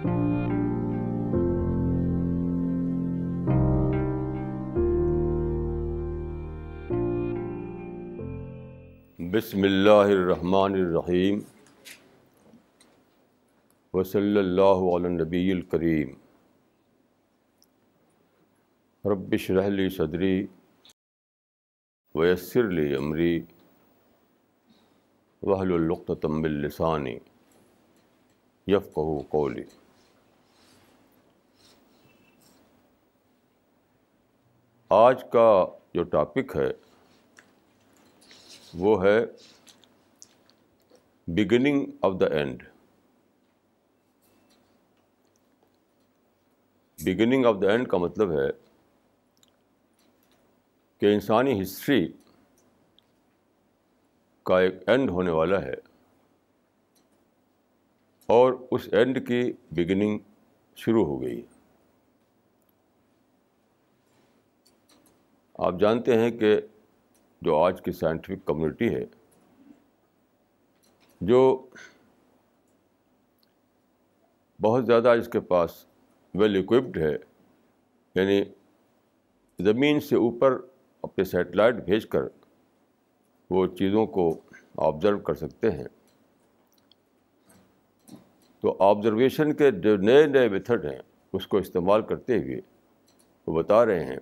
بسم اللہ الرحمن الرحیم وصلی اللہ علی النبی الکریم رب اشرح لی صدری ویسر لی امری واحلل عقدۃ من لسانی یفقہوا قولی۔ آج کا جو ٹاپک ہے وہ ہے beginning of the end. Beginning of the end کا مطلب ہے کہ انسانی ہسٹری کا ایک اینڈ ہونے والا ہے اور اس اینڈ کی بگننگ شروع ہو گئی۔ آپ جانتے ہیں کہ جو آج کی سائنٹیفک کمیونٹی ہے، جو بہت زیادہ اس کے پاس ویل ایکوپڈ ہے، یعنی زمین سے اوپر اپنے سیٹلائٹ بھیج کر وہ چیزوں کو آبزرو کر سکتے ہیں، تو آبزرویشن کے جو نئے نئے میتھڈ ہیں اس کو استعمال کرتے ہوئے وہ بتا رہے ہیں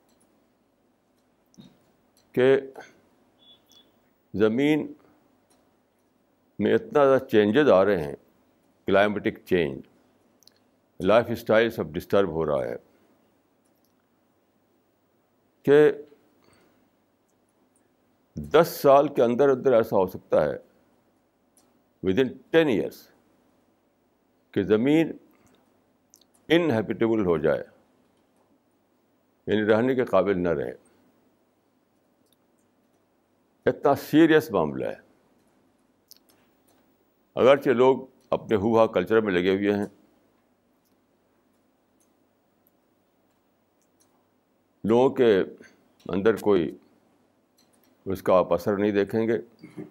کہ زمین میں اتنا زیادہ چینجز آ رہے ہیں، کلائمیٹک چینج، لائف اسٹائل سب ڈسٹرب ہو رہا ہے کہ 10 سال کے اندر اندر ایسا ہو سکتا ہے ودن 10 ایئرس کہ زمین انہیبیٹیبل ہو جائے، یعنی رہنے کے قابل نہ رہے۔ اتنا سیریس معاملہ ہے، اگرچہ لوگ اپنے ہوا کلچر میں لگے ہوئے ہیں، لوگوں کے اندر کوئی اس کا آپ اثر نہیں دیکھیں گے،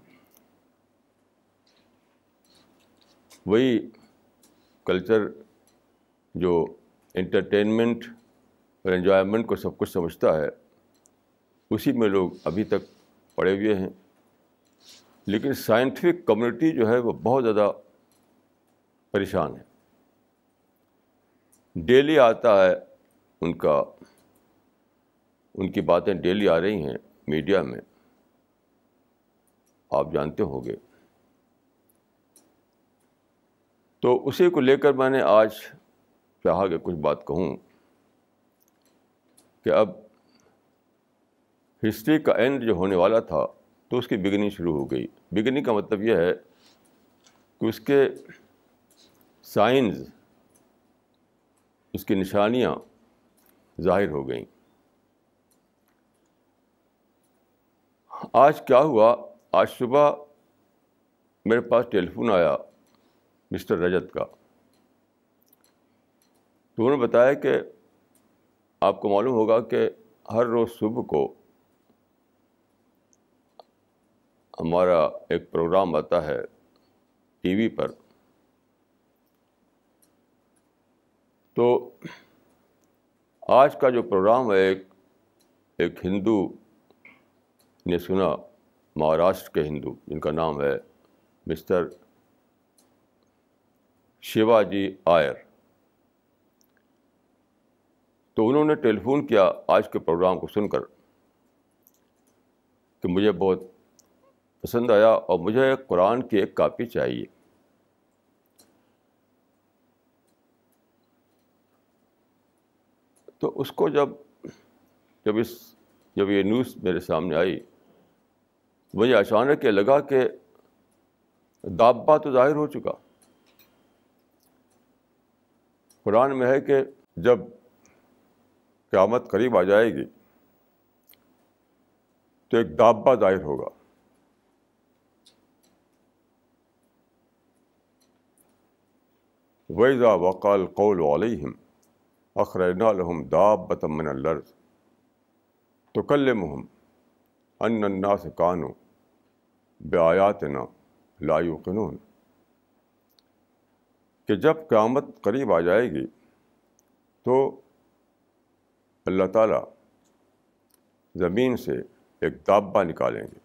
وہی کلچر جو انٹرٹینمنٹ اور انجوائمنٹ کو سب کچھ سمجھتا ہے، اسی میں لوگ ابھی تک پڑے ہوئے ہیں۔ لیکن سائنٹیفک کمیونٹی جو ہے وہ بہت زیادہ پریشان ہے۔ ڈیلی آتا ہے ان کی باتیں ڈیلی آ رہی ہیں میڈیا میں، آپ جانتے ہوں گے۔ تو اسی کو لے کر میں نے آج چاہا کہ کچھ بات کہوں کہ اب ہسٹری کا اینڈ جو ہونے والا تھا تو اس کی بگننگ شروع ہو گئی۔ بگننگ کا مطلب یہ ہے کہ اس کے سائنز، اس کی نشانیاں ظاہر ہو گئیں۔ آج کیا ہوا، آج صبح میرے پاس ٹیلی فون آیا مسٹر رجت کا، تو انہوں نے بتایا کہ آپ کو معلوم ہوگا کہ ہر روز صبح کو ہمارا ایک پروگرام آتا ہے ٹی وی پر، تو آج کا جو پروگرام ہے ایک ہندو نے سنا، مہاراشٹر کے ہندو جن کا نام ہے مسٹر شیوا جی آئر، تو انہوں نے ٹیلی فون کیا آج کے پروگرام کو سن کر کہ مجھے بہت پسند آیا اور مجھے قرآن کی ایک کاپی چاہیے۔ تو اس کو جب یہ نیوز میرے سامنے آئی، مجھے اچانک یہ لگا کہ دابہ تو ظاہر ہو چکا۔ قرآن میں ہے کہ جب قیامت قریب آ جائے گی تو ایک دابہ ظاہر ہوگا۔ وَإِذَا وَقَعَ الْقَوْلُ عَلَيْهِمْ أَخْرَجْنَا لَهُمْ دَابَّةً مِّنَ الْأَرْضِ تُكَلِّمُهُمْ أَنَّ النَّاسَ كَانُوا بِآيَاتِنَا لَا يُوقِنُونَ۔ کہ جب قیامت قریب آ جائے گی تو اللہ تعالیٰ زمین سے ایک دابہ نکالیں گے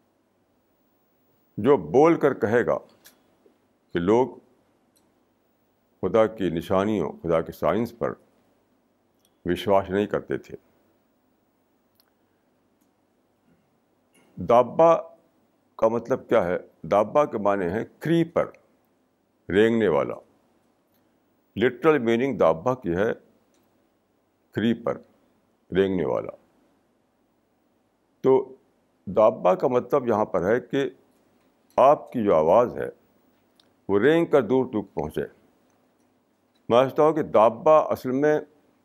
جو بول کر کہے گا کہ لوگ خدا کی نشانیوں، خدا کے سائنس پر وشواس نہیں کرتے تھے۔ دابہ کا مطلب کیا ہے؟ دابہ کے معنی ہے کریپر، رینگنے والا۔ لٹرل میننگ دابہ کی ہے کریپر، رینگنے والا۔ تو دابہ کا مطلب یہاں پر ہے کہ آپ کی جو آواز ہے وہ رینگ کر دور تک پہنچے۔ میں سمجھتا ہوں کہ دابہ اصل میں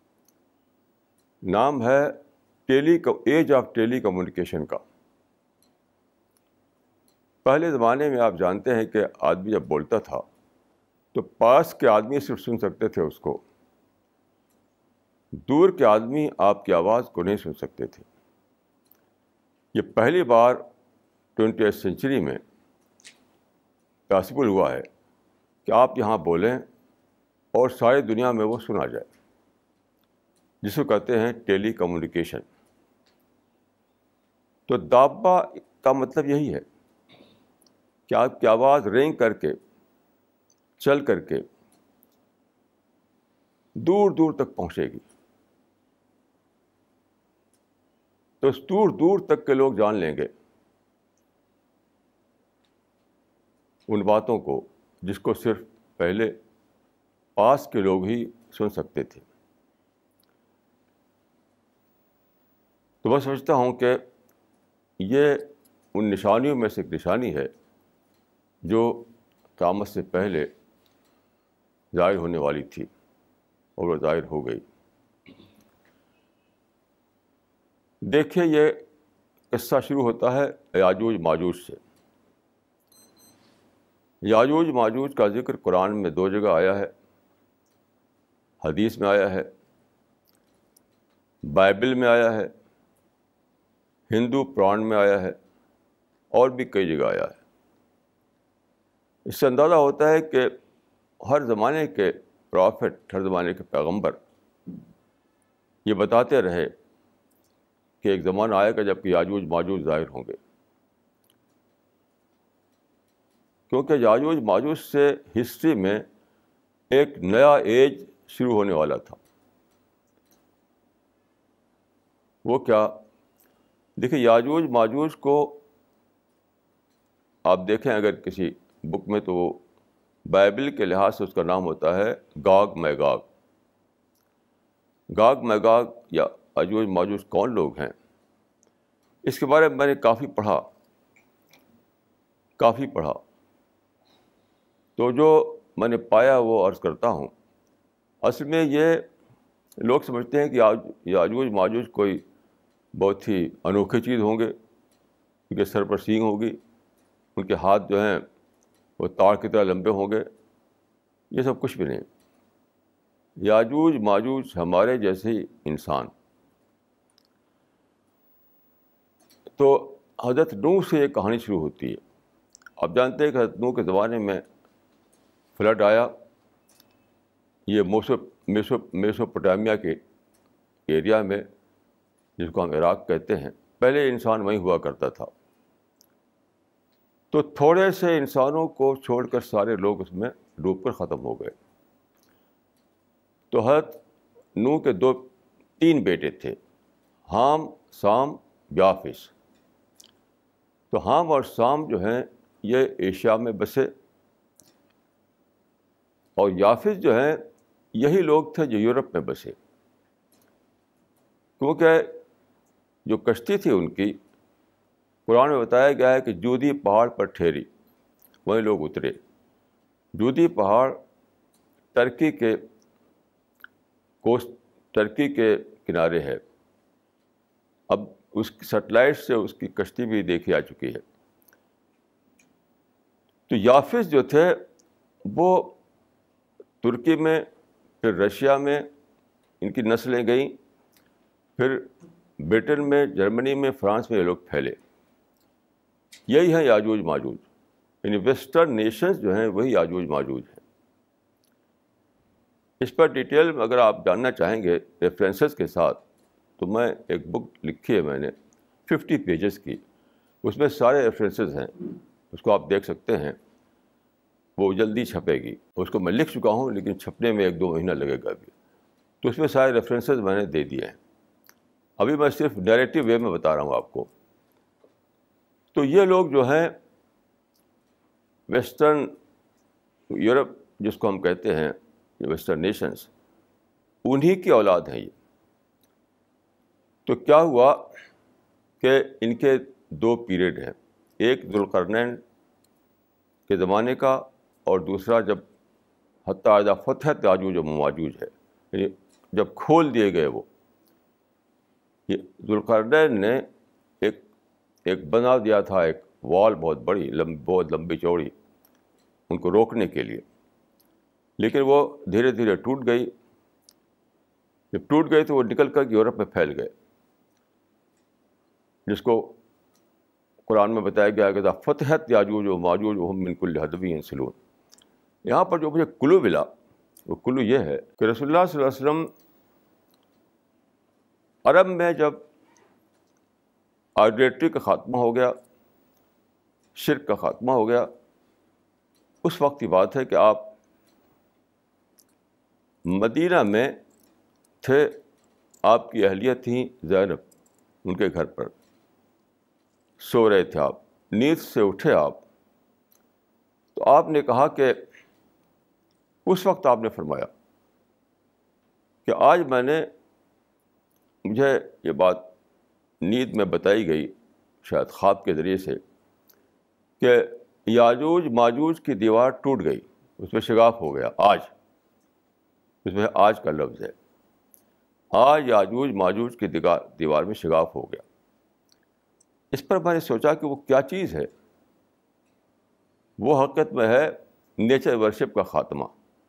نام ہے ایج آف ٹیلی کمیونیکیشن کا۔ پہلے زمانے میں آپ جانتے ہیں کہ آدمی جب بولتا تھا تو پاس کے آدمی صرف سن سکتے تھے اس کو، دور کے آدمی آپ کی آواز کو نہیں سن سکتے تھے۔ یہ پہلی بار 20th سینچری میں پاسبل ہوا ہے کہ آپ یہاں بولیں اور ساری دنیا میں وہ سنا جائے، جس کو کہتے ہیں ٹیلی کمیونیکیشن۔ تو دابہ کا مطلب یہی ہے کہ آپ کی آواز رینگ کر کے، چل کر کے دور دور تک پہنچے گی، تو دور دور تک کے لوگ جان لیں گے ان باتوں کو جس کو صرف پہلے پاس کے لوگ ہی سن سکتے تھے۔ تو میں سمجھتا ہوں کہ یہ ان نشانیوں میں سے ایک نشانی ہے جو قیامت سے پہلے ظاہر ہونے والی تھی اور وہ ظاہر ہو گئی۔ دیکھیے، یہ قصہ شروع ہوتا ہے یاجوج ماجوج سے۔ یاجوج ماجوج کا ذکر قرآن میں 2 جگہ آیا ہے، حدیث میں آیا ہے، بائبل میں آیا ہے، ہندو پران میں آیا ہے، اور بھی کئی جگہ آیا ہے۔ اس سے اندازہ ہوتا ہے کہ ہر زمانے کے پرافٹ، ہر زمانے کے پیغمبر یہ بتاتے رہے کہ ایک زمانہ آئے گا جب کہ یاجوج ماجوج ظاہر ہوں گے، کیونکہ یاجوج ماجوج سے ہسٹری میں ایک نیا ایج شروع ہونے والا تھا۔ وہ کیا؟ دیکھیے، یاجوج ماجوج کو آپ دیکھیں اگر کسی بک میں، تو وہ بائبل کے لحاظ سے اس کا نام ہوتا ہے گاگ میگاگ۔ گاگ میگاگ یا یاجوج ماجوج کون لوگ ہیں؟ اس کے بارے میں میں نے کافی پڑھا، تو جو میں نے پایا وہ عرض کرتا ہوں۔ اصل میں یہ لوگ سمجھتے ہیں کہ یاجوج ماجوج کوئی بہت ہی انوکھی چیز ہوں گے، ان کے سر پر سینگ ہوگی، ان کے ہاتھ جو ہیں وہ تار کی طرح لمبے ہوں گے۔ یہ سب کچھ بھی نہیں۔ یاجوج ماجوج ہمارے جیسے ہی انسان۔ تو حضرت نوح سے یہ کہانی شروع ہوتی ہے۔ آپ جانتے ہیں کہ حضرت نوح کے زمانے میں فلڈ آیا۔ یہ میسوپوٹامیہ کے ایریا میں، جس کو ہم عراق کہتے ہیں، پہلے انسان وہیں ہوا کرتا تھا۔ تو تھوڑے سے انسانوں کو چھوڑ کر سارے لوگ اس میں ڈوب کر ختم ہو گئے۔ تو حضرت نوح کے 3 بیٹے تھے، حام، سام، یافس۔ تو حام اور سام جو ہیں یہ ایشیا میں بسے، اور یافس جو ہیں یہی لوگ تھے جو یورپ میں بسے، کیونکہ جو کشتی تھی ان کی، قرآن میں بتایا گیا ہے کہ جودی پہاڑ پر ٹھہری، وہیں لوگ اترے۔ جودی پہاڑ ترکی کے کنارے ہے۔ اب اس کی سیٹلائٹ سے اس کی کشتی بھی دیکھی آ چکی ہے۔ تو یافس جو تھے وہ ترکی میں، پھر رشیا میں ان کی نسلیں گئیں، پھر برٹن میں، جرمنی میں، فرانس میں یہ لوگ پھیلے۔ یہی ہیں یاجوج ماجوج، یعنی ویسٹرن نیشنز جو ہیں وہی یاجوج ماجوج ہیں۔ اس پر ڈیٹیل میں اگر آپ جاننا چاہیں گے ریفرنسز کے ساتھ، تو میں ایک بک لکھی ہے میں نے 50 پیجز کی، اس میں سارے ریفرنسز ہیں، اس کو آپ دیکھ سکتے ہیں، وہ جلدی چھپے گی. اس کو میں لکھ چکا ہوں لیکن چھپنے میں 1-2 مہینہ لگے گا ابھی. تو اس میں سارے ریفرنسز میں نے دے دیے ہیں. ابھی میں صرف ڈائریکٹو وے میں بتا رہا ہوں آپ کو. تو یہ لوگ جو ہیں ویسٹرن یورپ جس کو ہم کہتے ہیں، ویسٹرن نیشنز، انہی کی اولاد ہیں یہ. تو کیا ہوا کہ ان کے 2 پیریڈ ہیں، ایک ذوالقرنین کے زمانے کا، اور دوسرا جب حتیٰ اذا فتحت یاجوج و ماجوج ہے، یعنی جب کھول دیے گئے وہ. یہ ذوالقرنین نے ایک بنا دیا تھا، ایک وال بہت بڑی، بہت لمبی چوڑی، ان کو روکنے کے لیے، لیکن وہ دھیرے دھیرے ٹوٹ گئی. جب ٹوٹ گئی تو وہ نکل کر یورپ میں پھیل گئے، جس کو قرآن میں بتایا گیا کہ فتحت یاجوج و ماجوج وہم من کل حدب ینسلون. یہاں پر جو مجھے کلو ملا وہ کلو یہ ہے کہ رسول اللہ صلی اللہ علیہ وسلم عرب میں جب آئیڈیلٹری کا خاتمہ ہو گیا، شرک کا خاتمہ ہو گیا، اس وقت کی بات ہے کہ آپ مدینہ میں تھے، آپ کی اہلیہ تھیں زینب، ان کے گھر پر سو رہے تھے، آپ نیند سے اٹھے آپ. تو آپ نے کہا کہ اس وقت آپ نے فرمایا کہ آج مجھے یہ بات نیند میں بتائی گئی، شاید خواب کے ذریعے سے، کہ یاجوج ماجوج کی دیوار ٹوٹ گئی، اس میں شگاف ہو گیا. آج اس میں آج کا لفظ ہے، آج یاجوج ماجوج کی دیوار میں شگاف ہو گیا. اس پر میں نے سوچا کہ وہ کیا چیز ہے. وہ حقیقت میں ہے نیچر ورشپ کا خاتمہ.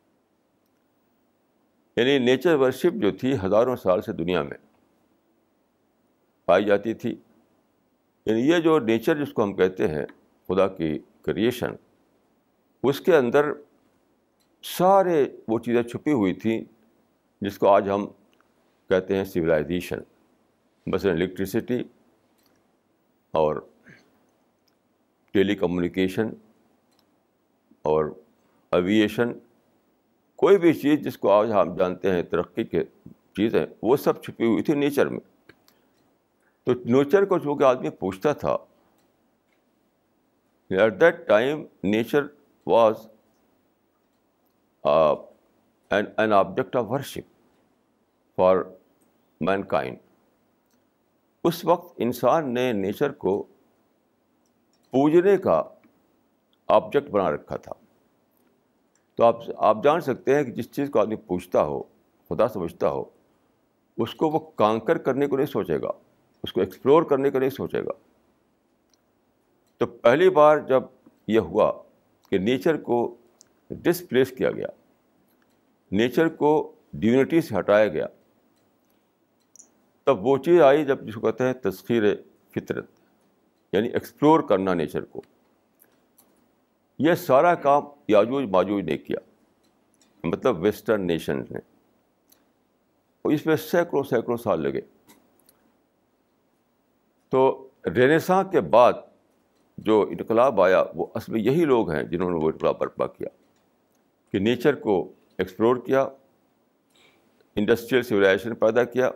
یعنی نیچر ورشپ جو تھی ہزاروں سال سے دنیا میں پائی جاتی تھی، یعنی یہ جو نیچر جس کو ہم کہتے ہیں، خدا کی کریشن، اس کے اندر سارے وہ چیزیں چھپی ہوئی تھیں جس کو آج ہم کہتے ہیں سویلائزیشن. مثلاً الیکٹریسٹی اور ٹیلی کمیونیکیشن اور ایویشن، کوئی بھی چیز جس کو آج ہم جانتے ہیں ترقی کے چیزیں، وہ سب چھپی ہوئی تھی نیچر میں. تو نیچر کو چونکہ آدمی پوچھتا تھا، at that time nature was an object of worship for mankind. اس وقت انسان نے نیچر کو پوجنے کا آبجیکٹ بنا رکھا تھا. تو آپ جان سکتے ہیں کہ جس چیز کو آدمی پوچھتا ہو، خدا سمجھتا ہو، اس کو وہ کانکر کرنے کو نہیں سوچے گا، اس کو ایکسپلور کرنے کو نہیں سوچے گا. تو پہلی بار جب یہ ہوا کہ نیچر کو ڈسپلیس کیا گیا، نیچر کو ڈیونٹی سے ہٹایا گیا، تب وہ چیز آئی جب جس کو کہتے ہیں تسخیر فطرت، یعنی ایکسپلور کرنا نیچر کو. یہ سارا کام یاجوج ماجوج نے کیا، مطلب ویسٹرن نیشنز نے، اور اس میں سینکڑوں سال لگے. تو رینیساں کے بعد جو انقلاب آیا، وہ اصل میں یہی لوگ ہیں جنہوں نے وہ انقلاب برپا کیا کہ نیچر کو ایکسپلور کیا، انڈسٹریل سویلائزیشن پیدا کیا،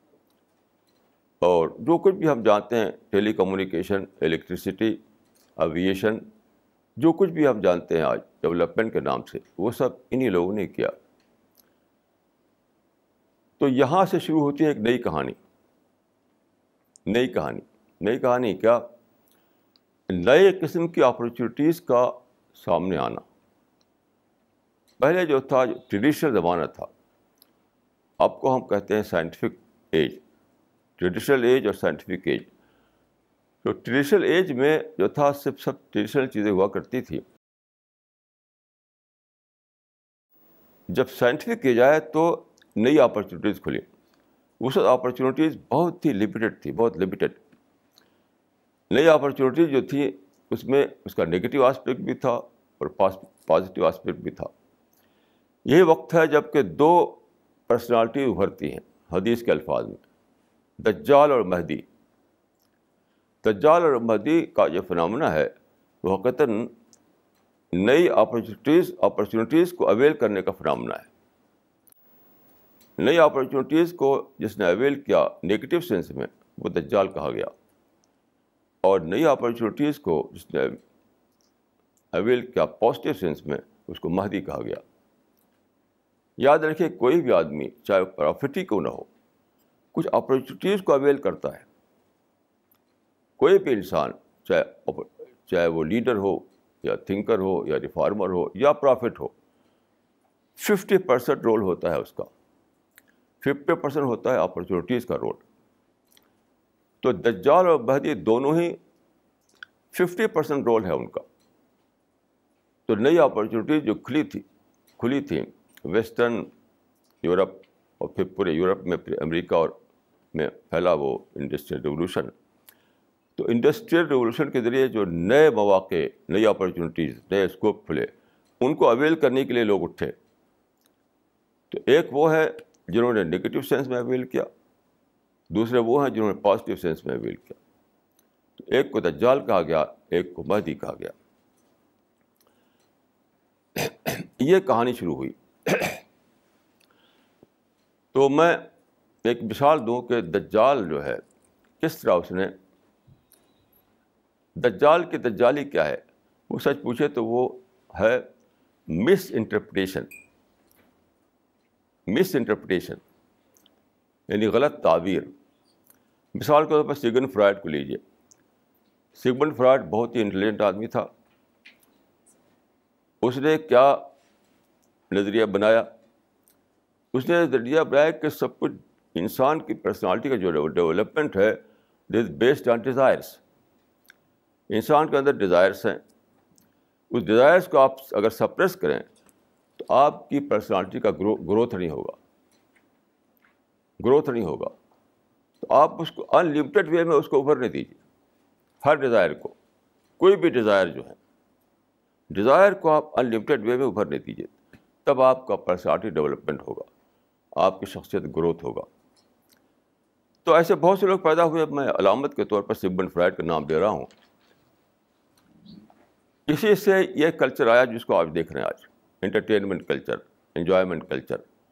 اور جو کچھ بھی ہم جانتے ہیں، ٹیلی کمیونیکیشن، الیکٹریسٹی، ایویشن، جو کچھ بھی ہم جانتے ہیں آج ڈیولپمنٹ کے نام سے، وہ سب انہی لوگوں نے کیا. تو یہاں سے شروع ہوتی ہے ایک نئی کہانی. نئی کہانی کیا؟ نئے قسم کی اپرچونیٹیز کا سامنے آنا. پہلے جو تھا ٹریڈیشنل زمانہ تھا، آپ کو ہم کہتے ہیں سائنٹیفک ایج، ٹریڈیشنل ایج اور سائنٹیفک ایج. تو ٹریڈیشنل ایج میں جو تھا سب ٹریڈیشنل چیزیں ہوا کرتی تھی. جب سائنٹیفک ایج آیا تو نئی اپرچونیٹیز کھلی. وہ سب اپرچونیٹیز بہت ہی لمیٹڈ تھی، بہت لمیٹڈ. نئی اپرچونیٹیز جو تھی اس میں اس کا نگیٹو آسپیکٹ بھی تھا اور پازیٹیو آسپیکٹ بھی تھا. یہی وقت ہے جب کہ دو پرسنالٹی ابھرتی ہیں حدیث کے الفاظ میں، دجال اور مہدی. دجال اور مہدی کا جو فنامنا ہے وہ حقیقتاً نئی اپرچونیٹیز کو اویل کرنے کا فنامنا ہے. نئی اپرچونیٹیز کو جس نے اویل کیا نیگیٹو سینس میں وہ دجال کہا گیا، اور نئی اپرچونیٹیز کو جس نے اویل کیا پازیٹیو سینس میں اس کو مہدی کہا گیا. یاد رکھیے کوئی بھی آدمی چاہے پروفیٹ ہی کیوں نہ ہو کچھ اپرچونیٹیز کو اویل کرتا ہے. کوئی بھی انسان چاہے وہ لیڈر ہو یا تھنکر ہو یا ریفارمر ہو یا پرافٹ ہو، 50% رول ہوتا ہے اس کا، 50% ہوتا ہے اپرچونیٹیز کا رول. تو دجال اور مہدی دونوں ہی 50% رول ہے ان کا. تو نئی اپرچونیٹیز جو کھلی تھیں ویسٹرن یورپ اور پھر پورے یورپ میں، پھر امریکہ اور میں پھیلا وہ انڈسٹریل ریولوشن. تو انڈسٹریل ریولوشن کے ذریعے جو نئے مواقع، نئی اپرچونیٹیز، نئے اسکوپ کھلے، ان کو اویل کرنے کے لیے لوگ اٹھے. تو ایک وہ ہے جنہوں نے نگیٹو سینس میں اویل کیا، دوسرے وہ ہیں جنہوں نے پازیٹیو سینس میں اویل کیا. تو ایک کو دجال کہا گیا، ایک کو مہدی کہا گیا. یہ کہانی شروع ہوئی. تو میں ایک مثال دوں کہ دجال جو ہے کس طرح اس نے، دجال کی دجالی کیا ہے، وہ سچ پوچھے تو وہ ہے مس انٹرپریٹیشن، یعنی غلط تعبیر. مثال کے طور پر سیگمنڈ فرائڈ کو لیجیے. سیگمنڈ فرائڈ بہت ہی انٹیلیجنٹ آدمی تھا. اس نے کیا نظریہ بنایا؟ اس نے نظریہ بنایا کہ سب کچھ انسان کی پرسنالٹی کا جو ڈیولپمنٹ ہے it is based on desires. انسان کے اندر ڈیزائرس ہیں، اس ڈیزائرس کو آپ اگر سپریس کریں تو آپ کی پرسنالٹی کا گروتھ نہیں ہوگا. تو آپ اس کو ان لمیٹڈ وے میں اس کو ابھرنے دیجیے. ہر ڈیزائر کو، کوئی بھی ڈیزائر جو ہے، ڈیزائر کو آپ ان لمیٹڈ وے میں ابھرنے دیجیے، تب آپ کا پرسنالٹی ڈیولپمنٹ ہوگا، آپ کی شخصیت گروتھ ہوگا. تو ایسے بہت سے لوگ پیدا ہوئے. میں علامت کے طور پر سیگمنڈ فرائڈ کا نام دے رہا ہوں. اسی سے یہ کلچر آیا جس کو آپ دیکھ رہے ہیں آج، entertainment culture, enjoyment culture,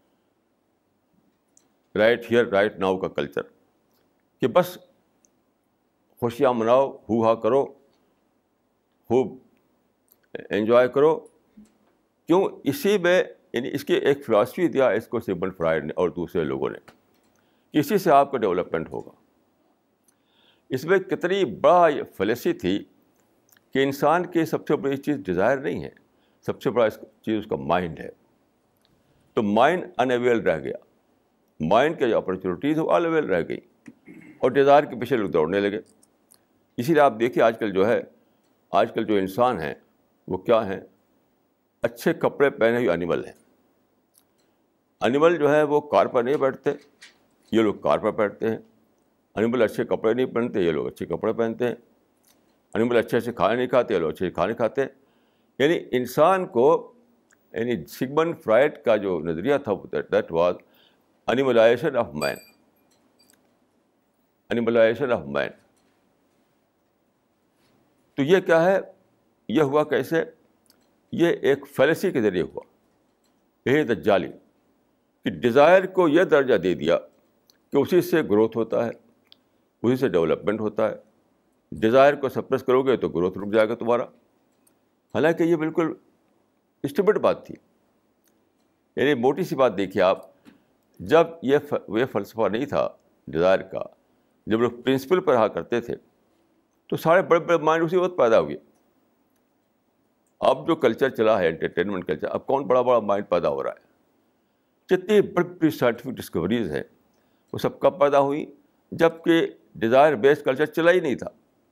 right here right now کا کلچر، کہ بس خوشیاں مناؤ، ہو ہا کرو، خوب انجوائے کرو. کیوں؟ اسی میں، یعنی اس کی ایک فلاسفی دیا اس کو سیگمنڈ فرائڈ نے اور دوسرے لوگوں نے، کہ اسی سے آپ کا ڈیولپمنٹ ہوگا. اس میں کتنی بڑا فلسفی تھی کہ انسان کی سب سے بڑی چیز ڈیزائر نہیں ہے، سب سے بڑا چیز اس کا مائنڈ ہے. تو مائنڈ ان اویل رہ گیا، مائنڈ کے جو اپرچونیٹیز وہ ان اویل رہ گئی، اور ڈیزائر کے پیچھے لوگ دوڑنے لگے. اسی لیے آپ دیکھیے آج کل جو انسان ہیں وہ کیا ہیں؟ اچھے کپڑے پہنے ہوئے اینیمل ہیں. اینیمل جو ہے وہ کار پر نہیں بیٹھتے، یہ لوگ کار پر بیٹھتے ہیں. اینیمل اچھے کپڑے نہیں پہنتے، یہ لوگ اچھے کپڑے پہنتے ہیں. اینیمل اچھے کھانے نہیں کھاتے، یہ لوگ اچھے کھانے کھاتے ہیں. یعنی انسان کو، یعنی سیگمنڈ فرائڈ کا جو نظریہ تھا that was animalization of man. Animalization of man. تو یہ کیا ہے؟ یہ ہوا کیسے؟ یہ ایک فیلسی کے ذریعے ہوا. یہی دجالی کہ ڈیزائر کو یہ درجہ دے دیا کہ اسی سے گروتھ ہوتا ہے، اسی سے ڈیولپمنٹ ہوتا ہے. ڈیزائر کو سپریس کرو گے تو گروتھ رک جائے گا تمہارا. حالانکہ یہ بالکل اسٹوپڈ بات تھی. یعنی موٹی سی بات دیکھیے آپ، جب یہ فلسفہ نہیں تھا ڈیزائر کا، جب لوگ پرنسپل پر رہا کرتے تھے تو سارے بڑے بڑے مائنڈ اسی وقت پیدا ہوئے. اب جو کلچر چلا ہے انٹرٹینمنٹ کلچر، اب کون بڑا بڑا مائنڈ پیدا ہو رہا ہے؟ جتنی بڑی بڑی سائنٹیفک ڈسکوریز ہیں وہ سب کب پیدا ہوئی؟ جب کہ ڈیزائر بیسڈ کلچر چلا ہی نہیں تھا.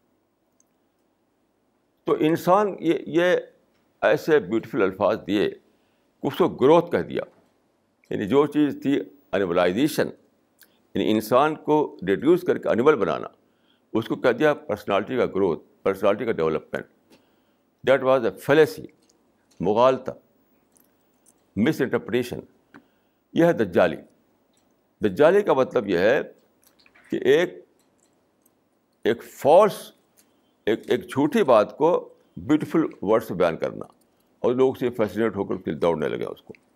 تو انسان یہ ایسے بیوٹیفل الفاظ دیے کہ اس کو گروتھ کہہ دیا. یعنی جو چیز تھی اینیملائزیشن، یعنی انسان کو ریڈیوس کر کے اینیمل بنانا، اس کو کہہ دیا پرسنالٹی کا گروتھ، پرسنالٹی کا development. That was a fallacy, مغالطہ. مس انٹرپریشن، یہ ہے دجالی. دجالی کا مطلب یہ ہے کہ ایک فالس، ایک جھوٹی بات کو بیوٹیفل ورڈ سے بیان کرنا، اور لوگ سے فیسینیٹ ہو کر دوڑنے لگے اس کو.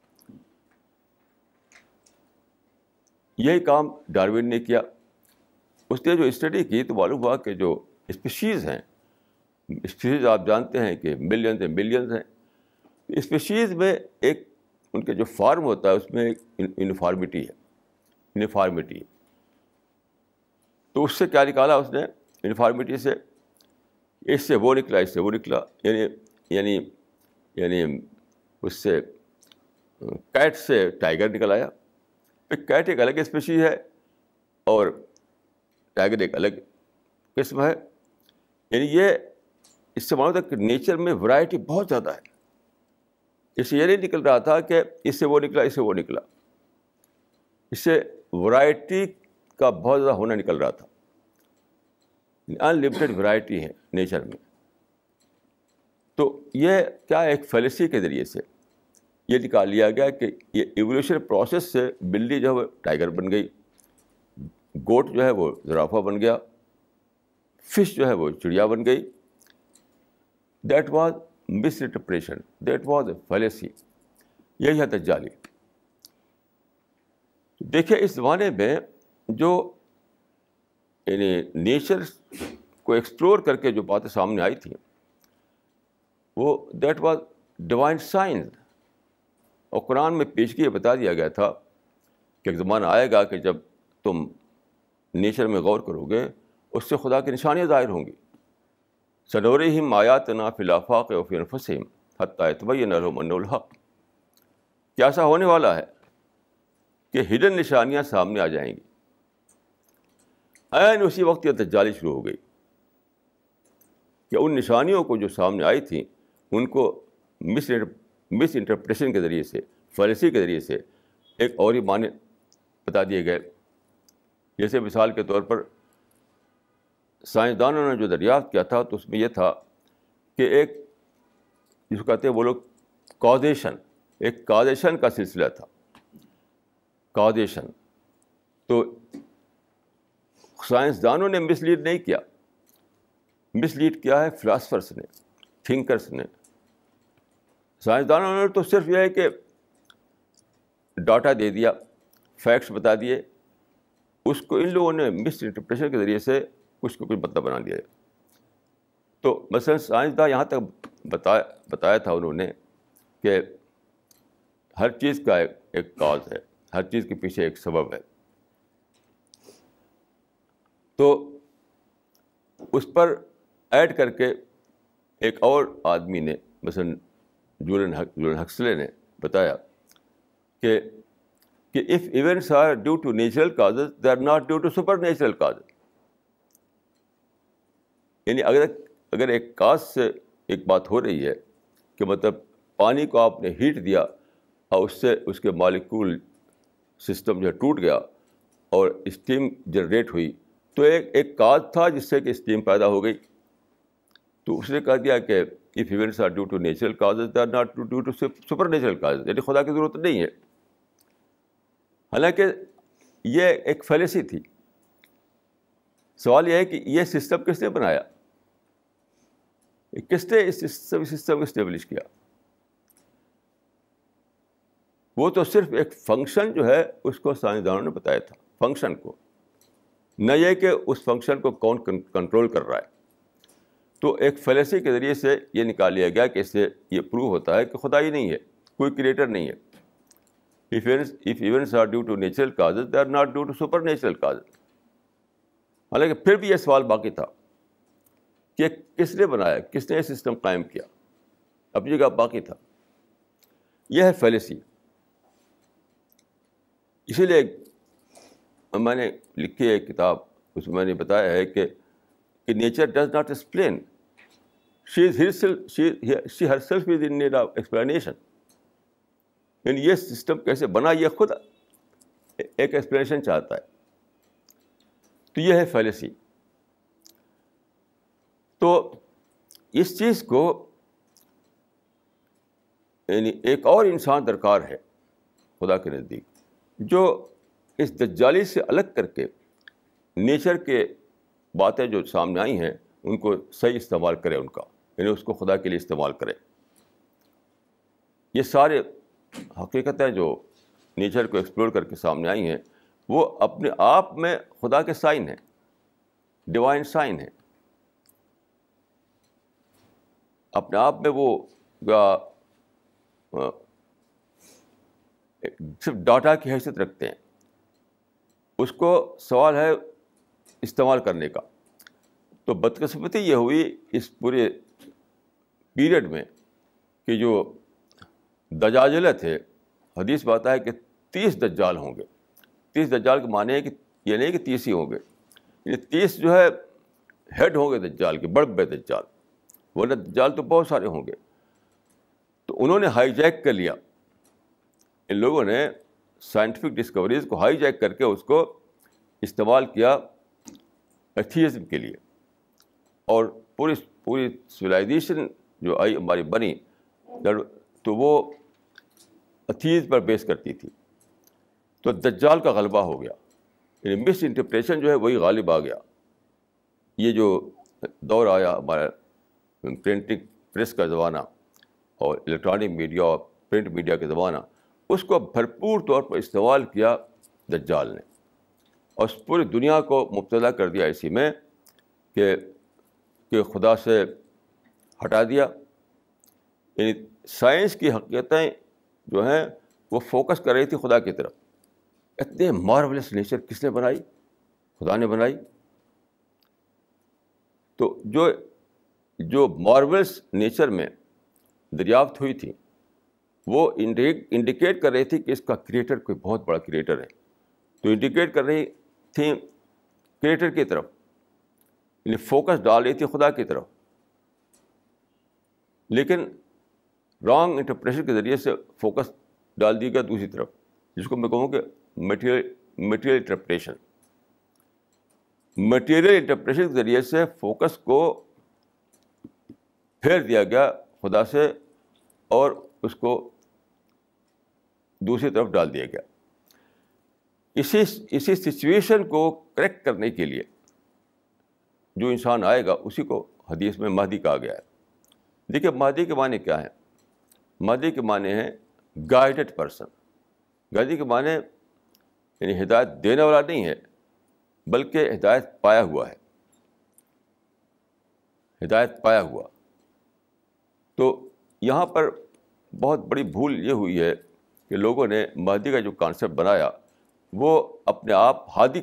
یہی کام ڈارون نے کیا. اس نے جو اسٹڈی کی تو معلوم ہوا کہ جو اسپیشیز ہیں، اسپیشیز آپ جانتے ہیں کہ ملینز اینڈ ملینز ہیں. اسپیشیز میں ایک ان کے جو فارم ہوتا ہے اس میں ایک یونیفارمٹی ہے، یونیفارمٹی. تو اس سے کیا نکالا اس نے؟ یونیفارمٹی سے اس سے وہ نکلا، اس سے وہ نکلا. یعنی اس سے کیٹ سے ٹائیگر نکل آیا. کیٹ ایک الگ اسپیشیز ہے اور ٹائیگر ایک الگ قسم ہے. یعنی یہ اس سے معلوم ہوتا ہے کہ نیچر میں ورائٹی بہت زیادہ ہے. اس سے یہ نہیں نکل رہا تھا کہ اس سے وہ نکلا، اس سے وہ نکلا. اس سے ورائٹی کا بہت زیادہ ہونا نکل رہا تھا. ان لمیٹڈ ورائٹی ہے نیچر میں. تو یہ کیا ایک فیلسی کے ذریعے سے یہ نکال لیا گیا کہ یہ ایولیوشن پروسیس سے بلی جو ہے وہ ٹائیگر بن گئی، گوٹ جو ہے وہ زرافہ بن گیا، فش جو ہے وہ چڑیا بن گئی. That was misinterpretation, that was a fallacy. یہی ہے دجالی. دیکھیے اس زمانے میں جو یعنی نیچر کو ایکسپلور کر کے جو باتیں سامنے آئی تھیں وہ دیٹ واز ڈیوائن سائنس. اور قرآن میں پیشگی یہ بتا دیا گیا تھا کہ ایک زمانہ آئے گا کہ جب تم نیچر میں غور کرو گے اس سے خدا کی نشانیاں ظاہر ہوں گی. سنورہم آیاتنا فی الآفاق وفی انفسہم حتی یتبین لہم انہ الحق. کیا ایسا ہونے والا ہے کہ ہڈن نشانیاں سامنے آ جائیں گی. عین اسی وقت یہ دجالی شروع ہو گئی کہ ان نشانیوں کو جو سامنے آئی تھیں ان کو مس انٹرپریشن کے ذریعے سے، فیلسی کے ذریعے سے ایک اور ہی معنی بتا دیے گئے. جیسے مثال کے طور پر سائنسدانوں نے جو دریافت کیا تھا تو اس میں یہ تھا کہ ایک جس کو کہتے ہیں وہ لوگ کازیشن، ایک کازیشن کا سلسلہ تھا. کازیشن تو سائنسدانوں نے مس لیڈ نہیں کیا، مس لیڈ کیا ہے فلاسفرس نے، تھنکرس نے. سائنسدانوں نے تو صرف یہ ہے کہ ڈاٹا دے دیا، فیکٹس بتا دیے، اس کو ان لوگوں نے مس انٹرپریشن کے ذریعے سے کچھ کو کچھ مطلب بنا دیا. تو مثلاً سائنسداں یہاں تک بتایا تھا انہوں نے کہ ہر چیز کا ایک کاز ہے، ہر چیز کے پیچھے ایک سبب ہے. تو اس پر ایڈ کر کے ایک اور آدمی نے مثلاً جولین ہکسلے نے بتایا کہ if events are due to natural causes, they are not due to supernatural causes. یعنی اگر ایک کاز سے ایک بات ہو رہی ہے کہ مطلب پانی کو آپ نے ہیٹ دیا اور اس سے اس کے مالیکول سسٹم جو ہے ٹوٹ گیا اور اسٹیم جنریٹ ہوئی، تو ایک کاز تھا جس سے کہ اسٹیم پیدا ہو گئی. تو اس نے کہہ دیا کہ if events are due to natural causes, they are not due to supernatural causes. یعنی خدا کی ضرورت نہیں ہے. حالانکہ یہ ایک فیلسی تھی. سوال یہ ہے کہ یہ سسٹم کس نے بنایا، کس نے اس سسٹم کو اسٹیبلش کیا؟ وہ تو صرف ایک فنکشن جو ہے اس کو سائنسدانوں نے بتایا تھا، فنکشن کو، نہ یہ کہ اس فنکشن کو کون کنٹرول کر رہا ہے. تو ایک فیلسی کے ذریعے سے یہ نکال لیا گیا کہ اس سے یہ پروو ہوتا ہے کہ خدا ہی نہیں ہے، کوئی کریٹر نہیں ہے. If events are due to natural causes, they are not due to supernatural causes. حالانکہ پھر بھی یہ سوال باقی تھا کہ کس نے بنایا، کس نے یہ سسٹم قائم کیا، اپنی جگہ باقی تھا. یہ ہے فیلسی. اسی لیے میں نے لکھی ہے ایک کتاب، اس میں نے بتایا ہے کہ nature does not explain, she herself is in need of explanation. یعنی یہ سسٹم کیسے بنا یہ خود ایک ایکسپلینیشن چاہتا ہے. تو یہ ہے فیلسی. تو اس چیز کو یعنی ایک اور انسان درکار ہے خدا کے نزدیک، جو اس دجالی سے الگ کر کے نیچر کے باتیں جو سامنے آئی ہیں ان کو صحیح استعمال کرے، ان کا یعنی اس کو خدا کے لیے استعمال کرے. یہ سارے حقیقتیں جو نیچر کو ایکسپلور کر کے سامنے آئی ہیں وہ اپنے آپ میں خدا کے سائن ہیں، ڈیوائن سائن ہیں. اپنے آپ میں وہ صرف ڈاٹا کی حیثیت رکھتے ہیں. اس کو سوال ہے استعمال کرنے کا. تو بدقسمتی یہ ہوئی اس پورے پیریڈ میں کہ جو دجاجلہ تھے، حدیث میں آتا ہے کہ 30 دجال ہوں گے. 30 دجال کے معنی ہے کہ یہ نہیں کہ 30 ہی ہوں گے، یہ 30 جو ہے ہیڈ ہوں گے دجال کے، بڑے بڑے دجال، ورنہ دجال تو بہت سارے ہوں گے. تو انہوں نے ہائی جیک کر لیا، ان لوگوں نے سائنٹیفک ڈسکوریز کو ہائی جیک کر کے اس کو استعمال کیا ایتھیزم کے لیے. اور پوری سویلائزیشن جو آئی ہماری بنی تو وہ ایتھیزم پر بیس کرتی تھی. تو دجال کا غلبہ ہو گیا، یعنی مس انٹرپریشن جو ہے وہی غالب آ گیا. یہ جو دور آیا ہمارا پرنٹنگ پریس کا زمانہ اور الیکٹرانک میڈیا اور پرنٹ میڈیا کا زمانہ، اس کو بھرپور طور پر استعمال کیا دجال نے، اور اس پوری دنیا کو مبتلا کر دیا اسی میں کہ خدا سے ہٹا دیا. یعنی سائنس کی حقیقتیں جو ہیں وہ فوکس کر رہی تھی خدا کی طرف. اتنے مارولس نیچر کس نے بنائی؟ خدا نے بنائی. تو جو مارولس نیچر میں دریافت ہوئی تھی وہ انڈیکیٹ کر رہی تھی کہ اس کا کریٹر کوئی بہت بڑا کریٹر ہے. تو انڈیکیٹ کر رہی تھیں کریٹر کی طرف، یعنی فوکس ڈال رہی تھی خدا کی طرف. لیکن رانگ انٹرپریشن کے ذریعے سے فوکس ڈال دی گیا دوسری طرف، جس کو میں کہوں کہ میٹیریل انٹرپریشن. میٹیریل انٹرپریشن کے ذریعے سے فوکس کو پھیر دیا گیا خدا سے اور اس کو دوسری طرف ڈال دیا گیا. اسی سچویشن کو کریکٹ کرنے کے لیے جو انسان آئے گا اسی کو حدیث میں مہدی کہا گیا ہے. دیکھیے مہدی کے معنی کیا ہے؟ مہدی کے معنی ہے گائیڈڈ پرسن. مہدی کے معنی یعنی ہدایت دینے والا نہیں ہے بلکہ ہدایت پایا ہوا ہے، ہدایت پایا ہوا. تو یہاں پر بہت بڑی بھول یہ ہوئی ہے کہ لوگوں نے مہدی کا جو کانسیپٹ بنایا وہ اپنے آپ ہادی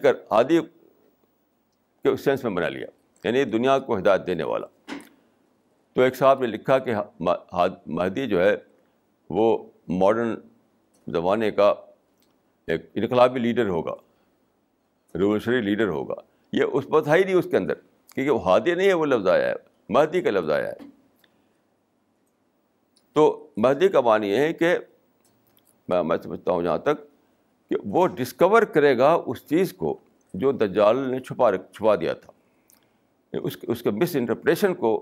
کے سینس میں بنا لیا، یعنی دنیا کو ہدایت دینے والا. تو ایک صاحب نے لکھا کہ مہدی جو ہے وہ ماڈرن زمانے کا ایک انقلابی لیڈر ہوگا، ریولوشنری لیڈر ہوگا. یہ اس بات ہے ہی نہیں اس کے اندر، کیونکہ وہ ہادی نہیں ہے، وہ لفظ آیا ہے، مہدی کا لفظ آیا ہے. تو مہدی کا معنی یہ ہے کہ میں سمجھتا ہوں جہاں تک کہ وہ ڈسکور کرے گا اس چیز کو جو دجال نے چھپا دیا تھا. اس کے مس انٹرپریشن کو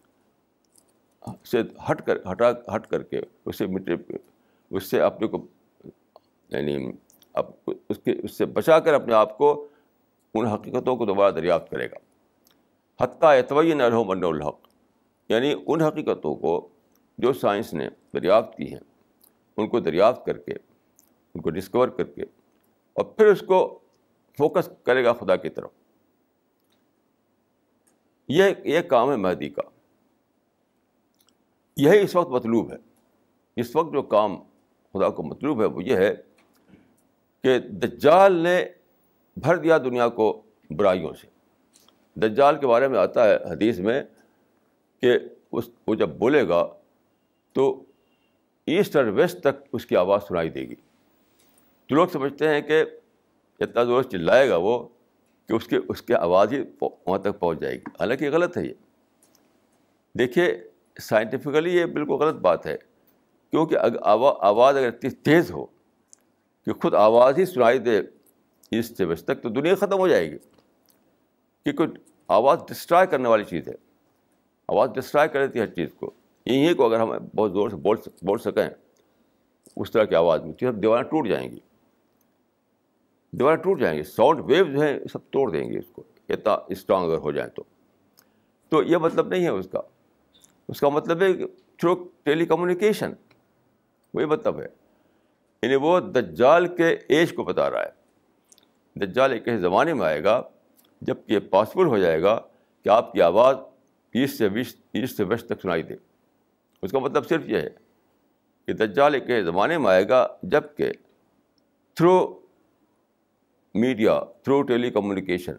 سے ہٹ کر کے اس سے اپنے کو یعنی اس سے بچا کر اپنے آپ کو ان حقیقتوں کو دوبارہ دریافت کرے گا. حتیٰ یتبین لہم انہ الحق، یعنی ان حقیقتوں کو جو سائنس نے دریافت کی ہیں ان کو دریافت کر کے ان کو ڈسکور کر کے اور پھر اس کو فوکس کرے گا خدا کی طرف. یہ کام ہے مہدی کا. یہی اس وقت مطلوب ہے. اس وقت جو کام خدا کو مطلوب ہے وہ یہ ہے کہ دجال نے بھر دیا دنیا کو برائیوں سے. دجال کے بارے میں آتا ہے حدیث میں کہ وہ جب بولے گا تو ایسٹ اور ویسٹ تک اس کی آواز سنائی دے گی. تو لوگ سمجھتے ہیں کہ اتنا زور سے چلائے گا وہ کہ اس کی آواز ہی وہاں تک پہنچ جائے گی، حالانکہ غلط ہے یہ. دیکھیے سائنٹیفکلی یہ بالکل غلط بات ہے، کیونکہ آواز اگر اتنی تیز ہو کہ خود آواز ہی سنائی دے ایسٹ سے ویسٹ تک تو دنیا ختم ہو جائے گی. کیونکہ آواز ڈسٹرائے کرنے والی چیز ہے، آواز ڈسٹرائے کر دیتی ہے ہر چیز کو. یہیں کو اگر ہم بہت زور سے بول سکیں اس طرح کی آواز میں تو دیواریں ٹوٹ جائیں گی، دیواریں ٹوٹ جائیں گی. ساؤنڈ ویو جو ہے سب توڑ دیں گے اس کو، اتنا اسٹرانگ اگر ہو جائیں تو یہ مطلب نہیں ہے اس کا. اس کا مطلب ہے تھرو ٹیلی کمیونیکیشن، وہی مطلب ہے. یعنی وہ دجال کے ایج کو بتا رہا ہے. دجال ایک ایسے زمانے میں آئے گا جب کہ یہ پاسبل ہو جائے گا کہ آپ کی آواز ایسٹ سے ویسٹ تک سنائی دے. اس کا مطلب صرف یہ ہے کہ دجال ایک ایسے زمانے میں آئے گا جب کہ through media, through telecommunication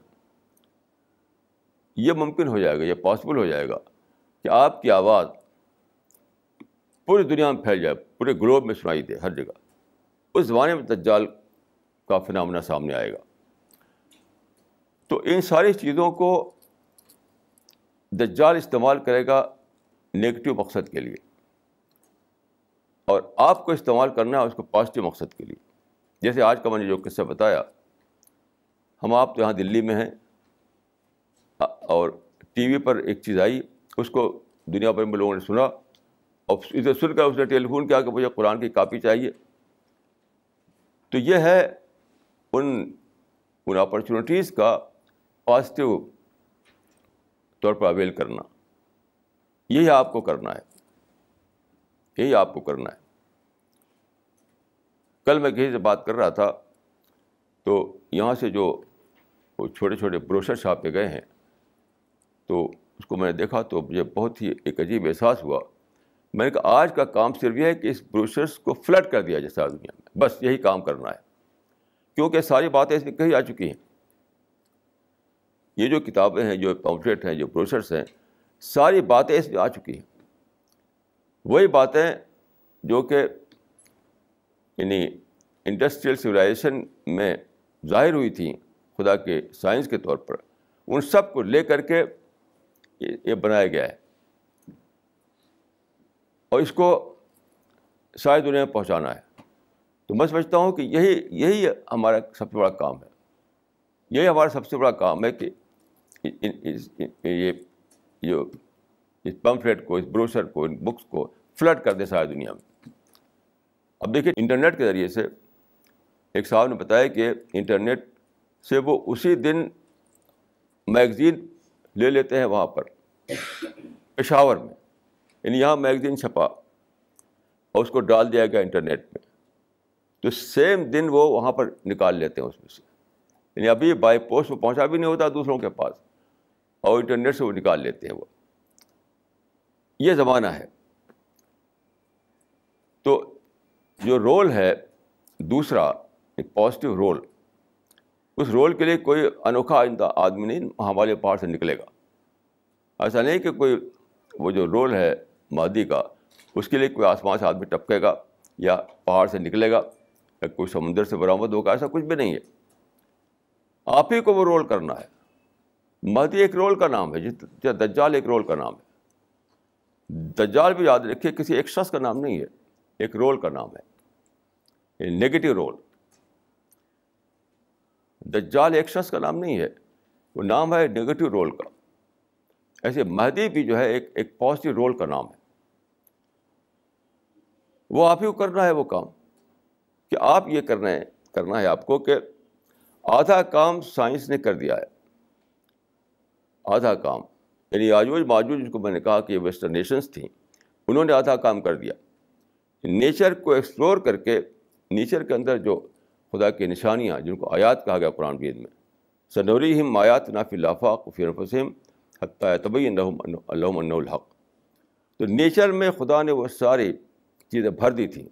یہ ممکن ہو جائے گا، یہ پاسبل ہو جائے گا کہ آپ کی آواز پوری دنیا میں پھیل جائے، پورے گلوب میں سنائی دے ہر جگہ. اس زمانے میں دجال کا فنامنا سامنے آئے گا. تو ان ساری چیزوں کو دجال استعمال کرے گا نیگیٹو مقصد کے لیے، اور آپ کو استعمال کرنا ہے اس کو پازیٹیو مقصد کے لیے. جیسے آج کا میں نے جو قصہ بتایا، ہم آپ تو یہاں دلی میں ہیں اور ٹی وی پر ایک چیز آئی، اس کو دنیا بھر میں لوگوں نے سنا، اور اسے سن کر اس نے ٹیلی فون کیا کہ مجھے قرآن کی کاپی چاہیے. تو یہ ہے ان اپرچونیٹیز کا پازیٹیو طور پر اویل کرنا. یہی آپ کو کرنا ہے، یہی آپ کو کرنا ہے. کل میں کسی سے بات کر رہا تھا تو یہاں سے جو چھوٹے چھوٹے بروشر چھاپے گئے ہیں تو اس کو میں نے دیکھا تو مجھے بہت ہی ایک عجیب احساس ہوا. میں نے کہا آج کا کام صرف یہ ہے کہ اس بروشرس کو فلڈ کر دیا جائے ساری دنیا میں، بس یہی کام کرنا ہے. کیونکہ ساری باتیں اس میں کہی آ چکی ہیں. یہ جو کتابیں ہیں، جو پمفلیٹ ہیں، جو بروشرس ہیں، ساری باتیں اس میں آ چکی ہیں. وہی باتیں جو کہ یعنی انڈسٹریل سویلائزیشن میں ظاہر ہوئی تھیں خدا کے سائنس کے طور پر، ان سب کو لے کر کے یہ بنایا گیا ہے اور اس کو ساری دنیا میں پہنچانا ہے. تو میں سمجھتا ہوں کہ یہی ہمارا سب سے بڑا کام ہے. یہی ہمارا سب سے بڑا کام ہے کہ یہ جو اس پمفلیٹ کو، اس بروشر کو، ان بکس کو فلڈ کر دیں ساری دنیا میں. اب دیکھیے انٹرنیٹ کے ذریعے سے ایک صاحب نے بتایا کہ انٹرنیٹ سے وہ اسی دن میگزین لے لیتے ہیں وہاں پر پشاور میں. یعنی یہاں میگزین چھپا اور اس کو ڈال دیا گیا انٹرنیٹ میں، تو سیم دن وہ وہاں پر نکال لیتے ہیں اس میں سے. یعنی ابھی بائی پوسٹ وہ پہنچا بھی نہیں ہوتا دوسروں کے پاس، اور انٹرنیٹ سے وہ نکال لیتے ہیں. وہ یہ زمانہ ہے. تو جو رول ہے دوسرا، پازیٹیو رول، اس رول کے لیے کوئی انوکھا آدمی نہیں ہمارے پہاڑ سے نکلے گا. ایسا نہیں کہ کوئی وہ جو رول ہے مہدی کا، اس کے لیے کوئی آسمان سے آدمی ٹپکے گا یا پہاڑ سے نکلے گا یا کوئی سمندر سے برآمد ہوگا، ایسا کچھ بھی نہیں ہے. آپ ہی کو وہ رول کرنا ہے. مہدی ایک رول کا نام ہے، جس دجال ایک رول کا نام ہے. دجال بھی یاد رکھیے کسی ایک شخص کا نام نہیں ہے، ایک رول کا نام ہے، نیگیٹو رول. دجال ایک شخص کا نام نہیں ہے، وہ نام ہے نیگیٹو رول کا. ایسے مہدی بھی جو ہے ایک پازیٹیو رول کا نام ہے. وہ آپ ہی کو کرنا ہے وہ کام، کہ آپ یہ کرنا ہے آپ کو کہ آدھا کام سائنس نے کر دیا ہے. آدھا کام یعنی یاجوج ماجوج، جس کو میں نے کہا کہ ویسٹرن نیشنز تھیں، انہوں نے آدھا کام کر دیا. نیچر کو ایکسپلور کر کے، نیچر کے اندر جو خدا کی نشانیاں جن کو آیات کہا گیا قرآن مجید میں، سنوریہم آیاتنا فی الآفاق وفی انفسہم حتی یتبین لہم انہ الحق. تو نیچر میں خدا نے وہ ساری چیزیں بھر دی تھیں،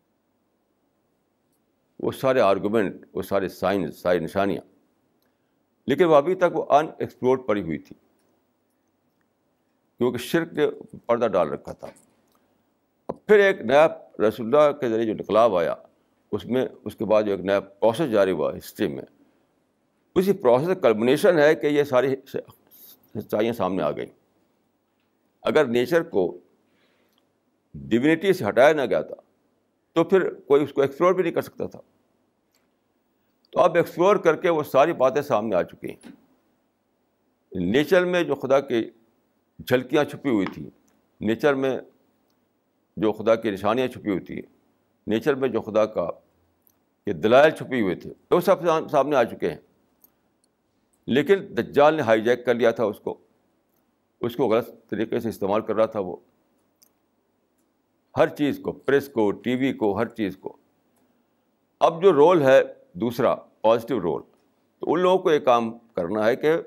وہ سارے آرگومنٹ، وہ سارے سائنس، ساری نشانیاں، لیکن وہ ابھی تک وہ ان ایکسپلورڈ پڑی ہوئی تھی کیونکہ شرک نے پردہ ڈال رکھا تھا. اب پھر ایک نیا رسول اللہ کے ذریعے جو انقلاب آیا، اس کے بعد جو ایک نیا پروسیس جاری ہوا ہسٹری میں، اسی پروسیس کا کلمنیشن ہے کہ یہ ساری سچائیاں سامنے آ گئیں. اگر نیچر کو ڈیوینٹی سے ہٹایا نہ گیا تھا تو پھر کوئی اس کو ایکسپلور بھی نہیں کر سکتا تھا. تو اب ایکسپلور کر کے وہ ساری باتیں سامنے آ چکی ہیں. نیچر میں جو خدا کی جھلکیاں چھپی ہوئی تھیں، نیچر میں جو خدا کی نشانیاں چھپی ہوتی ہیں، نیچر میں جو خدا کا یہ دلائل چھپی ہوئے تھے، وہ سب سامنے آ چکے ہیں. لیکن دجال نے ہائی جیک کر لیا تھا اس کو غلط طریقے سے استعمال کر رہا تھا. وہ ہر چیز کو، پریس کو، ٹی وی کو، ہر چیز کو. اب جو رول ہے دوسرا پازیٹیو رول، تو ان لوگوں کو یہ کام کرنا ہے کہ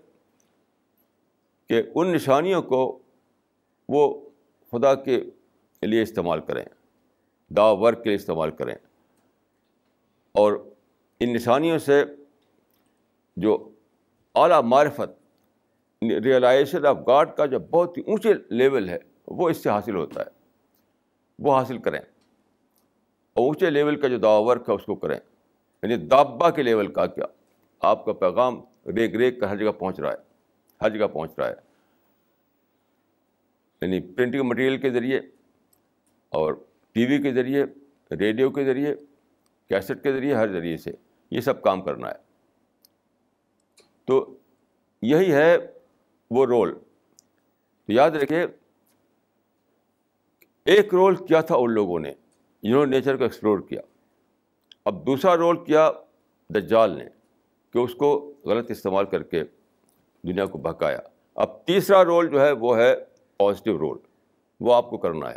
ان نشانیوں کو وہ خدا کے لیے استعمال کریں، دعوی ورک کے لیے استعمال کریں، اور ان نشانیوں سے جو اعلیٰ معرفت، ریئلائزیشن آف گاڈ کا جو بہت ہی اونچے لیول ہے، وہ اس سے حاصل ہوتا ہے، وہ حاصل کریں. اور اونچے لیول کا جو دعوی ورک ہے اس کو کریں. یعنی دابا کے لیول کا کیا آپ کا پیغام ریگ ریگ کر ہر جگہ پہنچ رہا ہے، ہر جگہ پہنچ رہا ہے. یعنی پرنٹنگ مٹیریل کے ذریعے، اور ٹی وی کے ذریعے، ریڈیو کے ذریعے، کیسٹ کے ذریعے، ہر ذریعے سے یہ سب کام کرنا ہے. تو یہی ہے وہ رول. تو یاد رکھیں، ایک رول کیا تھا ان لوگوں نے جنہوں نے نیچر کو ایکسپلور کیا. اب دوسرا رول کیا دجال نے کہ اس کو غلط استعمال کر کے دنیا کو بہکایا. اب تیسرا رول جو ہے وہ ہے پازیٹیو رول، وہ آپ کو کرنا ہے.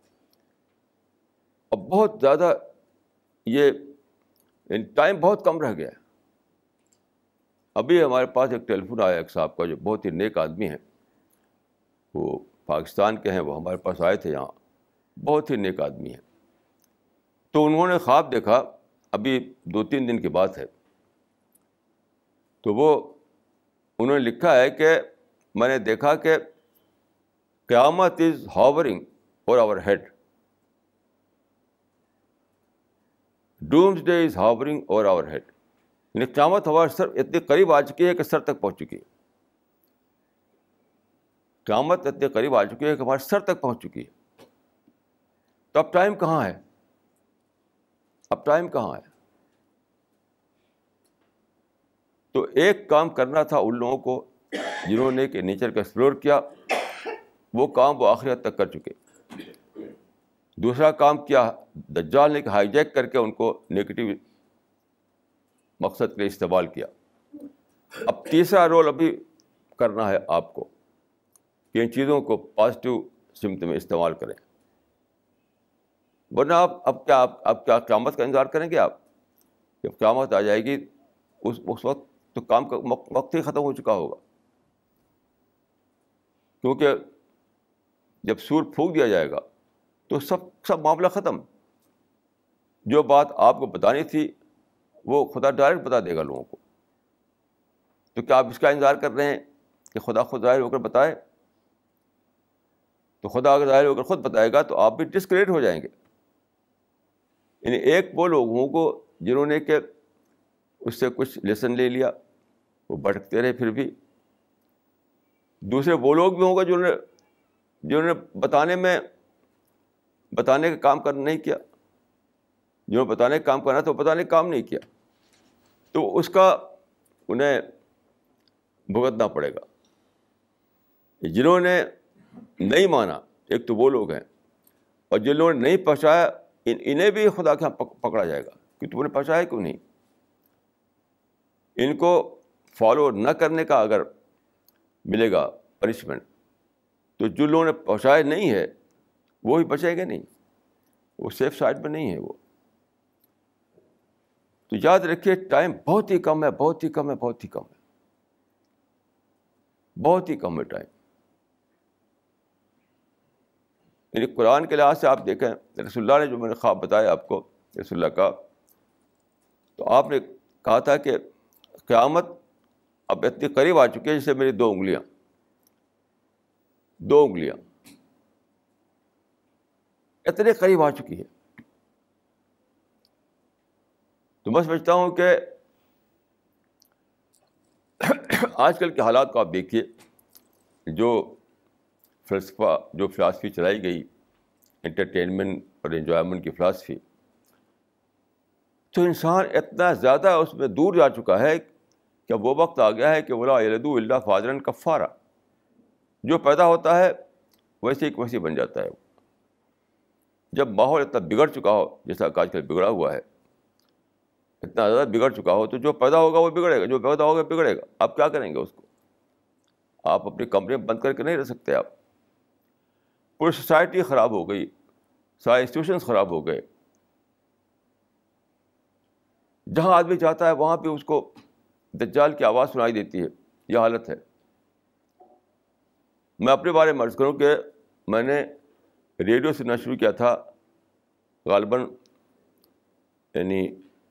اب بہت زیادہ یہ ٹائم بہت کم رہ گیا ہے. ابھی ہمارے پاس ایک ٹیلی فون آیا ایک صاحب کا جو بہت ہی نیک آدمی ہیں، وہ پاکستان کے ہیں، وہ ہمارے پاس آئے تھے یہاں، بہت ہی نیک آدمی ہیں. تو انہوں نے خواب دیکھا، ابھی 2-3 دن کی بات ہے. تو وہ انہوں نے لکھا ہے کہ میں نے دیکھا کہ قیامت is hovering over our head, doomsday is hovering over our head. یعنی قیامت ہمارے سر اتنے قریب آ چکی ہے کہ سر تک پہنچ چکی ہے. قیامت اتنے قریب آ چکی ہے کہ ہمارے سر تک پہنچ چکی ہے. تو اب ٹائم کہاں ہے؟ اب ٹائم کہاں ہے؟ تو ایک کام کرنا تھا ان لوگوں کو جنہوں نے کہ نیچر کا ایکسپلور کیا، وہ کام وہ آخری حد تک کر چکے. دوسرا کام کیا دجال نے کہ ہائی جیک کر کے ان کو نیگیٹو مقصد کے لیے استعمال کیا. اب تیسرا رول ابھی کرنا ہے آپ کو کہ ان چیزوں کو پازیٹیو سمت میں استعمال کریں. ورنہ اب کیا قیامت کا انتظار کریں گے؟ آپ جب قیامت آ جائے گی اس وقت تو کام کا وقت ہی ختم ہو چکا ہوگا. کیونکہ جب سور پھونک دیا جائے گا تو سب معاملہ ختم. جو بات آپ کو بتانی تھی وہ خدا ڈائریکٹ بتا دے گا لوگوں کو. تو کیا آپ اس کا انتظار کر رہے ہیں کہ خدا خود ظاہر ہو کر بتائے؟ تو خدا اگر ظاہر ہو کر خود بتائے گا تو آپ بھی ڈسکریڈٹ ہو جائیں گے. یعنی ایک وہ لوگوں کو جنہوں نے کہ اس سے کچھ لیسن لے لیا، وہ بھٹکتے رہے پھر بھی. دوسرے وہ لوگ بھی ہوں گے جنہوں نے بتانے کا کام نہیں کیا. جنہوں نے بتانے کا کام کرنا تو بتانے کا کام نہیں کیا، تو اس کا انہیں بھگتنا پڑے گا. جنہوں نے نہیں مانا ایک تو وہ لوگ ہیں، اور جنہوں نے نہیں پہنچایا انہیں بھی خدا کے یہاں پکڑا جائے گا کہ تم نے پہنچایا کیوں نہیں. ان کو فالو نہ کرنے کا اگر ملے گا پنشمنٹ، تو جو لوگوں نے پہنچایا نہیں ہے وہ بھی بچیں گے نہیں، وہ سیف سائڈ میں نہیں ہے وہ. تو یاد رکھیے ٹائم بہت ہی کم ہے، بہت ہی کم ہے، بہت ہی کم ہے، بہت ہی کم ہے ٹائم. یعنی قرآن کے لحاظ سے آپ دیکھیں، رسول اللہ نے جو میں نے خواب بتایا آپ کو رسول اللہ کا، تو آپ نے کہا تھا کہ قیامت اب اتنی قریب آ چکی ہے جیسے میری 2 انگلیاں اتنے قریب آ چکی ہے. تو میں سمجھتا ہوں کہ آج کل کے حالات کو آپ دیکھیے، جو فلاسفی چلائی گئی، انٹرٹینمنٹ اور انجوائمنٹ کی فلاسفی، تو انسان اتنا زیادہ اس میں دور جا چکا ہے کہ وہ وقت آ گیا ہے کہ ولا یلدو الا فاجرا کفارا، جو پیدا ہوتا ہے ویسے بن جاتا ہے. جب ماحول اتنا بگڑ چکا ہو جیسا کہ آج کل بگڑا ہوا ہے، اتنا زیادہ بگڑ چکا ہو، تو جو پیدا ہوگا وہ بگڑے گا، جو پیدا ہوگا بگڑے گا. آپ کیا کریں گے اس کو؟ آپ اپنی کمرے بند کر کے نہیں رہ سکتے. آپ پوری سوسائٹی خراب ہو گئی، سارے انسٹیٹیوشنس خراب ہو گئے. جہاں آدمی جاتا ہے وہاں پہ اس کو دجال کی آواز سنائی دیتی ہے. یہ حالت ہے. میں اپنے بارے میں عرض کروں کہ میں نے ریڈیو سننا شروع کیا تھا غالباً یعنی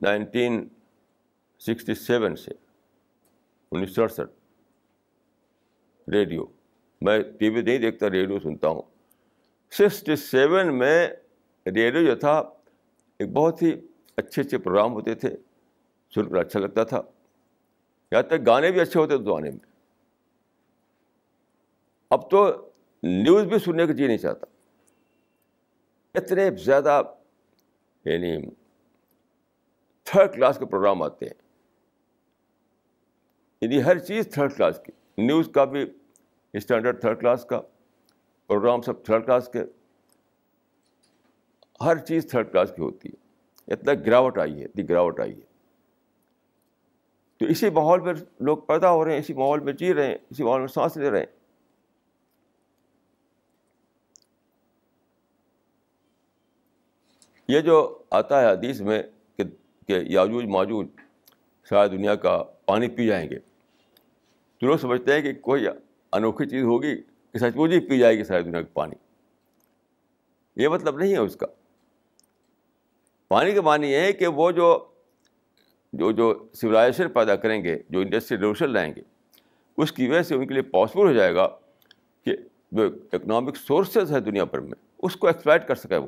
1967 سے 1967. ریڈیو، میں ٹی وی نہیں دیکھتا، ریڈیو سنتا ہوں. 67 میں ریڈیو جو تھا ایک بہت ہی اچھے اچھے پروگرام ہوتے تھے، سن کر اچھا لگتا تھا. یہاں تک گانے بھی اچھے ہوتے تھے زمانے میں. اب تو نیوز بھی سننے کا جی نہیں چاہتا. اتنے زیادہ یعنی تھرڈ کلاس کے پروگرام آتے ہیں، یعنی ہر چیز تھرڈ کلاس کی. نیوز کا بھی اسٹینڈرڈ تھرڈ کلاس کا، پروگرام سب تھرڈ کلاس کے، ہر چیز تھرڈ کلاس کی ہوتی ہے. اتنا گراوٹ آئی ہے، اتنی گراوٹ آئی ہے. تو اسی ماحول میں لوگ پیدا ہو رہے ہیں، اسی ماحول میں جی رہے ہیں، اسی ماحول میں سانس لے رہے ہیں. یہ جو آتا ہے حدیث میں کہ یاجوج ماجوج ساری دنیا کا پانی پی جائیں گے، تو لوگ سمجھتے ہیں کہ کوئی انوکھی چیز ہوگی کہ سچ مچ ہی پی جائے گی ساری دنیا کا پانی. یہ مطلب نہیں ہے اس کا. پانی کا معنی یہ ہے کہ وہ جو سویلائزیشن پیدا کریں گے، جو انڈسٹریل ریولیوشن لائیں گے، اس کی وجہ سے ان کے لیے پاسبل ہو جائے گا کہ جو اکنامک سورسز ہے دنیا بھر میں اس کو ایکسپلائٹ کر سکے،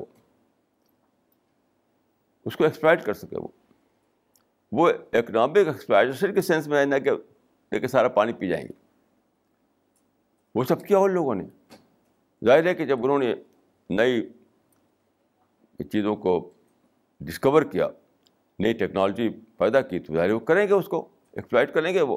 اس کو ایکسپلائٹ کر سکے. وہ اکنامک ایکسپلائٹیشن کے سینس میں ہے، نہ کہ سارا پانی پی جائیں گے. وہ سب کیا ان لوگوں نے. ظاہر ہے کہ جب انہوں نے نئی چیزوں کو ڈسکور کیا، نئی ٹیکنالوجی پیدا کی، تو ظاہر وہ کریں گے، اس کو ایکسپلائٹ کریں گے.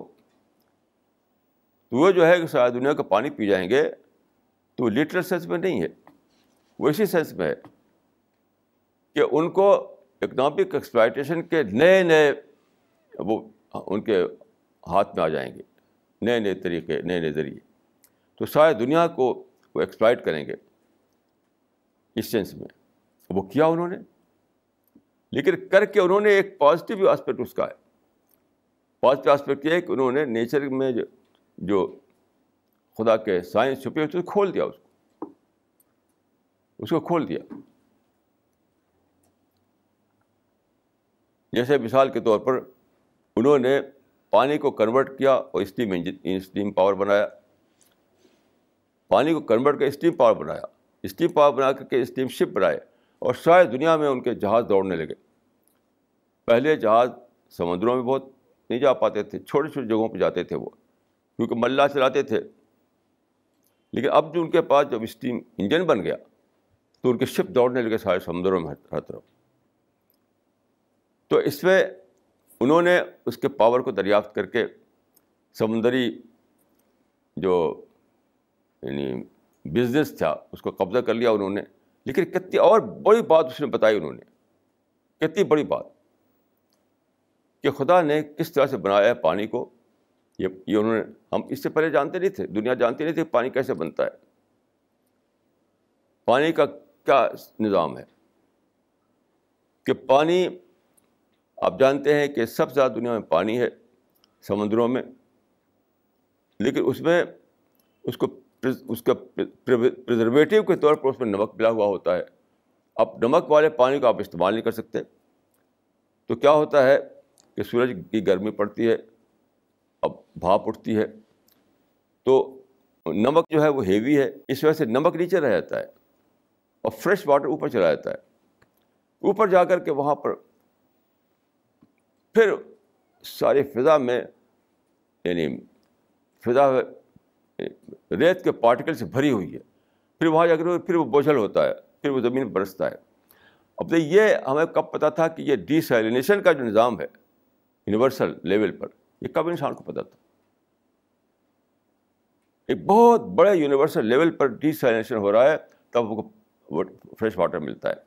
وہ جو ہے کہ ساری دنیا کا پانی پی جائیں گے، تو لٹرل سینس میں نہیں ہے، وہ اسی سینس میں ہے کہ ان کو اکنامک ایکسپلائٹیشن کے نئے وہ ان کے ہاتھ میں آ جائیں گے، نئے طریقے، نئے ذریعے. تو ساری دنیا کو وہ ایکسپلائٹ کریں گے اس سینس میں. وہ کیا انہوں نے، لیکن کر کے انہوں نے ایک پازیٹیو آسپیکٹ اس کا ہے. پازیٹیو آسپیکٹ یہ ہے کہ انہوں نے نیچر میں جو خدا کے سائنس چھپے ہوئے کھول دیا، اس کو کھول دیا. جیسے مثال کے طور پر انہوں نے پانی کو کنورٹ کیا اور اسٹیم پاور بنایا. پانی کو کنورٹ کر اسٹیم پاور بنایا، اسٹیم پاور بنا کر کے اسٹیم شپ بنائے، اور ساری دنیا میں ان کے جہاز دوڑنے لگے. پہلے جہاز سمندروں میں بہت نہیں جا پاتے تھے، چھوٹی چھوٹی جگہوں پہ جاتے تھے وہ، کیونکہ ملا چلاتے تھے. لیکن اب جو ان کے پاس جب اسٹیم انجن بن گیا تو ان کے شپ دوڑنے لگے سارے سمندروں میں ہر طرف. تو اس میں انہوں نے اس کے پاور کو دریافت کر کے سمندری جو یعنی بزنس تھا اس کو قبضہ کر لیا انہوں نے. لیکن کتنی اور بڑی بات اس نے بتائی انہوں نے، کتنی بڑی بات کہ خدا نے کس طرح سے بنایا ہے پانی کو. یہ انہوں نے، ہم اس سے پہلے جانتے نہیں تھے، دنیا جانتی نہیں تھی پانی کیسے بنتا ہے، پانی کا کیا نظام ہے. کہ پانی آپ جانتے ہیں کہ سب سے زیادہ دنیا میں پانی ہے سمندروں میں، لیکن اس کا پریزرویٹو کے طور پر اس میں نمک ملا ہوا ہوتا ہے. اب نمک والے پانی کو آپ استعمال نہیں کر سکتے. تو کیا ہوتا ہے کہ سورج کی گرمی پڑتی ہے، اب بھاپ اٹھتی ہے، تو نمک جو ہے وہ ہیوی ہے، اس وجہ سے نمک نیچے رہ جاتا ہے اور فریش واٹر اوپر چلا جاتا ہے. اوپر جا کر کے وہاں پر پھر ساری فضا میں یعنی فضا ریت کے پارٹیکل سے بھری ہوئی ہے. پھر وہاں جا کر پھر وہ بوجھل ہوتا ہے، پھر وہ زمین برستا ہے. اب تو یہ ہمیں کب پتا تھا کہ یہ ڈی سیلینیشن کا جو نظام ہے یونیورسل لیول پر، یہ کب انسان کو پتا تھا؟ ایک بہت بڑے یونیورسل لیول پر ڈی سیلینیشن ہو رہا ہے، تب وہ فریش واٹر ملتا ہے،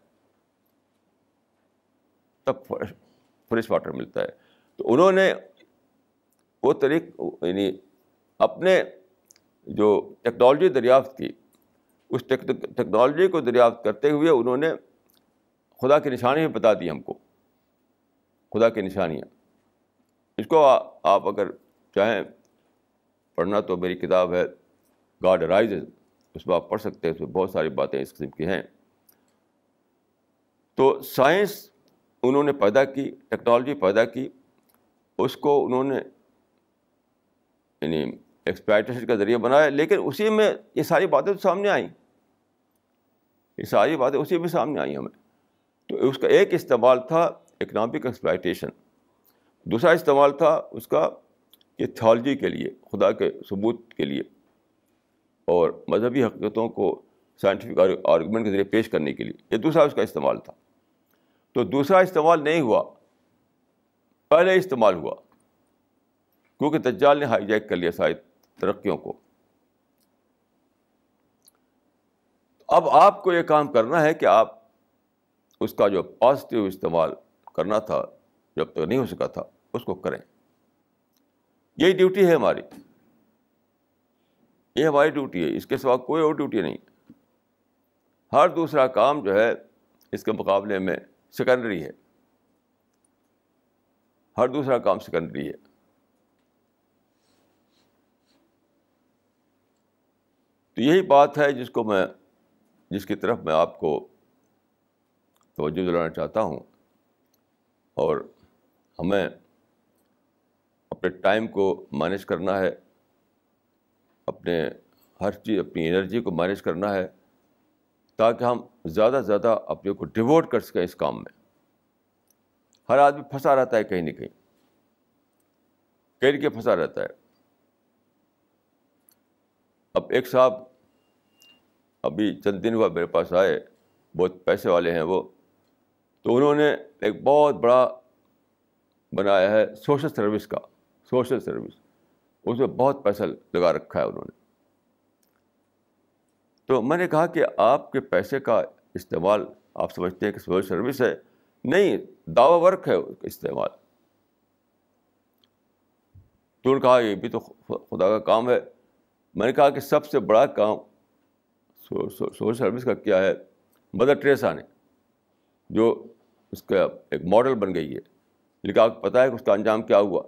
تب فریش واٹر ملتا ہے. تو انہوں نے وہ یعنی اپنے جو ٹیکنالوجی دریافت کی، اس ٹیکنالوجی کو دریافت کرتے ہوئے انہوں نے خدا کی نشانیاں بتا دی ہم کو، خدا کی نشانیاں. اس کو آپ اگر چاہیں پڑھنا تو میری کتاب ہے گاڈ رائزز، اس میں آپ پڑھ سکتے ہیں، اس میں بہت ساری باتیں اس قسم کی ہیں. تو سائنس انہوں نے پیدا کی، ٹیکنالوجی پیدا کی، اس کو انہوں نے یعنی ایکسپلائٹیشن کا ذریعہ بنایا، لیکن اسی میں یہ ساری باتیں تو سامنے آئیں، یہ ساری باتیں اسی میں سامنے آئیں ہمیں. تو اس کا ایک استعمال تھا اکنامک ایکسپلائٹیشن، دوسرا استعمال تھا اس کا کہ تھیولوجی کے لیے، خدا کے ثبوت کے لیے اور مذہبی حقیقتوں کو سائنٹیفک آرگومنٹ کے ذریعے پیش کرنے کے لیے، یہ دوسرا اس کا استعمال تھا. تو دوسرا استعمال نہیں ہوا، پہلے استعمال ہوا، کیونکہ دجال نے ہائی جیک کر لیا ساری ترقیوں کو. اب آپ کو یہ کام کرنا ہے کہ آپ اس کا جو پازیٹیو استعمال کرنا تھا، جب تک نہیں ہو سکا تھا، اس کو کریں. یہی ڈیوٹی ہے ہماری، یہ ہماری ڈیوٹی ہے، اس کے سوا کوئی اور ڈیوٹی نہیں. ہر دوسرا کام جو ہے اس کے مقابلے میں سیکنڈری ہے، ہر دوسرا کام سیکنڈری ہے. تو یہی بات ہے جس کی طرف میں آپ کو توجہ دلانا چاہتا ہوں. اور ہمیں اپنے ٹائم کو مینیج کرنا ہے، اپنے ہر چیز، اپنی انرجی کو مینیج کرنا ہے، تاکہ ہم زیادہ سے زیادہ اپنے کو ڈیووٹ کر سکیں اس کام میں. ہر آدمی پھنسا رہتا ہے کہیں نہ کہیں، کہیں نہ کہیں پھنسا رہتا ہے. اب ایک صاحب ابھی چند دن ہوا میرے پاس آئے، بہت پیسے والے ہیں وہ. تو انہوں نے ایک بہت بڑا بنایا ہے سوشل سروس کا، سوشل سروس، اس میں بہت پیسہ لگا رکھا ہے انہوں نے. تو میں نے کہا کہ آپ کے پیسے کا استعمال آپ سمجھتے ہیں کہ سوشل سروس ہے؟ نہیں، دعوی ورک ہے اس کا استعمال. تو انہوں نے کہا یہ بھی تو خدا کا کام ہے. میں نے کہا کہ سب سے بڑا کام سوشل سروس کا کیا ہے؟ مدر ٹریسا نے، جو اس کا ایک ماڈل بن گئی ہے، لیکن آپ کو پتہ ہے کہ اس کا انجام کیا ہوا؟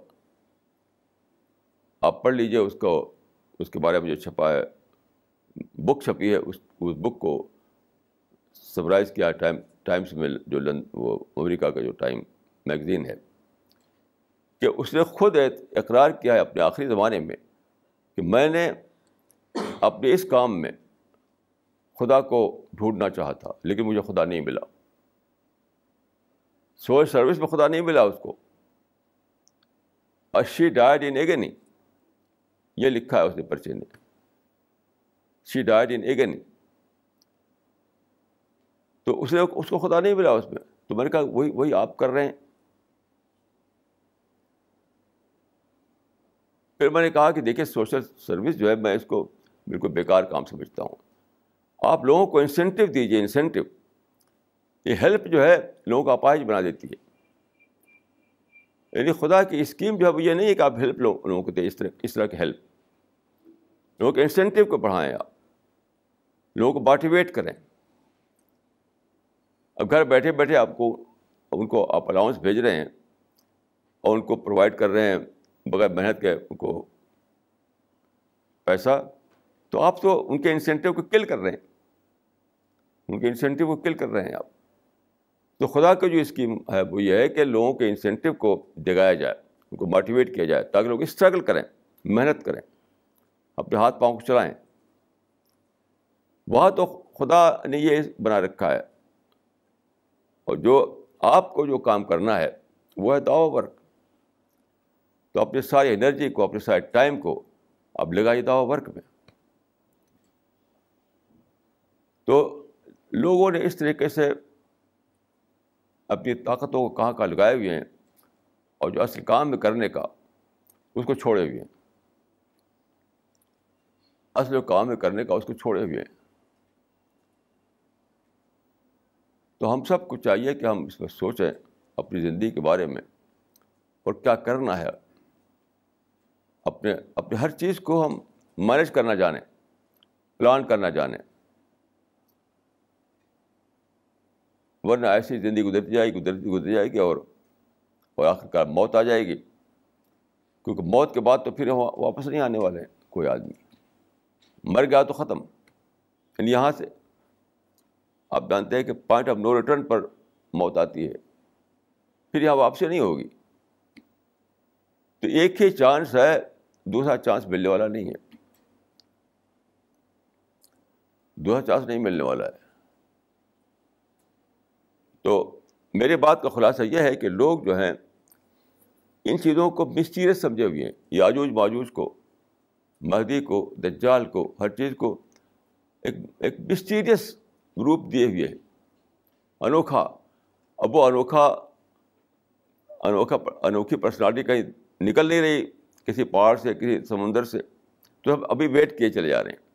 آپ پڑھ لیجیے اس کو، اس کے بارے میں جو چھپا ہے، بک چھپی ہے، اس بک کو سمرائز کیا ٹائمس میں، جو وہ امریکہ کا جو ٹائم میگزین ہے، کہ اس نے خود اقرار کیا ہے اپنے آخری زمانے میں کہ میں نے اپنے اس کام میں خدا کو ڈھونڈنا چاہا تھا، لیکن مجھے خدا نہیں ملا. سوشل سروس میں خدا نہیں ملا اس کو. شی ڈائڈ ان ایگنی، یہ لکھا ہے اس نے پرچے نے، شی ڈائڈ ان ایگنی. تو اس کو خدا نہیں ملا اس میں. تو میں نے کہا وہی آپ کر رہے ہیں. پھر میں نے کہا کہ دیکھیے سوشل سروس جو ہے میں اس کو بالکل بیکار کام سمجھتا ہوں. آپ لوگوں کو انسینٹیو دیجیے، انسینٹیو. یہ ہیلپ جو ہے لوگوں کو اپاہج بنا دیتی ہے. یعنی خدا کی اسکیم جو ہے یہ نہیں ہے کہ آپ ہیلپ لوگوں کو دیں، اس طرح کی ہیلپ. لوگوں کے انسینٹیو کو بڑھائیں، آپ لوگوں کو موٹیویٹ کریں. اب گھر بیٹھے بیٹھے ان کو آپ الاؤنس بھیج رہے ہیں اور ان کو پرووائڈ کر رہے ہیں بغیر محنت کے ان کو پیسہ، تو آپ تو ان کے انسینٹیو کو کل کر رہے ہیں، ان کے انسینٹیو کو کل کر رہے ہیں آپ. تو خدا کا جو اسکیم ہے وہ یہ ہے کہ لوگوں کے انسینٹیو کو جگایا جائے، ان کو موٹیویٹ کیا جائے تاکہ لوگ اسٹرگل کریں، محنت کریں، اپنے ہاتھ پاؤں کو چلائیں. وہاں تو خدا نے یہ بنا رکھا ہے. اور جو آپ کو جو کام کرنا ہے وہ ہے دعوی ورک. تو اپنی ساری انرجی کو، اپنے سارے ٹائم کو آپ لگائیے دعوی ورک میں. تو لوگوں نے اس طریقے سے اپنی طاقتوں کو کہاں لگائے ہوئے ہیں اور جو اصل کام میں کرنے کا اس کو چھوڑے ہوئے ہیں، اصل کام میں کرنے کا اس کو چھوڑے ہوئے ہیں. تو ہم سب کو چاہیے کہ ہم اس پر سوچیں اپنی زندگی کے بارے میں اور کیا کرنا ہے. اپنے ہر چیز کو ہم مینیج کرنا جانیں, پلان کرنا جانیں, ورنہ ایسی زندگی گزرتی جائے گی اور آخرکار موت آ جائے گی, کیونکہ موت کے بعد تو پھر واپس نہیں آنے والے ہیں. کوئی آدمی مر گیا تو ختم. یعنی یہاں سے آپ جانتے ہیں کہ پوائنٹ آف نو ریٹرن پر موت آتی ہے, پھر یہاں واپسی نہیں ہوگی. تو ایک ہی چانس ہے, دوسرا چانس ملنے والا نہیں ہے, دوسرا چانس نہیں ملنے والا ہے. تو میرے بات کا خلاصہ یہ ہے کہ لوگ جو ہیں ان چیزوں کو مسٹیریس سمجھے ہوئے ہیں. یاجوج ماجوج کو, مہدی کو, دجال کو, ہر چیز کو ایک مسٹیریس روپ دیے ہوئے ہیں, انوکھا. اب وہ انوکھی پرسنالٹی کہیں نکل نہیں رہی کسی پہاڑ سے, کسی سمندر سے, تو ہم ابھی ویٹ کیے چلے جا رہے ہیں.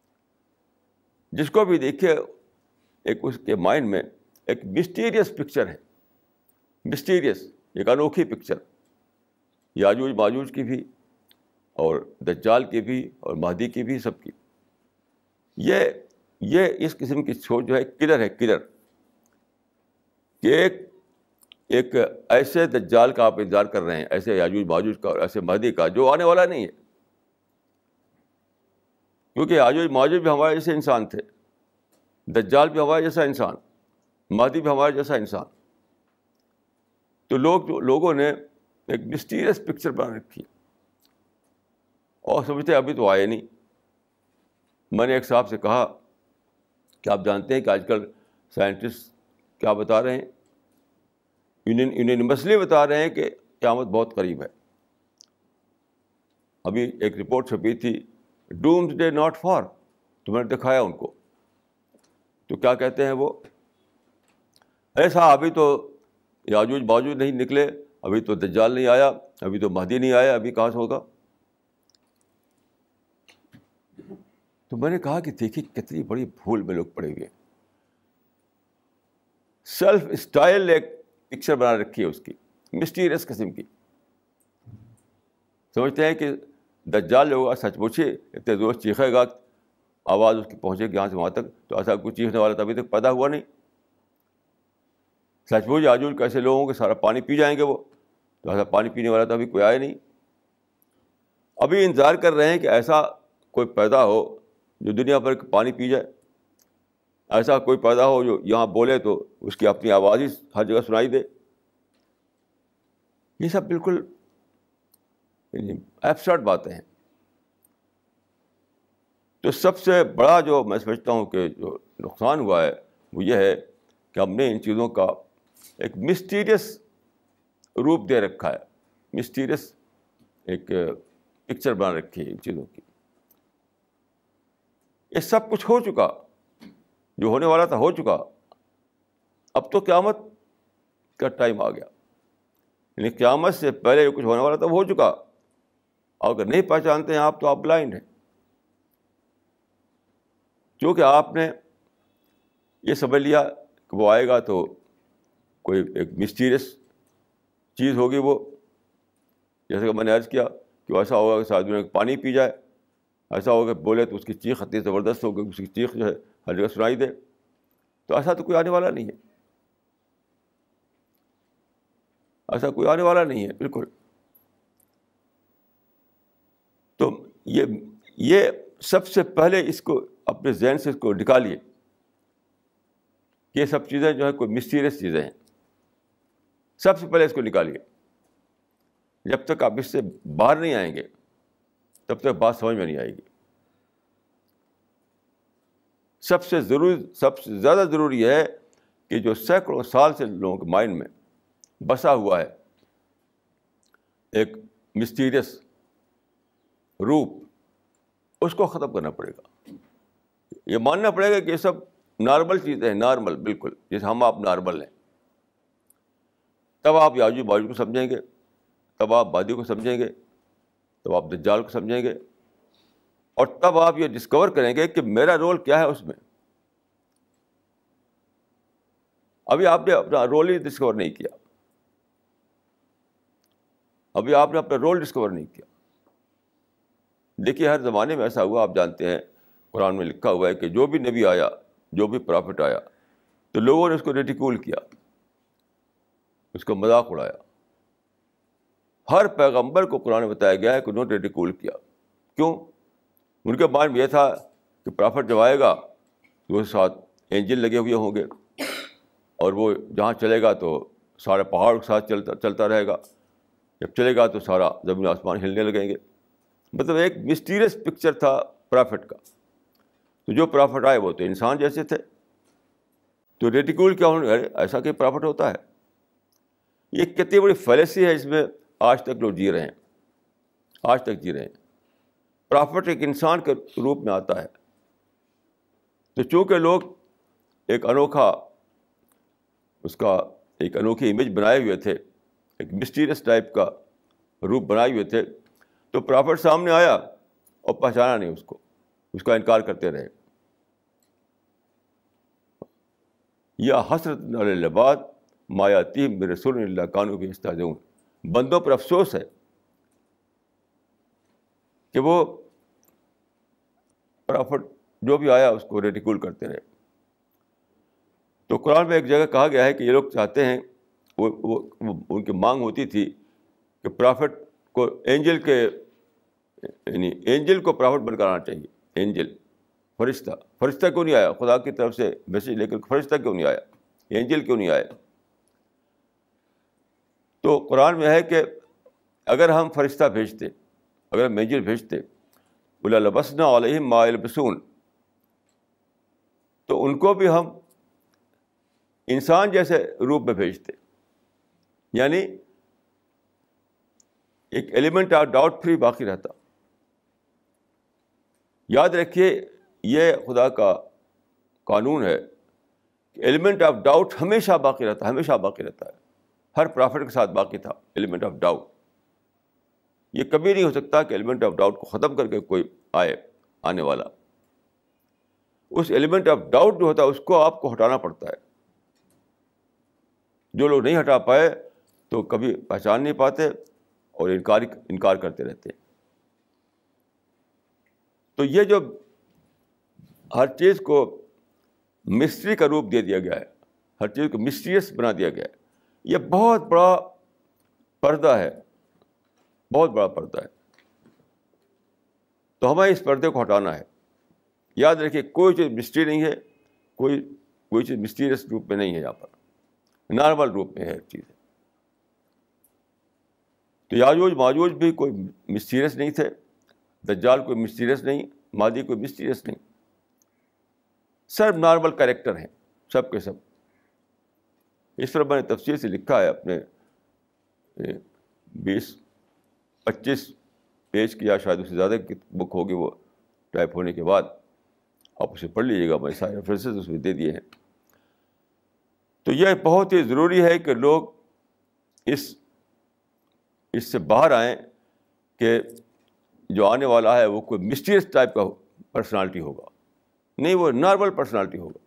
جس کو بھی دیکھے ایک اس کے مائنڈ میں ایک مسٹیریس پکچر ہے, مسٹیریس, ایک انوکھی پکچر, یاجوج ماجوج کی بھی اور دجال کی بھی اور مہدی کی بھی, سب کی. یہ اس قسم کی سوچ جو ہے کلر ہے, کلر, کہ ایک ایسے دجال کا آپ انتظار کر رہے ہیں, ایسے یاجوج ماجوج کا اور ایسے مہدی کا جو آنے والا نہیں ہے. کیونکہ یاجوج ماجوج بھی ہمارے جیسے انسان تھے, دجال بھی ہمارے جیسا انسان, مہدی بھی ہمارے جیسا انسان. تو لوگوں نے ایک مسٹیریس پکچر بنا رکھی اور سمجھتے ابھی تو آئے نہیں. میں نے ایک صاحب سے کہا کہ آپ جانتے ہیں کہ آج کل سائنٹسٹ کیا بتا رہے ہیں, یونینیمسلی بتا رہے ہیں کہ قیامت بہت قریب ہے. ابھی ایک رپورٹ چھپی تھی, ڈومز ڈے ناٹ فار, تو میں نے دکھایا ان کو, تو کیا کہتے ہیں وہ, ایسا ابھی تو یاجوج ماجوج نہیں نکلے, ابھی تو دجال نہیں آیا, ابھی تو مہدی نہیں آیا, ابھی کہاں سے ہوگا. تو میں نے کہا کہ دیکھیے کتنی بڑی بھول میں لوگ پڑے ہوئے ہیں. سیلف اسٹائل ایک پکچر بنا رکھی ہے اس کی, مسٹیریس قسم کی. سمجھتے ہیں کہ دجال جو ہوگا سچ پوچھے اتنے زور چیخے گا, آواز اس کی پہنچے گی یہاں سے وہاں تک, تو ایسا کوئی چیخنے والا تو ابھی تک پیدا ہوا نہیں. سچ پوچھ یاجوج کیسے لوگوں کے سارا پانی پی جائیں گے وہ, تو ایسا پانی پینے والا تو ابھی کوئی آیا نہیں. ابھی انتظار کر رہے ہیں کہ ایسا کوئی پیدا ہو جو دنیا بھر پانی پی جائے, ایسا کوئی پیدا ہو جو یہاں بولے تو اس کی اپنی آواز ہی ہر جگہ سنائی دے. یہ سب بالکل ایبسرڈ باتیں ہیں. تو سب سے بڑا جو میں سمجھتا ہوں کہ جو نقصان ہوا ہے وہ یہ ہے کہ ہم نے ان چیزوں کا ایک مسٹیریس روپ دے رکھا ہے, مسٹیریس ایک پکچر بنا رکھی ہے ان چیزوں کی. یہ سب کچھ ہو چکا, جو ہونے والا تھا ہو چکا, اب تو قیامت کا ٹائم آ گیا. یعنی قیامت سے پہلے جو کچھ ہونے والا تھا وہ ہو چکا, اور اگر نہیں پہچانتے ہیں آپ تو آپ بلائنڈ ہیں. کیونکہ آپ نے یہ سمجھ لیا کہ وہ آئے گا تو کوئی ایک مسٹیریس چیز ہوگی, وہ جیسے کہ میں نے عرض کیا کہ ایسا ہوگا کہ آدمی پانی پی جائے, ایسا ہوگا کہ بولے تو اس کی چیخ اتنی زبردست ہوگی, اس کی چیخ جو ہے ہر جگہ سنائی دے. تو ایسا تو کوئی آنے والا نہیں ہے, ایسا کوئی آنے والا نہیں ہے بالکل. تو یہ سب سے پہلے اس کو اپنے ذہن سے اس کو نکالیے. یہ سب چیزیں جو ہے کوئی مسٹیریس چیزیں ہیں, سب سے پہلے اس کو نکالیے. جب تک آپ اس سے باہر نہیں آئیں گے تب تک بات سمجھ میں نہیں آئے گی. سب سے زیادہ ضروری ہے کہ جو سینکڑوں سال سے لوگوں کے مائنڈ میں بسا ہوا ہے ایک مسٹیریس روپ, اس کو ختم کرنا پڑے گا. یہ ماننا پڑے گا کہ یہ سب نارمل چیزیں ہیں, نارمل بالکل جیسے ہم آپ نارمل ہیں. تب آپ یاجوج ماجوج کو سمجھیں گے, تب آپ مہدی کو سمجھیں گے, تب آپ دجال کو سمجھیں گے, اور تب آپ یہ ڈسکور کریں گے کہ میرا رول کیا ہے اس میں. ابھی آپ نے اپنا رول ہی ڈسکور نہیں کیا، ابھی آپ نے اپنا رول ڈسکور نہیں کیا. دیکھیے ہر زمانے میں ایسا ہوا، آپ جانتے ہیں قرآن میں لکھا ہوا ہے کہ جو بھی نبی آیا، جو بھی پرافٹ آیا، تو لوگوں نے اس کو ریڈیکول کیا، اس کا مذاق اڑایا. ہر پیغمبر کو قرآن میں بتایا گیا ہے کہ انہوں نے ریڈیکول کیا. کیوں؟ ان کے مائنڈ میں یہ تھا کہ پرافٹ جب آئے گا تو اس کے ساتھ اینجل لگے ہوئے ہوں گے، اور وہ جہاں چلے گا تو سارے پہاڑ کے ساتھ چلتا رہے گا، جب چلے گا تو سارا زمین آسمان ہلنے لگیں گے. مطلب ایک مسٹیریس پکچر تھا پرافٹ کا. تو جو پرافٹ آئے وہ تو انسان جیسے تھے، تو ریڈیکول کیا انہوں نے، ایسا کہ پرافٹ ہوتا ہے. یہ کتنی بڑی فیلیسی ہے، اس میں آج تک لوگ جی رہے ہیں، آج تک جی رہے ہیں. پرافٹ ایک انسان کے روپ میں آتا ہے. تو چونکہ لوگ ایک انوکھا، اس کا ایک انوکھی امیج بنائے ہوئے تھے، ایک مسٹیریس ٹائپ کا روپ بنائے ہوئے تھے، تو پرافٹ سامنے آیا اور پہچانا نہیں اس کو، اس کا انکار کرتے رہے. یا حسرت علی العباد ما یاتیہم من رسول الا کانوا بہ یستہزئون. بندوں پر افسوس ہے کہ وہ پرافٹ جو بھی آیا اس کو ریڈیکول کرتے رہے. تو قرآن میں ایک جگہ کہا گیا ہے کہ یہ لوگ چاہتے ہیں، وہ ان کی مانگ ہوتی تھی کہ پرافٹ کو اینجل کے، یعنی اینجل کو پرافٹ بن کر آنا چاہیے. اینجل، فرشتہ کیوں نہیں آیا؟ خدا کی طرف سے میسج لے کر فرشتہ کیوں نہیں آیا؟ اینجل کیوں نہیں آیا؟ تو قرآن میں ہے کہ اگر ہم فرشتہ بھیجتے، اگر ہم اینجل بھیجتے، وَلَلَبَسْنَا عَلَيْهِمْ مَا يَلْبِسُونَ، تو ان کو بھی ہم انسان جیسے روپ میں بھیجتے. یعنی ایک ایلیمنٹ آف ڈاؤٹ فری باقی رہتا. یاد رکھیے یہ خدا کا قانون ہے کہ ایلیمنٹ آف ڈاؤٹ ہمیشہ باقی رہتا ہے، ہمیشہ باقی رہتا ہے. ہر پرافٹ کے ساتھ باقی تھا ایلیمنٹ آف ڈاؤٹ. یہ کبھی نہیں ہو سکتا کہ ایلیمنٹ آف ڈاؤٹ کو ختم کر کے کوئی آنے والا. اس ایلیمنٹ آف ڈاؤٹ جو ہوتا ہے اس کو آپ کو ہٹانا پڑتا ہے. جو لوگ نہیں ہٹا پائے تو کبھی پہچان نہیں پاتے اور انکار کرتے رہتے. تو یہ جو ہر چیز کو مسٹری کا روپ دے دیا گیا ہے، ہر چیز کو مسٹریس بنا دیا گیا ہے، یہ بہت بڑا پردہ ہے، بہت بڑا پردہ ہے. تو ہمیں اس پردے کو ہٹانا ہے. یاد رکھیے کوئی چیز مسٹری نہیں ہے، کوئی چیز مسٹریس روپ میں نہیں ہے. یہاں پر نارمل روپ میں ہے ہر چیز. تو یاجوج ماجوج بھی کوئی مسٹریس نہیں تھے، دجال کوئی مسٹریس نہیں، مہدی کوئی مسٹریس نہیں. سب نارمل کریکٹر ہیں، سب کے سب. اس طرح میں نے تفصیل سے لکھا ہے اپنے 20-25 پیج کی یا شاید اس سے زیادہ کی بک ہوگی، وہ ٹائپ ہونے کے بعد آپ اسے پڑھ لیجیے گا. میں سارے ریفرنسز اس میں دے دیے ہیں. تو یہ بہت ہی ضروری ہے کہ لوگ اس سے باہر آئیں کہ جو آنے والا ہے وہ کوئی مسٹریس ٹائپ کا پرسنالٹی ہوگا نہیں، وہ نارمل پرسنالٹی ہوگا.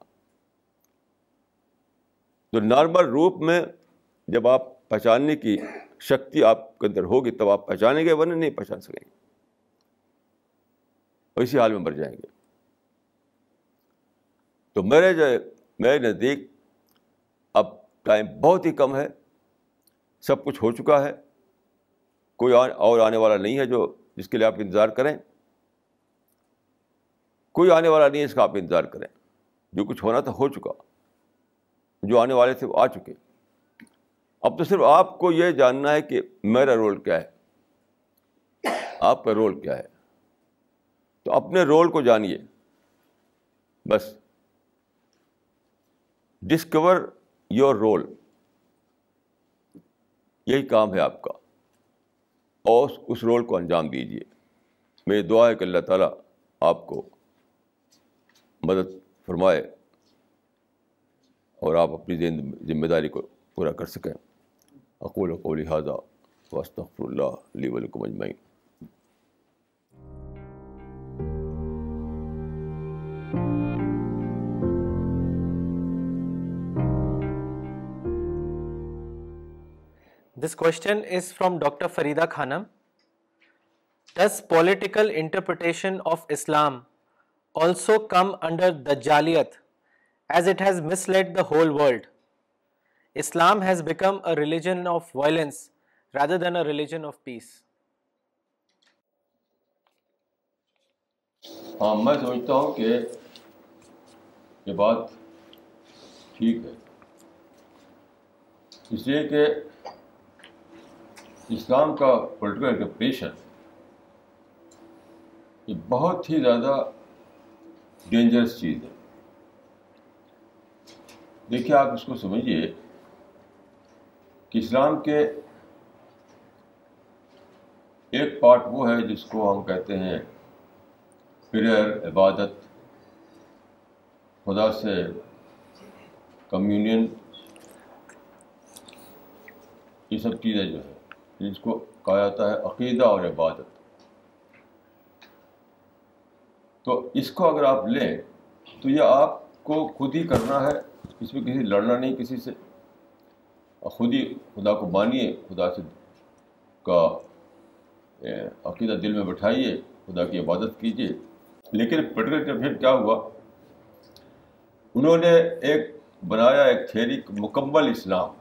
تو نارمل روپ میں جب آپ پہچاننے کی شکتی آپ کے اندر ہوگی تب آپ پہچانیں گے، ورنہ نہیں پہچان سکیں گے، اور اسی حال میں مر جائیں گے. تو میرے نزدیک اب ٹائم بہت ہی کم ہے، سب کچھ ہو چکا ہے، کوئی اور آنے والا نہیں ہے جس کے لیے آپ انتظار کریں. کوئی آنے والا نہیں ہے اس کا آپ انتظار کریں. جو کچھ ہونا تھا ہو چکا، جو آنے والے تھے وہ آ چکے. اب تو صرف آپ کو یہ جاننا ہے کہ میرا رول کیا ہے، آپ کا رول کیا ہے. تو اپنے رول کو جانیے، بس ڈسکور یور رول، یہی کام ہے آپ کا، اور اس رول کو انجام دیجیے. میری دعا ہے کہ اللہ تعالیٰ آپ کو مدد فرمائے اور آپ اپنی ذمہ داری کو پورا کر سکیں. اقول قولی ھذا واستغفر اللہ لی ولکم اجمعین. This question is from Dr. Farida Khanam. Does political interpretation of Islam also come under Dajjaliyat, as it has misled the whole world? Islam has become a religion of violence rather than a religion of peace. ہاں، میں سمجھتا ہوں کہ یہ بات ٹھیک ہے، اس لیے کہ اسلام کا پولیٹیکل انٹرپریشن یہ بہت ہی زیادہ ڈینجرس چیز ہے. دیکھیے، آپ اس کو سمجھیے کہ اسلام کے ایک پارٹ وہ ہے جس کو ہم کہتے ہیں پریئر، عبادت، خدا سے کمیونین، یہ سب چیزیں جو ہے جس کو کہا جاتا ہے عقیدہ اور عبادت. تو اس کو اگر آپ لیں تو یہ آپ کو خود ہی کرنا ہے، اس میں کسی لڑنا نہیں کسی سے، خود ہی خدا کو مانیے، خدا سے کا عقیدہ دل میں بٹھائیے، خدا کی عبادت کیجیے. لیکن پولیٹیکل انٹرپریشن کیا ہوا، انہوں نے ایک بنایا ایک تھیوری، مکمل اسلام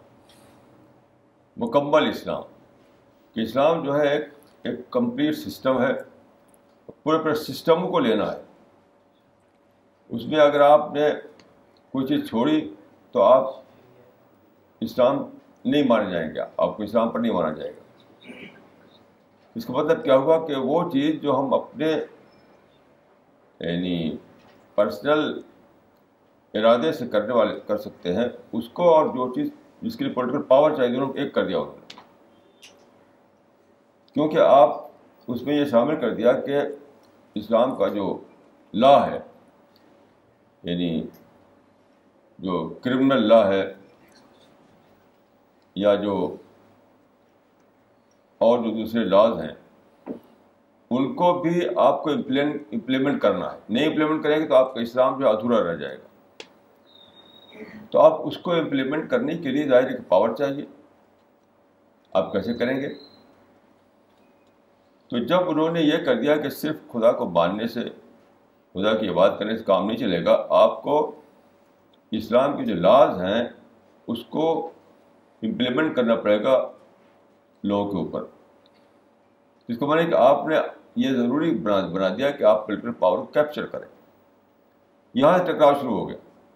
کہ اسلام جو ہے ایک کمپلیٹ سسٹم ہے، پورے سسٹم کو لینا ہے. اس میں اگر آپ نے کوئی چیز چھوڑی تو آپ اسلام نہیں مانے جائیں گے، آپ کو اسلام پر نہیں مانا جائے گا. اس کا مطلب کیا ہوا کہ وہ چیز جو ہم اپنے یعنی پرسنل ارادے سے کر سکتے ہیں اس کو، اور جو چیز جس کے لیے پولیٹیکل پاور چاہیے انہوں نے ایک کر دیا انہوں نے، کیونکہ آپ اس میں یہ شامل کر دیا کہ اسلام کا جو لا ہے، یعنی جو کرمنل لا ہے یا جو اور جو دوسرے لاز ہیں، ان کو بھی آپ کو امپلیمنٹ کرنا ہے. نہیں امپلیمنٹ کریں گے تو آپ کا اسلام جو ادھورا رہ جائے گا. تو آپ اس کو امپلیمنٹ کرنے کے لیے ظاہر ہے کہ پاور چاہیے. آپ کیسے کریں گے؟ تو جب انہوں نے یہ کر دیا کہ صرف خدا کو ماننے سے، خدا کی عبادت کرنے سے کام نہیں چلے گا، آپ کو اسلام کے جو لاز ہیں اس کو امپلیمنٹ کرنا پڑے گا لوگوں کے اوپر. اس کو مانے کہ آپ نے یہ ضروری بنا دیا کہ آپ پولیٹیکل پاور کو کیپچر کریں. یہاں سے ٹکراؤ شروع ہو گیا.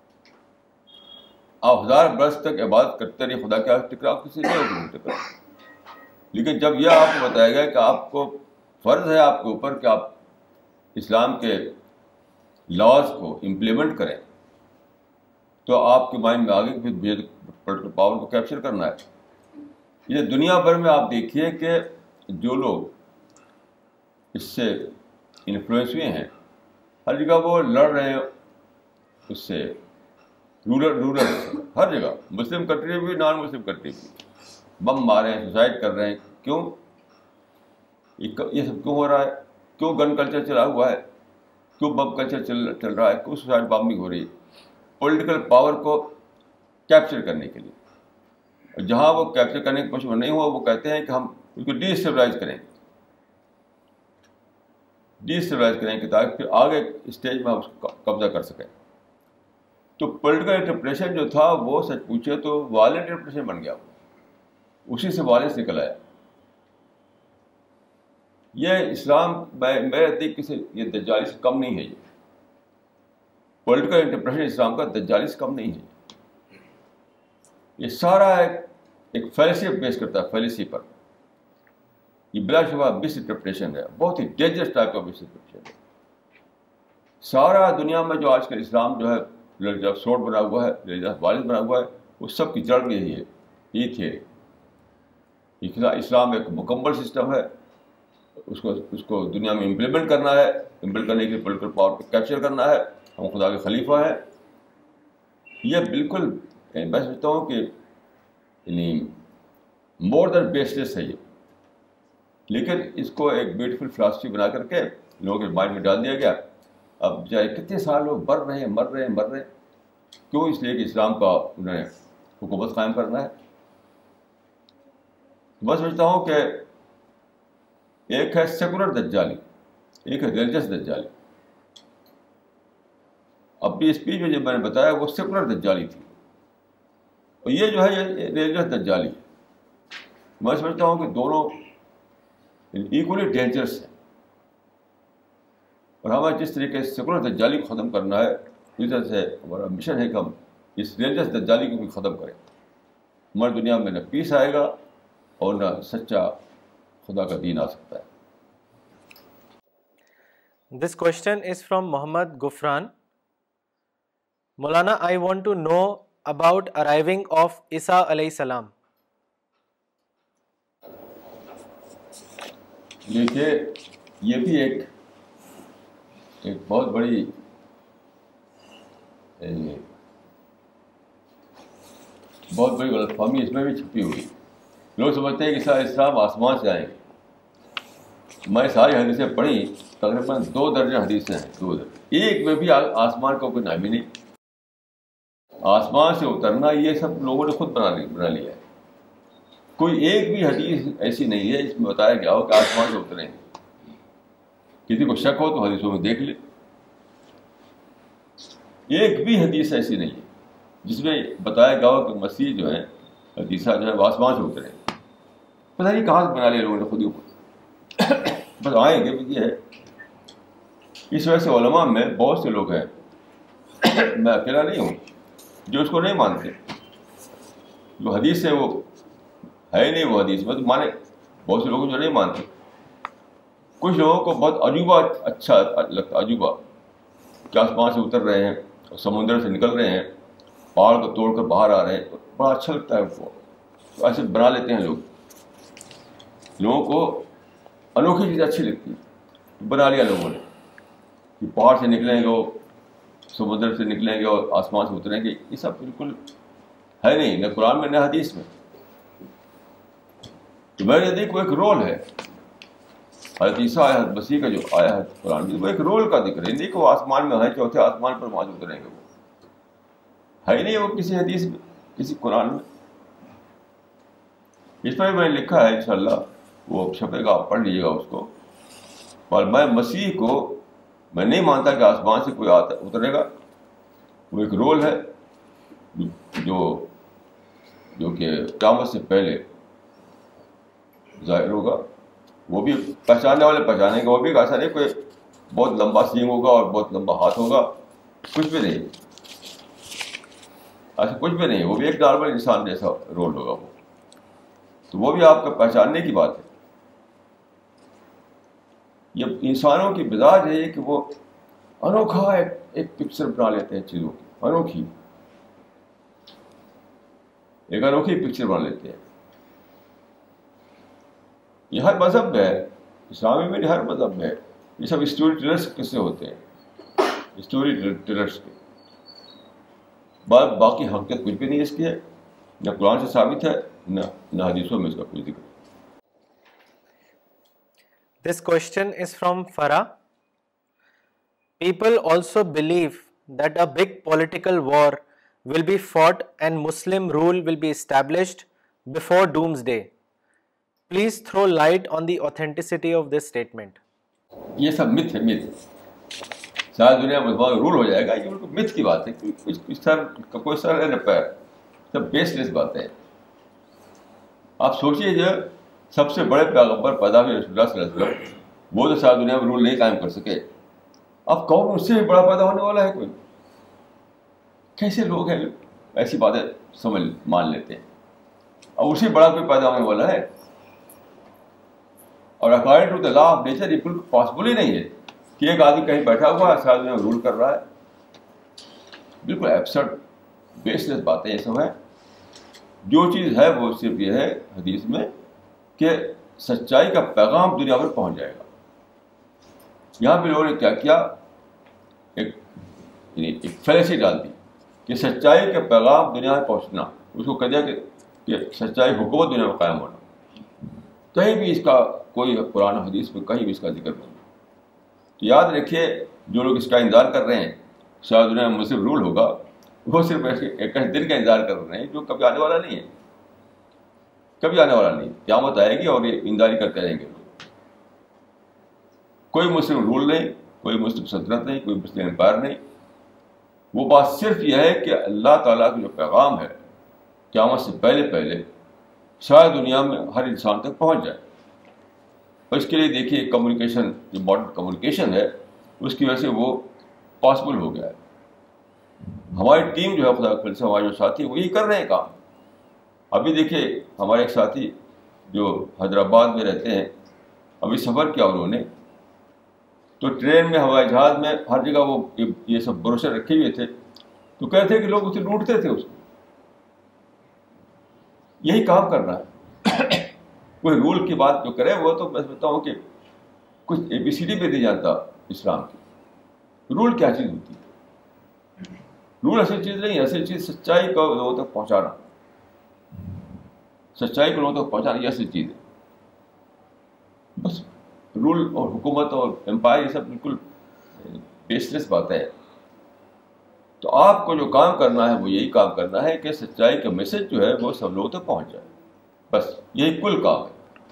آپ 1000 برس تک عبادت کرتے رہے خدا کے، ٹکراؤ کسی نہیں ٹکراؤ. لیکن جب یہ آپ کو بتایا گیا کہ آپ کو فرض ہے آپ کے اوپر کہ آپ اسلام کے لاز کو امپلیمنٹ کریں، تو آپ کے مائنڈ میں آگے پھر پولیٹیکل پاور کو کیپچر کرنا ہے. یہ دنیا بھر میں آپ دیکھیے کہ جو لوگ اس سے انفلوئنس ہوئے ہیں، ہر جگہ وہ لڑ رہے ہیں اس سے، رولر ہر جگہ، مسلم کنٹری بھی، نان مسلم کنٹری بھی، بم مارے ہیں، سوسائڈ کر رہے ہیں. کیوں یہ سب کیوں ہو رہا ہے؟ کیوں گن کلچر چلا ہوا ہے؟ کیوں بم کلچر چل رہا ہے؟ کیوں سوسائڈ بامبنگ ہو رہی ہے؟ پولیٹیکل پاور کو کیپچر کرنے کے لیے. اور جہاں وہ کیپچر کرنے کی کوشش نہیں ہوا، وہ کہتے ہیں کہ ہم اس کو ڈی اسٹیبلائز کریں گے تاکہ پھر آگے اسٹیج میں ہم اس کو قبضہ کر سکیں. تو پولیٹیکل انٹرپریشن جو تھا وہ سچ پوچھے تو وائلنٹ انٹرپریشن بن گیا، اسی سے وائلنس نکل آیا. یہ اسلام میرے نزدیک سے یہ دجالی سے کم نہیں ہے. یہ پولیٹیکل انٹرپریشن اسلام کا دجالی سے کم نہیں ہے. یہ سارا ایک فیلسی بیس کرتا ہے، فیلسی پر. یہ بلا شبہ مس انٹرپریشن ہے، بہت ہی ڈینجرس ٹائپ کا مس انٹرپریشن ہے. سارا دنیا میں جو آج کل اسلام جو ہے ریلیجس سوٹ بنا ہوا ہے، ریلیجس وائلنس بنا ہوا ہے، وہ سب کی جڑ یہی ہے، یہ تھیوری. اسلام ایک مکمل سسٹم ہے، اس کو دنیا میں امپلیمنٹ کرنا ہے، امپلیمنٹ کرنے کے لیے پولیٹیکل پاور کو کیپچر کرنا ہے. ہم خدا کے خلیفہ ہیں. یہ بالکل میں سمجھتا ہوں کہ یعنی مور دین بیس لیس ہے یہ. لیکن اس کو ایک بیوٹیفل فلاسفی بنا کر کے لوگوں کے مائنڈ میں ڈال دیا گیا. اب چاہے کتنے سال لوگ مر رہے ہیں. کیوں؟ اس لیے کہ اسلام کا انہیں حکومت قائم کرنا ہے. میں سمجھتا ہوں کہ ایک ہے سیکولر دجالی، ایک ہے ریلیجس دجالی. اپنی اسپیچ میں جب میں نے بتایا وہ سیکولر دجالی تھی، اور یہ جو ہے یہ ریلیجس دجالی ہے. میں سمجھتا ہوں کہ دونوں ایکولی ڈینجرس ہیں، اور ہمیں جس طریقے سے سیکولر دجالی کو ختم کرنا ہے اس طرح سے ہمارا مشن ہے کہ ہم اس ریلیجس دجالی کو بھی ختم کریں. ہماری دنیا میں نہ پیس آئے گا اور نہ سچا خدا کا دین آ سکتا ہے. This question is from Muhammad Gufran. Maulana, I want to know about arriving of Isa alayhi salam. دیکھیے یہ بھی ایک بہت بڑی غلط فہمی اس میں بھی چھپی ہوئی. لوگ سمجھتے ہیں کہ عیسیٰ علیہ السلام آسمان سے آئیں گے. میں ساری حدیثیں پڑھی، تقریباً 2 درجن حدیثیں ہیں، 2 درجن، ایک میں بھی آسمان کا کوئی نام ہی نہیں. آسمان سے اترنا یہ سب لوگوں نے خود بنا لیا ہے. کوئی ایک بھی حدیث ایسی نہیں ہے جس میں بتایا گیا ہو کہ آسمان سے اتریں گے. کسی کو شک ہو تو حدیثوں میں دیکھ لے. ایک بھی حدیث ایسی نہیں ہے جس میں بتایا گیا ہو کہ مسیح جو ہے، عیسیٰ جو ہے وہ آسمان سے اتریں گے. پتہ نہیں کہاں سے بنا لیا لوگوں نے خود ہی اوپر. بس آئیں گے یہ ہے. اس وجہ سے علماء میں بہت سے لوگ ہیں، میں اکیلا نہیں ہوں، جو اس کو نہیں مانتے. جو حدیث ہے وہ ہے نہیں، وہ حدیث میں تو مانے. بہت سے لوگ جو نہیں مانتے. کچھ لوگوں کو بہت عجوبہ اچھا لگتا، عجوبہ کہ آسمان سے اتر رہے ہیں، سمندر سے نکل رہے ہیں، پہاڑ کو توڑ کر باہر آ رہے ہیں. بڑا اچھا لگتا ہے وہ. تو ایسے بنا لیتے ہیں لوگ. لوگوں کو انوکھی چیزیں اچھی لگتی ہیں، بنا لیا لوگوں نے کہ پہاڑ سے نکلیں گے، سمندر سے نکلیں گے اور آسمان سے اتریں گے. یہ سب بالکل ہے نہیں، نہ قرآن میں نہ حدیث میں. تو میرے نزدیک وہ ایک رول ہے. حضرت عیسیٰ حضرت مسیح کا جو آیا ہے قرآن میں، وہ ایک رول کا ذکر ہے. نہیں کہ وہ آسمان میں ہے، چوتھے آسمان پر وہاں اتریں گے. وہ ہے نہیں، وہ کسی حدیث میں، کسی قرآن میں. اس پر میں نے لکھا ہے، انشاءاللہ وہ چھپے گا، آپ پڑھ لیجیے گا اس کو. اور میں مسیح کو میں نہیں مانتا کہ آسمان سے کوئی اترے گا. وہ ایک رول ہے جو کہ قیامت سے پہلے ظاہر ہوگا. وہ بھی پہچاننے والے پہچانیں گے. وہ بھی ایسا نہیں کوئی بہت لمبا سینگ ہوگا اور بہت لمبا ہاتھ ہوگا، کچھ بھی نہیں، ایسا کچھ بھی نہیں. وہ بھی ایک نارمل انسان جیسا رول ہوگا وہ. تو وہ بھی آپ کا پہچاننے کی بات ہے. یہ انسانوں کی مزاج ہے کہ وہ انوکھا ایک پکچر بنا لیتے ہیں چیزوں کی، انوکھی پکچر بنا لیتے ہیں. یہ ہر مذہب میں ہے، اسلامی میں ہر مذہب میں ہے. یہ سب اسٹوری ٹیلرس کس سے ہوتے ہیں؟ اسٹوری ٹیلرس کے. باقی حقیقت کچھ بھی نہیں اس کی ہے، نہ قرآن سے ثابت ہے، نہ حدیثوں میں اس کا کوئی ذکر. This question is from Farah. People also believe that a big political war will be fought and Muslim rule will be established before doomsday. Please throw light on the authenticity of this statement. یہ سب متھ ہے، متھ. ساری دنیا میں مسلمان role ہو جائے گا، یہ بالکل متھ کی بات ہے. کوئی سر ہے نہ پیر، سب بیس لیس باتیں ہیں. آپ سوچیے جو سب سے بڑے پیغمبر پیدا ہوئے رسول اللہ صلی اللہ علیہ وسلم، وہ تو ساری دنیا میں رول نہیں قائم کر سکے. اب کون اس سے بھی بڑا پیدا ہونے والا ہے کوئی؟ کیسے لوگ ہیں ایسی باتیں مان لیتے ہیں؟ اب اس سے بڑا کوئی پیدا ہونے والا ہے؟ اور according to the law of nature یہ بالکل پاسبل ہی نہیں ہے کہ ایک آدمی کہیں بیٹھا ہوا ہے ساری دنیا میں رول کر رہا ہے. بالکل ایبسرڈ بیس لیس باتیں یہ سب ہیں. جو چیز ہے وہ صرف یہ ہے حدیث میں کہ سچائی کا پیغام دنیا پر پہنچ جائے گا. یہاں پہ لوگوں نے کیا کیا، ایک فیلسی ڈال دی کہ سچائی کا پیغام دنیا میں پہنچنا، اس کو کہہ دیا کہ سچائی حکومت دنیا میں قائم ہونا. کہیں بھی اس کا کوئی قرآن حدیث میں کہیں بھی اس کا ذکر نہیں. تو یاد رکھیے جو لوگ اس کا انتظار کر رہے ہیں شاید دنیا میں مسلم رول ہوگا، وہ صرف ایک دن کا انتظار کر رہے ہیں جو کبھی آنے والا نہیں ہے. کبھی آنے والا نہیں. قیامت آئے گی اور یہ انکاری کرتے رہیں گے. کوئی مسلم رول نہیں, کوئی مسلم سلطنت نہیں, کوئی مسلم امپائر نہیں. وہ بات صرف یہ ہے کہ اللہ تعالیٰ کا جو پیغام ہے قیامت سے پہلے پہلے شاید دنیا میں ہر انسان تک پہنچ جائے. اور اس کے لیے دیکھیے کمیونیکیشن, جو ماڈرن کمیونیکیشن ہے اس کی وجہ سے وہ پاسبل ہو گیا ہے. ہماری ٹیم جو ہے خدا کے فضل سے, ہمارے جو ساتھی وہ یہی کر رہے ہیں کام. ابھی دیکھیے ہمارے ایک ساتھی جو حیدرآباد میں رہتے ہیں, ابھی سفر کیا انہوں نے, تو ٹرین میں, ہوائی جہاز میں, ہر جگہ وہ یہ سب بروشر رکھے ہوئے تھے. تو کہتے تھے کہ لوگ اسے لوٹتے تھے اس کو. یہی کام کرنا ہے. کوئی رول کی بات جو کرے وہ تو میں سمجھتا ہوں کہ کچھ ABCD بھی نہیں جانتا اسلام کی. رول کیا چیز ہوتی ہے؟ رول اصل چیز نہیں ہے. اصل چیز سچائی کو لوگوں تک پہنچانا, سچائی کو لوگوں تک پہنچانا, یہ اصل چیز ہے. بس رول اور حکومت اور امپائر یہ سب بالکل بیس لیس باتیں ہیں. تو آپ کو جو کام کرنا ہے وہ یہی کام کرنا ہے کہ سچائی کا میسج جو ہے وہ سب لوگوں تک پہنچ جائے. بس یہی کل کام ہے.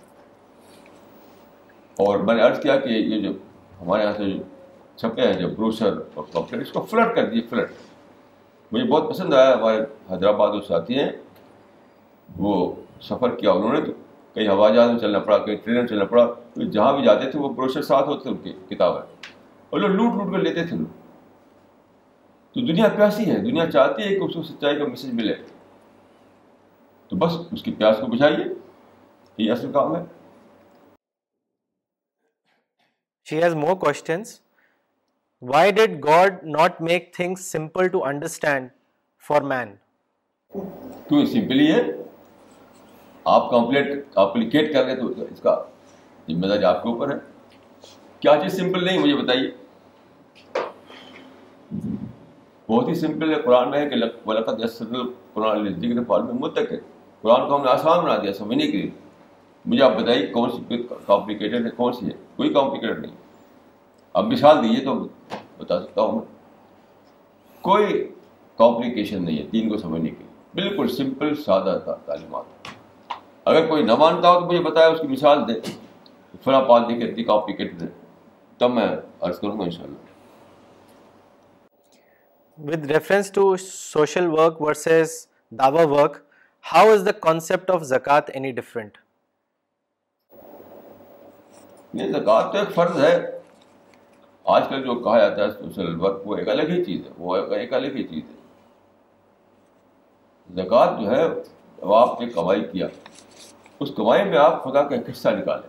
اور میں نے عرض کیا کہ یہ جو ہمارے یہاں سے جو چھپے ہیں جو بروشر اور پمفلیٹ, اس کو فلڈ کر دیے, فلڈ. مجھے بہت پسند آیا. ہمارے حیدرآباد جو ساتھی ہیں وہ سفر کیا انہوں نے, تو کہیں ہوائی جہاز میں چلنا پڑا, کہیں ٹرین میں چلنا پڑا, تو جہاں بھی جاتے تھے وہ بروشر ساتھ ہوتے تھے ان کی کتابیں, اور لوگ لوٹ لوٹ کر لیتے تھے لوگ. تو دنیا پیاسی ہے, دنیا چاہتی ہے کہ اس کو سچائی کا میسج ملے. تو بس اس کی پیاس کو بجھائیے, یہ اصل کام ہے. She has more questions. Why did God not make things simple to understand for man? کیوں سمپل ہی ہے. آپ کمپلیکیٹ کر رہے تو اس کا ذمہ داری آپ کے اوپر ہے. کیا چیز سمپل نہیں مجھے بتائیے. بہت ہی سمپل ہے. قرآن میں ہے کہ وَلَقَدْ يَسَّرْنَا الْقُرْآنَ لِلذِّكْرِ فَهَلْ مِن مُدَّكِرٍ. قرآن کو ہم نے آسان بنا دیا سمجھنے کے لیے. مجھے آپ بتائیے کون سی کمپلیکیٹڈ ہے, کون سی ہے؟ کوئی کمپلیکیٹڈ نہیں. اب مثال دیجیے تو بتا سکتا ہوں میں. کوئی کمپلیکیشن نہیں ہے دین کو سمجھنے کے لیے. بالکل سمپل سادہ تعلیمات. اگر کوئی نہ مانتا ہو تو مجھے بتائے, اس کی مثال دے, فلاں بات دیکھے اتنی کمپلیکیٹڈ ہے, تب میں عرض کروں گا انشاءاللہ. With reference to social work versus dawa work, how is the concept of zakat any different? یہ زکوٰۃ تو ایک فرض ہے. آج کل جو کہا جاتا ہے سوشل ورک وہ ایک الگ ہی چیز ہے, وہ ایک الگ ہی چیز ہے. زکوٰۃ جو ہے جب آپ نے کمائی کیا, اس کمائی میں آپ خدا کا ایک حصہ نکالیں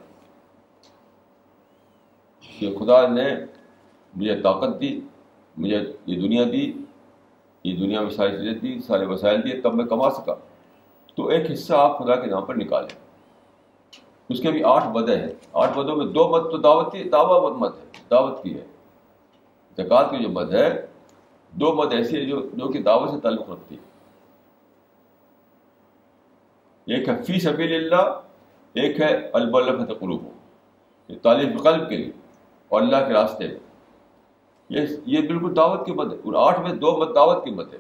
کہ خدا نے مجھے طاقت دی, مجھے یہ دنیا دی, یہ دنیا میں ساری چیزیں دی, سارے وسائل دیے, تب میں کما سکا. تو ایک حصہ آپ خدا کے نام پر نکالیں. اس کے بھی 8 مدیں ہیں. 8 مدوں میں 2 مد تو دعوت مد ہے, دعوت کی ہے. زکوٰۃ کی جو مد ہے 2 مد ایسی ہے جو کہ دعوت سے تعلق رکھتی ہے. ایک ہے فی سبیل اللہ, ایک ہے المؤلفۃ قلوبہم, یہ تالیف قلب کے لیے اور اللہ کے راستے میں. یہ بالکل دعوت کی مد ہے. اور 8 میں 2 مد دعوت کی مد ہے.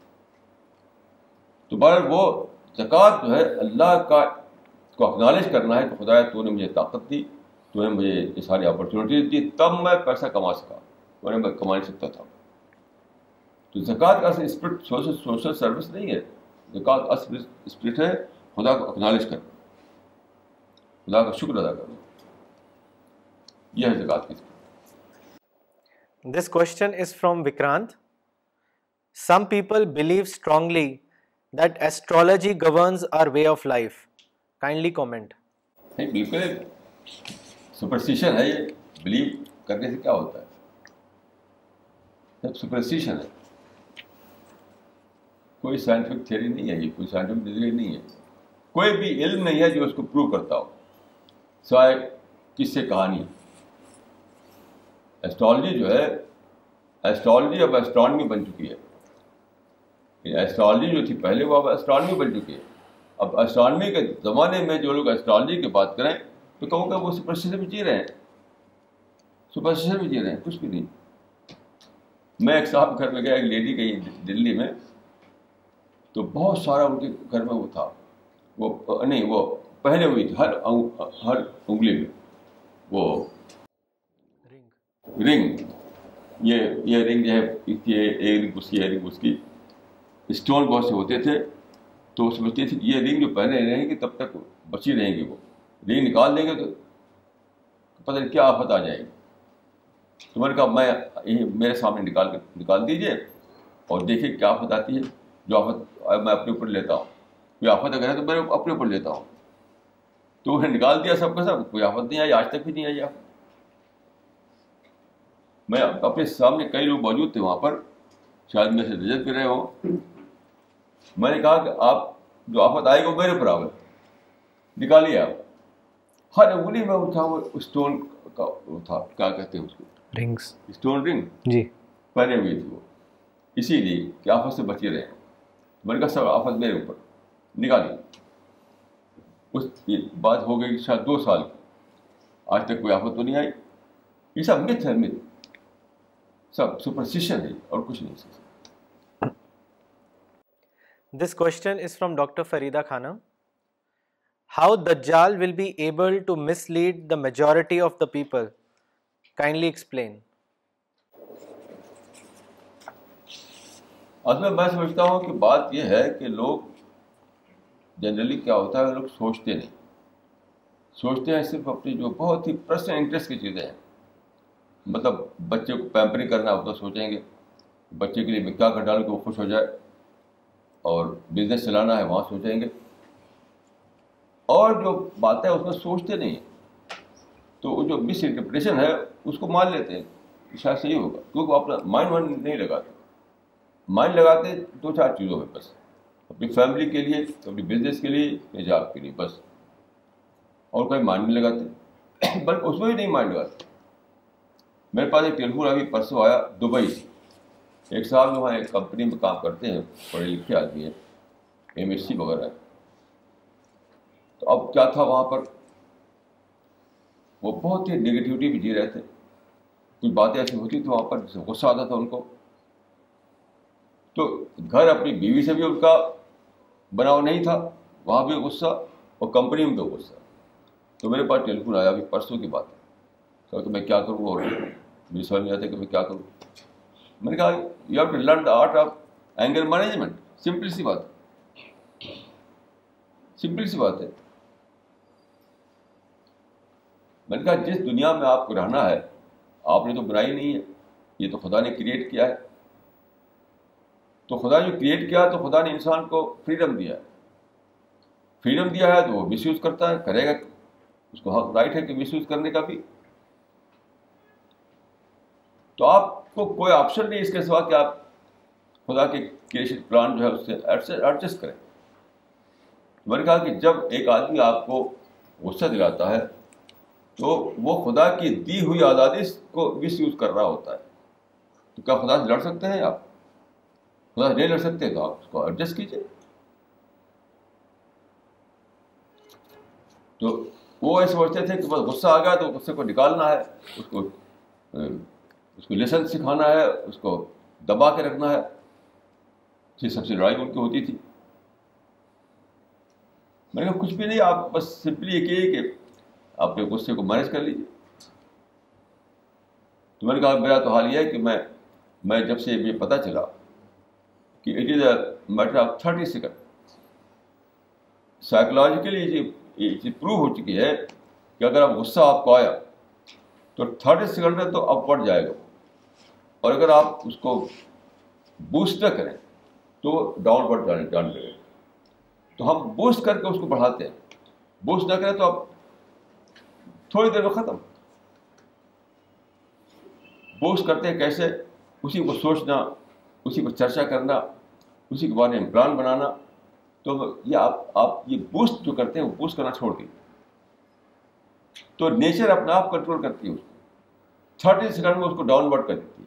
تو بہرحال وہ زکوٰۃ جو ہے اللہ کا کو اکنالج کرنا ہے کہ خدایا تو نے مجھے طاقت دی, تو نے مجھے یہ ساری اپرچونیٹیز دی, تب میں پیسہ کما سکا, ورنہ میں کما نہیں سکتا تھا. تو زکوٰۃ کا اصل اسپرٹ سوشل سروس نہیں ہے. زکوٰۃ اصل اسپرٹ ہے خدا کو اکنالج کرنا, خدا کا شکر ادا کرنا. یہ ہے زکوٰۃ کی spirit. This question is from Vikrant. Some people believe strongly that astrology governs our way of life. Kindly comment. نہیں, بالکل سپرسٹیشن ہے. یہ بلیو کرنے سے کیا ہوتا ہے؟ سب سپرسٹیشن ہے. کوئی سائنٹیفک تھیوری نہیں ہے, یہ کوئی سائنٹیفک نظریہ نہیں ہے. کوئی بھی علم نہیں ہے جو اس کو پروو کرتا ہو سوائے کس سے کہانی. ایسٹرالوجی جو ہے, ایسٹرالوجی اب ایسٹرانومی بن چکی ہے. ایسٹرالوجی جو تھی پہلے وہ اب ایسٹرانومی بن چکی ہے. اب ایسٹرانومی کے زمانے میں جو لوگ ایسٹرالوجی کی بات کریں تو کہوں کہ وہ سپرسٹیشن میں جی رہے ہیں, سپرسٹیشن میں جی رہے ہیں, کچھ بھی نہیں. میں ایک صاحب گھر میں گیا, ایک لیڈی کہیں دلی میں, تو بہت سارا ان کے گھر میں وہ تھا وہ نہیں، وہ پہنے ہوئی تھی ہر انگلی میں وہ رنگ. یہ رنگ جو ہے ایک رنگ اس کی، ایک رنگ اس کی. اسٹون بہت سے ہوتے تھے تو وہ سمجھتے تھے کہ یہ رنگ جو پہنے رہیں گی تب تک بچی رہیں گی. وہ رنگ نکال دیں گے تو پتہ نہیں کیا آفت آ جائے گی. تو میں نے کہا میرے سامنے نکال دیجیے اور دیکھیے کیا آفت آتی ہے. جو آفت میں اپنے اوپر لیتا ہوں، کوئی آفت اگر ہے تو میں اپنے اوپر لیتا ہوں. تو انہیں نکال دیا سب کا سب، کوئی آفت نہیں آئی، آج تک بھی نہیں آئی آفت. میں اپنے سامنے کئی لوگ موجود تھے وہاں پر، شاید میں سے رجت کر رہے ہوں. میں نے کہا کہ آپ جو آفت آئے گا وہ میرے اوپر آئے، نکالیے آپ. ہر انگلی میں وہ تھا، وہ اسٹون کا وہ تھا، کیا کہتے ہیں اس کو، رنگس، اسٹون رنگ جی پہنے ہوئی تھی وہ، اسی لیے کہ آفت سے بچے رہے. میں نے کہا سب آفت میرے اوپر نکالی. اس بات ہو گئی شاید 2 سال کی، آج تک کوئی آفت تو نہیں آئی. یہ سب مت ہے، مت، سب سپرسٹیشن ہے اور کچھ نہیں. This question is from Dr. Farida Khanam. How Dajjal will be able to mislead the majority of the people? Kindly explain. اصل میں سمجھتا ہوں کہ بات یہ ہے کہ لوگ جنرلی کیا ہوتا ہے، لوگ سوچتے ہیں صرف اپنی جو بہت ہی پرسنل انٹرسٹ کی چیزیں ہیں. مطلب بچے کو پیمپرنگ کرنا ہوتا سوچیں گے، بچے کے لیے میں کیا کر ڈالوں کہ وہ خوش ہو جائے. اور بزنس چلانا ہے وہاں سوچیں گے. اور جو باتیں اس میں سوچتے نہیں ہیں، تو وہ جو مس انٹرپریٹیشن ہے اس کو مان لیتے ہیں کہ شاید صحیح ہوگا، کیونکہ وہ اپنا مائنڈ نہیں لگاتے. مائنڈ لگاتے 2-4 چیزوں میں، بس اپنی فیملی کے لیے، اپنی بزنس کے لیے، اپنی جاب کے لیے، بس. اور کوئی مائنڈ نہیں لگاتے، بلکہ اس میں بھی نہیں مائنڈ لگاتے. میرے پاس ایک ٹیلیفون ابھی پرسوں آیا دبئی سے. ایک صاحب جو وہاں ایک کمپنی میں کام کرتے ہیں، پڑھے لکھے آدمی ہیں، MSc وغیرہ. تو اب کیا تھا وہاں پر، وہ بہت ہی نگیٹیوٹی بھی جی رہے تھے. کچھ باتیں ایسی ہوتی تھیں وہاں پر جس سے غصہ آتا تھا ان کو. تو گھر اپنی بیوی سے بھی ان کا بناؤ نہیں تھا، وہاں بھی غصہ اور کمپنی میں بھی غصہ. تو میرے پاس ٹیلیفون آیا ابھی پرسوں کی بات ہے. کہا کہ میں کیا کروں، اور مجھے سمجھ نہیں آتا کہ میں کیا کروں. میں نے کہا you have to learn the art of anger management. Simple سی بات ہے، سمپل سی بات ہے. میں نے کہا جس دنیا میں آپ کو رہنا ہے، آپ نے تو بنائی نہیں ہے، یہ تو خدا نے کریٹ کیا ہے. تو خدا جو کریٹ کیا تو خدا نے انسان کو فریڈم دیا ہے. فریڈم دیا ہے تو وہ مس یوز کرتا ہے، کرے گا، اس کو حق رائٹ ہے کہ مس یوز کرنے کا بھی. تو آپ کو کوئی آپشن نہیں اس کے سوا کہ آپ خدا کے کریشن پلان جو ہے اس سے ایڈجسٹ کریں. میں نے کہا کہ جب ایک آدمی آپ کو غصہ دلاتا ہے تو وہ خدا کی دی ہوئی آزادی کو مس یوز کر رہا ہوتا ہے. تو کیا خدا سے لڑ سکتے ہیں آپ؟ خدا سے نہیں لڑ سکتے تو آپ اس کو ایڈجسٹ کیجیے. تو وہ یہ سمجھتے تھے کہ بس غصہ آ گیا تو غصے کو نکالنا ہے، اس کو لیسن سکھانا ہے، اس کو دبا کے رکھنا ہے. یہ سب سے لڑائی ان کی ہوتی تھی. میں نے کہا کچھ بھی نہیں، آپ بس سمپلی یہ کہیے کہ آپ اپنے غصے کو مینیج کر لیجیے. تو میں نے کہا میرا تو حال یہ ہے کہ میں جب سے یہ پتہ چلا کہ it is a matter of 30 second, psychologically یہ چیز پروو ہو چکی ہے کہ اگر آپ غصہ آپ کو آیا تو 30 سیکنڈ میں تو اپ ورڈ جائے گا، اور اگر آپ اس کو بوسٹ نہ کریں تو ڈاؤن ورڈ جانے لگے. تو ہم بوسٹ کر کے اس کو بڑھاتے ہیں، بوسٹ نہ کریں تو آپ تھوڑی دیر میں ختم. بوسٹ کرتے ہیں کیسے؟ اسی کو سوچنا، اسی کو چرچا کرنا، اسی کے بارے میں پلان بنانا. تو یہ آپ یہ بوسٹ جو کرتے ہیں وہ بوسٹ کرنا چھوڑ دیں تو نیچر اپنا آپ کنٹرول کرتی ہے اس کو. 30 سیکنڈ میں اس کو ڈاؤن ورڈ کر دیتی ہے.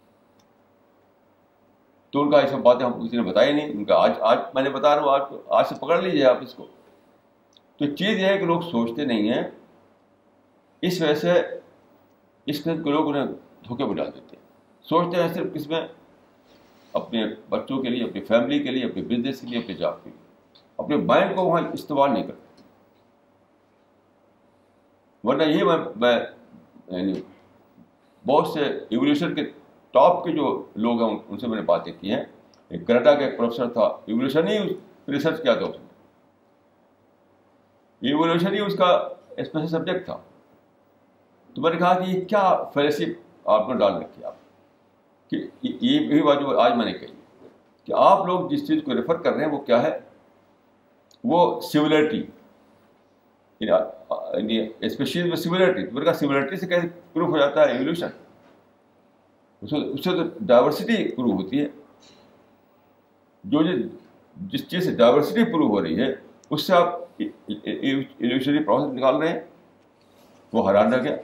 تو ان کا یہ سب باتیں ہم کسی نے بتائی نہیں. ان کا آج میں نے بتا رہا ہوں، آج سے پکڑ لیجیے آپ اس کو. تو چیز یہ ہے کہ لوگ سوچتے نہیں ہیں، اس وجہ سے اس قسم کے لوگ انہیں دھوکے میں ڈال دیتے ہیں. سوچتے ہیں صرف کس میں، اپنے بچوں کے لیے، اپنی فیملی کے لیے، اپنے بزنس کے لیے، اپنی جاب کے لیے. اپنے مائنڈ کو وہاں استعمال نہیں کرتے. ورنہ یہ میں یعنی بہت سے ایولیوشن کے ٹاپ کے جو لوگ ہیں ان سے میں نے باتیں کی ہیں. ایک کینیڈا کا ایک پروفیسر تھا, ایولیوشن ہی ریسرچ کیا تھا اس نے, ایولیوشن ہی اس کا اسپیشل سبجیکٹ تھا. تو میں نے کہا کہ یہ کیا فلسفی آپ نے ڈال رکھی آپ, کہ یہی بات جو آج میں نے کہی کہ آپ لوگ جس چیز کو ریفر کر رہے ہیں وہ کیا ہے, وہ سملرٹی, اسپیشیز میں سملرٹی. تو میں نے کہا سملرٹی سے کیسے پروف ہو جاتا ہے ایولیوشن؟ اس سے تو ڈائیورسٹی پروو ہوتی ہے. جس چیز سے ڈائیورسٹی پروو ہو رہی ہے اس سے آپ ایولیوشنری پروسیس نکال رہے ہیں, وہ حیران رہ گیا.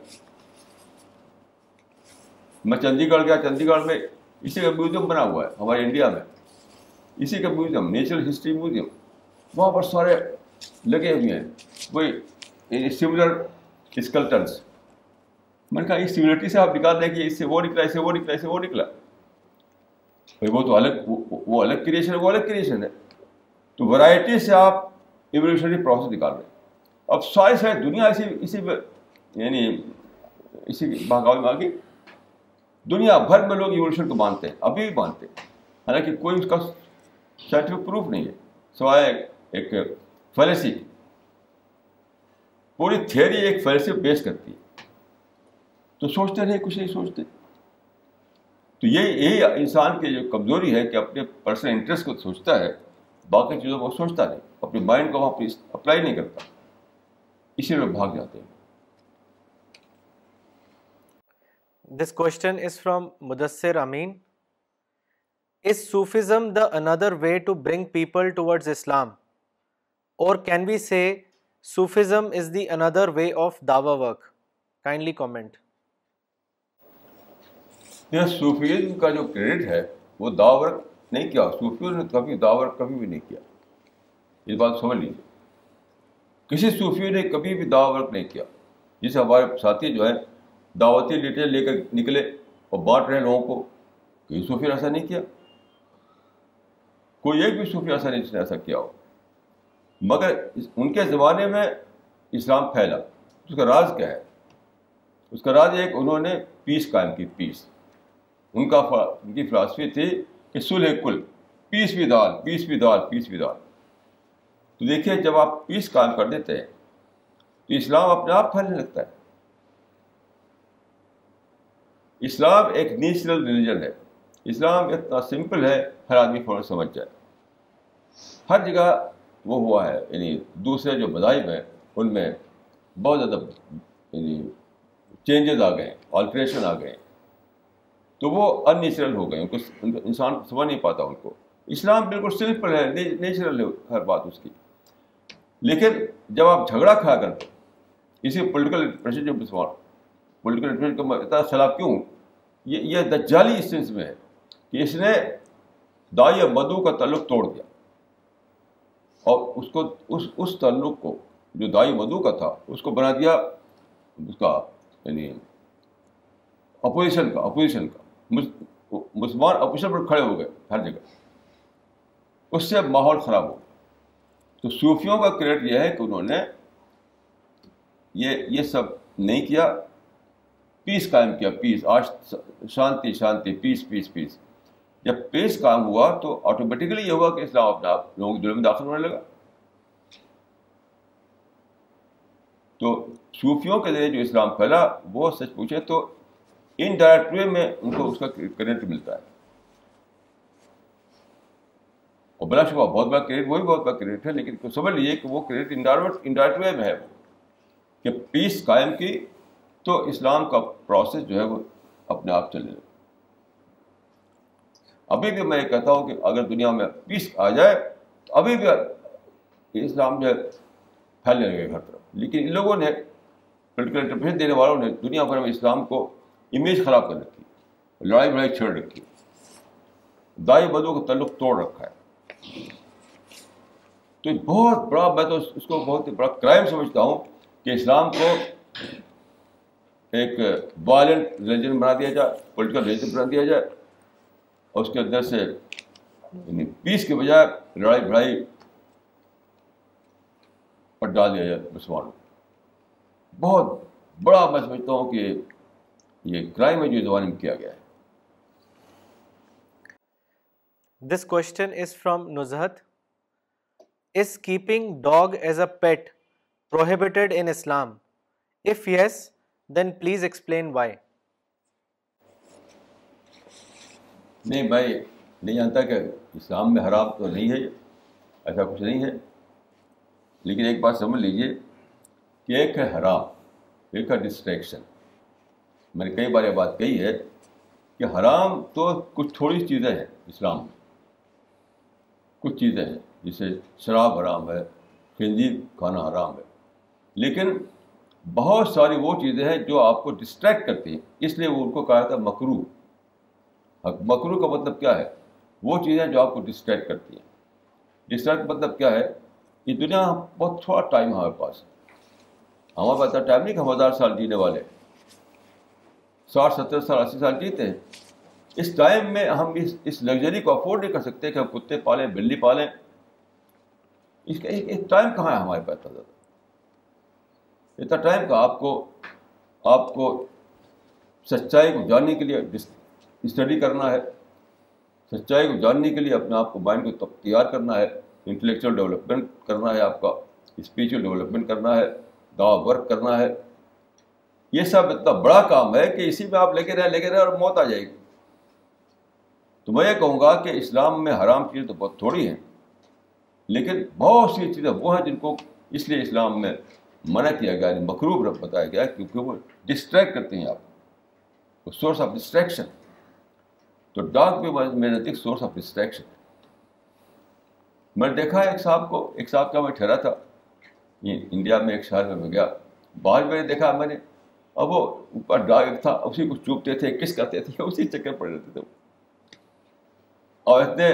میں چندی گڑھ گیا, چندی گڑھ میں اسی کا میوزیم بنا ہوا ہے ہمارے انڈیا میں, اسی کا میوزیم, نیچرل ہسٹری میوزیم. وہاں پر سارے لگے ہوئے ہیں وہی سملر اسکلٹنس. میں نے کہا اس سملرٹی سے آپ نکال رہے ہیں کہ اس سے وہ نکلا, اس سے وہ نکلا, اس سے وہ نکلا. وہ تو وہ الگ کریشن ہے, وہ الگ کریشن ہے. تو ورائٹی سے آپ ایولیوشنری پروسیس نکال رہے ہیں. اب ساری دنیا اسی یعنی اسی بہکاوے میں آ گئی. دنیا بھر میں لوگ ایولیوشن کو مانتے ہیں, ابھی بھی مانتے ہیں, حالانکہ کوئی اس کا سائنٹیفک پروف نہیں ہے سوائے ایک فلسفی. پوری تھیوری ایک فلسفی بیس کرتی ہے. تو سوچتے نہیں, کچھ نہیں سوچتے. تو یہی انسان کی جو کمزوری ہے کہ اپنے پرسنل انٹرسٹ کو سوچتا ہے, باقی چیزوں کو سوچتا نہیں, اپنے مائنڈ کو وہاں اپلائی نہیں کرتا, اسی لیے بھاگ جاتے ہیں. This question is from Mudassir Amin. Is Sufism the another way to bring people towards Islam? Or can we say Sufism is the another way of dawah work? Kindly comment. یہ Sufism کا جو credit ہے وہ دعوی work نہیں کیا. صوفیوں نے کبھی دعوی ورک کبھی بھی نہیں کیا, یہ بات سمجھ لیجیے. کسی صوفی نے کبھی بھی دعوی ورک نہیں کیا. جیسے ہمارے ساتھی جو ہے دعوتی لٹریچر لے کر نکلے اور بانٹ رہے لوگوں کو, کئی صوفی نے ایسا نہیں کیا. کوئی ایک بھی صوفی ایسا نہیں جس نے ایسا کیا ہو. مگر ان کے زمانے میں اسلام پھیلا. اس کا راز کیا ہے؟ اس کا راز ایک انہوں نے پیس قائم کی. پیس ان کی فلاسفی تھی کہ صلح کل, پیس بھی دال, پیس بھی دال, پیس بھی دال. تو دیکھیے جب آپ پیس قائم کر دیتے ہیں تو اسلام اپنے آپ پھیلنے لگتا ہے. اسلام ایک نیچرل ریلیجن ہے. اسلام اتنا سمپل ہے ہر آدمی فوراً سمجھ جائے. ہر جگہ وہ ہوا ہے, یعنی دوسرے جو مذاہب ہیں ان میں بہت زیادہ یعنی چینجز آ گئے, آلٹریشن آ گئے, تو وہ ان نیچرل ہو گئے. ان کو انسان سمجھ نہیں پاتا ان کو. اسلام بالکل سمپل ہے, نیچرل ہے ہر بات اس کی. لیکن جب آپ جھگڑا کھا کرتے اسی پولیٹیکل پریشر, جو پولیٹیکل پریشر کا اتنا خلاف کیوں, یہ دجالی اس سینس میں ہے کہ اس نے دائی مدعو کا تعلق توڑ دیا, اور اس کو اس تعلق کو جو دائی مدعو کا تھا اس کو بنا دیا اس کا یعنی اپوزیشن کا. مسلمان اپوزیشن پر کھڑے ہو گئے ہر جگہ, اس سے ماحول خراب ہو گیا. تو صوفیوں کا کریڈٹ یہ ہے کہ انہوں نے یہ سب نہیں کیا, پیس قائم کیا. پیس, آج شانتی شانتی, پیس پیس پیس. جب پیس قائم ہوا تو آٹومیٹیکلی یہ ہوا کہ اسلام اپنے آپ لوگوں کے دل میں داخل ہونے لگا. تو صوفیوں کے ذریعے جو اسلام پھیلا وہ سچ پوچھے تو انڈائریکٹ وے میں ان کو اس کا کریڈٹ ملتا ہے. اور بلا شبہ بہت بڑا کریڈٹ, وہی بہت بڑا کریڈٹ ہے, لیکن سمجھ لیجیے کہ وہ کریڈٹ انڈائریکٹ وے میں ہے کہ پیس قائم کی تو اسلام کا پروسیس جو ہے وہ اپنے آپ چلنے لگا. ابھی بھی میں یہ کہتا ہوں کہ اگر دنیا میں پیس آ جائے تو ابھی بھی اسلام جو ہے پھیلنے لگے ہر طرف. لیکن ان لوگوں نے, پولیٹیکل انٹرپریشن دینے والوں نے دنیا بھر میں اسلام کو امیج خراب کر رکھی, لڑائی بڑائی چھیڑ رکھی, دائی بدو کا تعلق توڑ رکھا ہے. تو بہت بڑا, میں تو اس کو بہت بڑا کرائم سمجھتا ہوں کہ اسلام کو ایک وائلنٹ ریلیجن بنا دیا جائے, پولیٹیکل ریلیجن بنا دیا جائے, اور اس کے اندر سے یعنی پیس کے بجائے لڑائی بڑائی پر ڈال دیا جائے مسلمانوں کو. بہت بڑا میں سمجھتا ہوں کہ یہ کرائم ہے جو زمانے میں کیا گیا ہے. This question is from Nuzhat. Is keeping dog as a pet prohibited in Islam? If yes, then please explain why. نہیں، میں نہیں جانتا کہ اسلام میں حرام تو نہیں ہے، ایسا کچھ نہیں ہے. لیکن ایک بات سمجھ لیجیے کہ ایک ہے حرام، ایک ہے ڈسٹریکشن. میں نے کئی بار یہ بات کہی ہے کہ حرام تو کچھ تھوڑی چیزیں ہیں اسلام میں. کچھ چیزیں ہیں جیسے شراب حرام ہے، خنزیر کھانا حرام ہے، لیکن بہت ساری وہ چیزیں ہیں جو آپ کو ڈسٹریکٹ کرتی ہیں، اس لیے وہ ان کو کہا تھا مکروہ. مکروہ کا مطلب کیا ہے؟ وہ چیزیں جو آپ کو ڈسٹریکٹ کرتی ہیں. ڈسٹریکٹ مطلب کیا ہے؟ یہ دنیا بہت تھوڑا ٹائم ہمارے پاس. ہمارے پاس ٹائم نہیں کہ ہم 1000 سال جینے والے، 60 70 سال 80 سال جیتے ہیں. اس ٹائم میں ہم اس لگژری کو افورڈ نہیں کر سکتے کہ ہم کتے پالیں، بلی پالیں. اس کا ایک ٹائم کہاں ہے ہمارے پاس؟ اتنا ٹائم کا آپ کو سچائی کو جاننے کے لیے اسٹڈی کرنا ہے، سچائی کو جاننے کے لیے اپنے آپ کو مائنڈ کو تیار کرنا ہے، انٹلیکچوئل ڈیولپمنٹ کرنا ہے، آپ کا اسپریچول ڈیولپمنٹ کرنا ہے، دعویٰ ورک کرنا ہے. یہ سب اتنا بڑا کام ہے کہ اسی میں آپ لگے رہے اور موت آ جائے گی. تو میں یہ کہوں گا کہ اسلام میں حرام چیزیں تو بہت تھوڑی ہیں، لیکن بہت سی چیزیں وہ ہیں جن کو اس لیے اسلام میں منع کیا گیا، یعنی مکروہ بتایا گیا، کیونکہ وہ ڈسٹریکٹ کرتے ہیں آپ کو، سورس آف ڈسٹریکشن. تو ڈاگ بھی میرے نزدیک سورس آف ڈسٹریکشن. میں نے دیکھا ایک صاحب کا میں ٹھہرا تھا یہ انڈیا میں ایک شہر میں گیا، بعد میں نے دیکھا اب وہ اوپر ڈاگ تھا، اسی کو چوبتے تھے، کس کرتے تھے، اسی چکر پڑ رہتے تھے. اور اتنے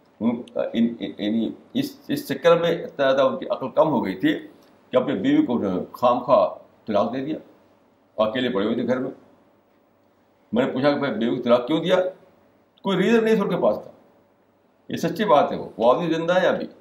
اس چکر میں اتنا زیادہ ان کی عقل کم ہو گئی تھی کہ اپنی بیوی کو خام خواہ طلاق دے دیا، اکیلے پڑے ہوئے تھے گھر میں. میں نے پوچھا کہ بھائی بیوی کو طلاق کیوں دیا؟ کوئی ریزن نہیں تھا ان کے پاس تھا. یہ سچی بات ہے. وہ آدمی زندہ ہے ابھی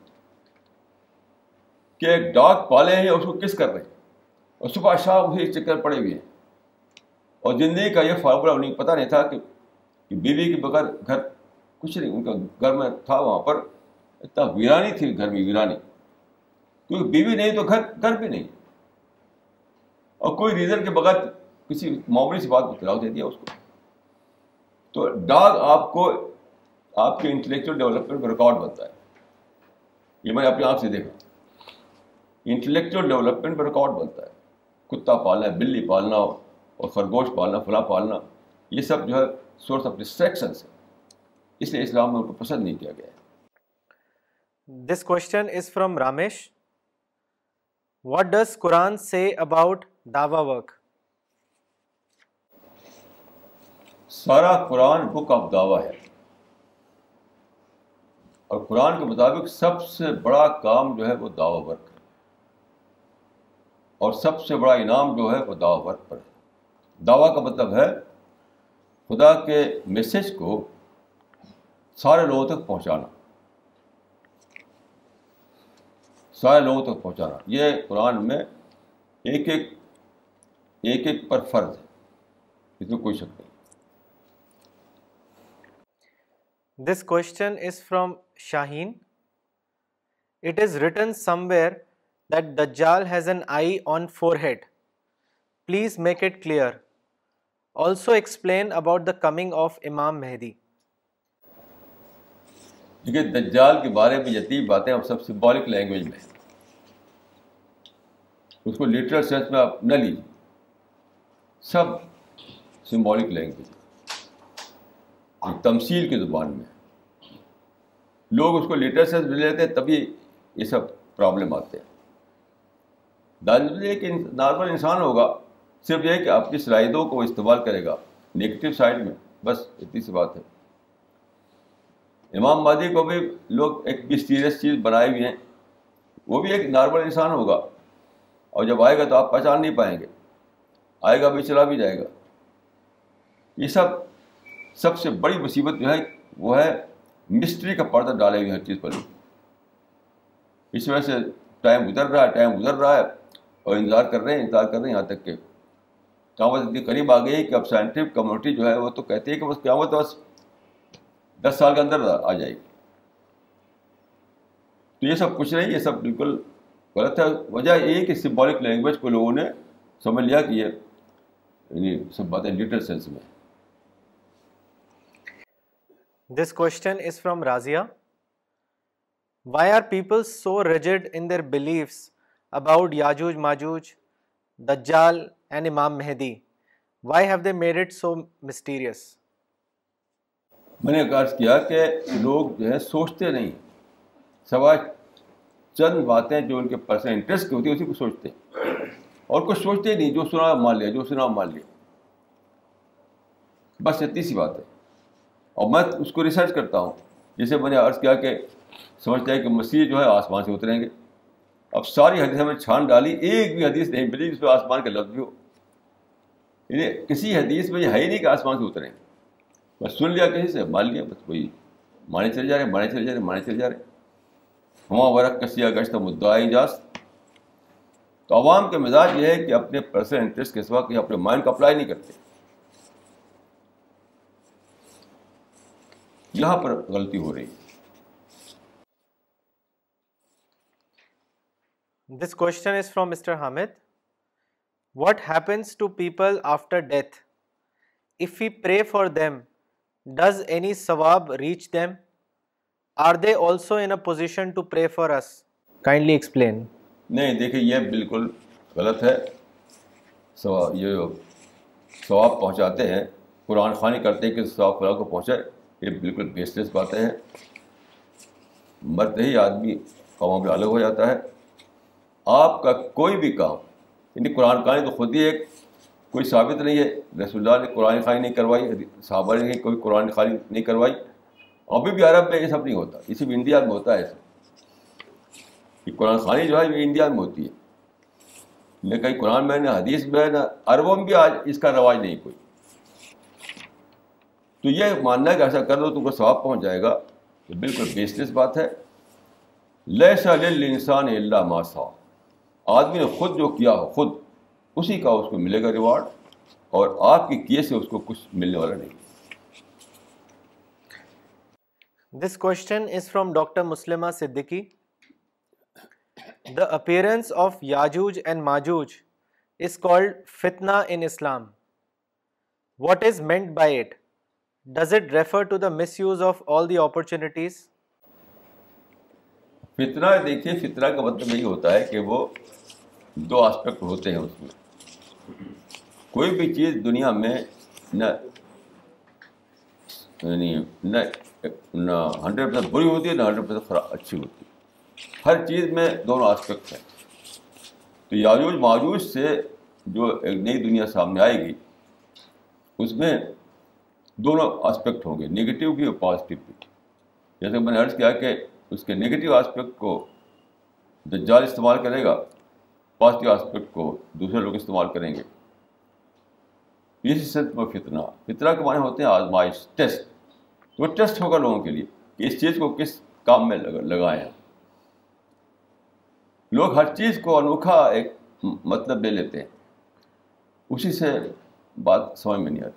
کہ ایک ڈاگ پالے ہیں، اس کو کس کر رہے ہیں، اور صبح شام اسی چکر پڑے ہوئے ہیں. اور زندگی کا یہ فارمولا انہیں پتہ نہیں تھا کہ بیوی کے بغیر گھر کچھ نہیں. ان کا گھر میں تھا وہاں پر اتنا ویرانی تھی، گھر میں ویرانی، کیونکہ بیوی نہیں تو گھر بھی نہیں. اور کوئی ریزن کے بغیر کسی معمولی سی بات کو طلاق دے دیا اس کو. تو ڈاگ آپ کے انٹلیکچوئل ڈیولپمنٹ کا ریکارڈ بنتا ہے. یہ میں نے اپنے آپ سے دیکھا. انٹلیکچوئل ڈیولپمنٹ کا ریکارڈ بنتا ہے. کتا پالنا، بلی پالنا اور خرگوش پالنا، فلاں پالنا، یہ سب جو ہے سورس آف ڈسٹریکشنس ہے. اس لیے اسلام میں ان کو پسند نہیں کیا گیا ہے. This question is from Ramesh. What does Quran say about dawah work? سارا قرآن بک آف دعویٰ ہے، اور قرآن کے مطابق سب سے بڑا کام جو ہے وہ دعویٰ ورک ہے، اور سب سے بڑا انعام جو ہے وہ دعویٰ ورک پر ہے. دعویٰ کا مطلب ہے خدا کے میسج کو سارے لوگوں تک پہنچانا، سارے لوگوں تک پہنچانا. یہ قرآن میں ایک ایک پر فرض ہے، اس میں کوئی شک نہیں. This question is from Shaheen. It is written somewhere that Dajjal has an eye on forehead. Please make it clear. Also explain about the coming of Imam Mahdi. دیکھیے دجال کے بارے میں جتنی باتیں اب سب سمبولک لینگویج میں ہیں، اس کو لٹرل سینس میں آپ نہ لیجیے، سب سمبولک لینگویج ہے، تمثیل کی زبان میں. لوگ اس کو لٹرل سینس میں لیتے ہیں، تبھی یہ سب پرابلم آتے ہیں. کہ نارمل انسان ہوگا، صرف یہ کہ اپنی صلاحیتوں کو استعمال کرے گا نیگیٹو سائڈ میں، بس اتنی سی بات ہے. امام مہدی کو بھی لوگ ایک مسٹیریس چیز بنائے ہوئے ہیں، وہ بھی ایک نارمل انسان ہوگا، اور جب آئے گا تو آپ پہچان نہیں پائیں گے، آئے گا بھی چلا بھی جائے گا. یہ سب سے بڑی مصیبت جو ہے وہ ہے مسٹری کا پردہ ڈالے ہوئے ہر چیز پر. اس وجہ سے ٹائم گزر رہا ہے اور انتظار کر رہے ہیں یہاں تک کہ قیامت اتنی قریب آ گئی کہ اب سائنٹیفک کمیونٹی جو ہے وہ تو کہتی ہے کہ بس قیامت بس 10 سال کے اندر آ جائے گی. تو یہ سب کچھ نہیں, یہ سب بالکل غلط ہے. وجہ یہ ہے کہ سمبولک لینگویج کو لوگوں نے سمجھ لیا کہ یہ سب باتیں لٹرل سینس میں. This question is from Razia. Why are people so rigid in their beliefs about Yajuj, Majuj, Dajjal and Imam Mahdi? Why have they made it so mysterious? میں نے عرض کیا کہ لوگ جو ہے سوچتے نہیں, سوائے چند باتیں جو ان کے پرسنل انٹرسٹ کی ہوتی ہیں اسی کو سوچتے ہیں, اور کچھ سوچتے ہی نہیں, جو سنا مان لیا, بس اتنی سی بات ہے. اور میں اس کو ریسرچ کرتا ہوں, جسے میں نے عرض کیا کہ سمجھتا ہے کہ مسیح جو ہے آسمان سے اتریں گے. اب ساری حدیثیں میں چھان ڈالی, ایک بھی حدیث نہیں ملی جس پہ آسمان کا لفظ بھی ہو. یعنی کسی حدیث میں یہ ہے ہی نہیں کہ آسمان سے اتریں گے. بس سن لیا کسی سے, مان لیا, بس وہی مانے چلے جا رہے. ہما ورق کسیا گشت مدعا اجاز. تو عوام کا مزاج یہ ہے کہ اپنے پرسنل انٹرسٹ کے سوا کہ اپنے مائنڈ کو اپلائی نہیں کرتے. یہاں پر غلطی ہو رہی ہے. This question is from Mr. Hamid. What happens to people after death? If we pray for them, does any sawab reach them? Are they also in a position to pray for us? Kindly explain. نہیں, دیکھیں یہ بالکل غلط ہے. یہ ثواب پہنچاتے ہیں, قرآن خوانی کرتے ہیں کہ ثواب فلاں کو پہنچے, یہ بالکل بیس لیس باتیں ہیں. مرتے ہی آدمی قوم میں الگ ہو جاتا ہے. آپ کا کوئی بھی کام, یعنی قرآن خوانی تو خود ہی ایک کوئی ثابت نہیں ہے. رسول اللہ نے قرآن خوانی نہیں کروائی, صحابہ نے کوئی قرآن خوانی نہیں کروائی. ابھی بھی عرب میں یہ سب نہیں ہوتا, اسی بھی انڈیا میں ہوتا ہے. یہ قرآن خوانی جو ہے یہ انڈیا میں ہوتی ہے, نہ کہیں قرآن میں, نہ حدیث میں, نہ عربوں میں بھی آج اس کا رواج نہیں کوئی. تو یہ ماننا ہے کہ ایسا کر دو تم کو ثواب پہنچ جائے گا, تو بالکل بیس لیس بات ہے. لیس للانسان الا ما سعی. آدمی نے خود جو کیا ہو خود اسی کا اس کو ملے گا ریوارڈ, اور آپ کے کیے سے اس کو کچھ ملنے والا نہیں. This question is from Dr. Muslima Siddiqui. The appearance of Yajuj and Majuj is called fitna in Islam. What is meant by it? Does it refer to the misuse of all the opportunities? فتنہ, دیکھیے فتنہ کا مطلب یہی ہوتا ہے کہ وہ دو آسپیکٹ ہوتے ہیں اس میں. کوئی بھی چیز دنیا میں نہ 100% بری ہوتی ہے, نہ 100% اچھی ہوتی ہے. ہر چیز میں دونوں آسپیکٹ ہیں. تو یاجوج ماجوج سے جو ایک نئی دنیا سامنے آئے گی اس میں دونوں آسپیکٹ ہوں گے, نگیٹو بھی اور پازیٹیو بھی. جیسے میں نے عرض کیا کہ اس کے نگیٹو آسپیکٹ کو دجال استعمال کرے گا, پازیٹیو آسپیکٹ کو دوسرے لوگ استعمال کریں گے. اسی سلسلے میں فتنہ کے معنی ہوتے ہیں آزمائش, ٹیسٹ. وہ ٹیسٹ ہوگا لوگوں کے لیے کہ اس چیز کو کس کام میں لگائیں ہیں. لوگ ہر چیز کو انوکھا ایک مطلب لے لیتے ہیں, اسی سے بات سمجھ میں نہیں آتی.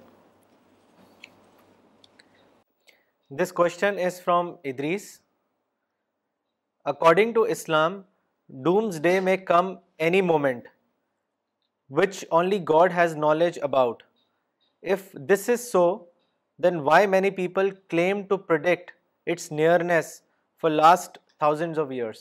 This question is from Idris. According to Islam, doomsday may come any moment, which only God has knowledge about. If this is so, then why many people claim to predict its nearness for last thousands of years?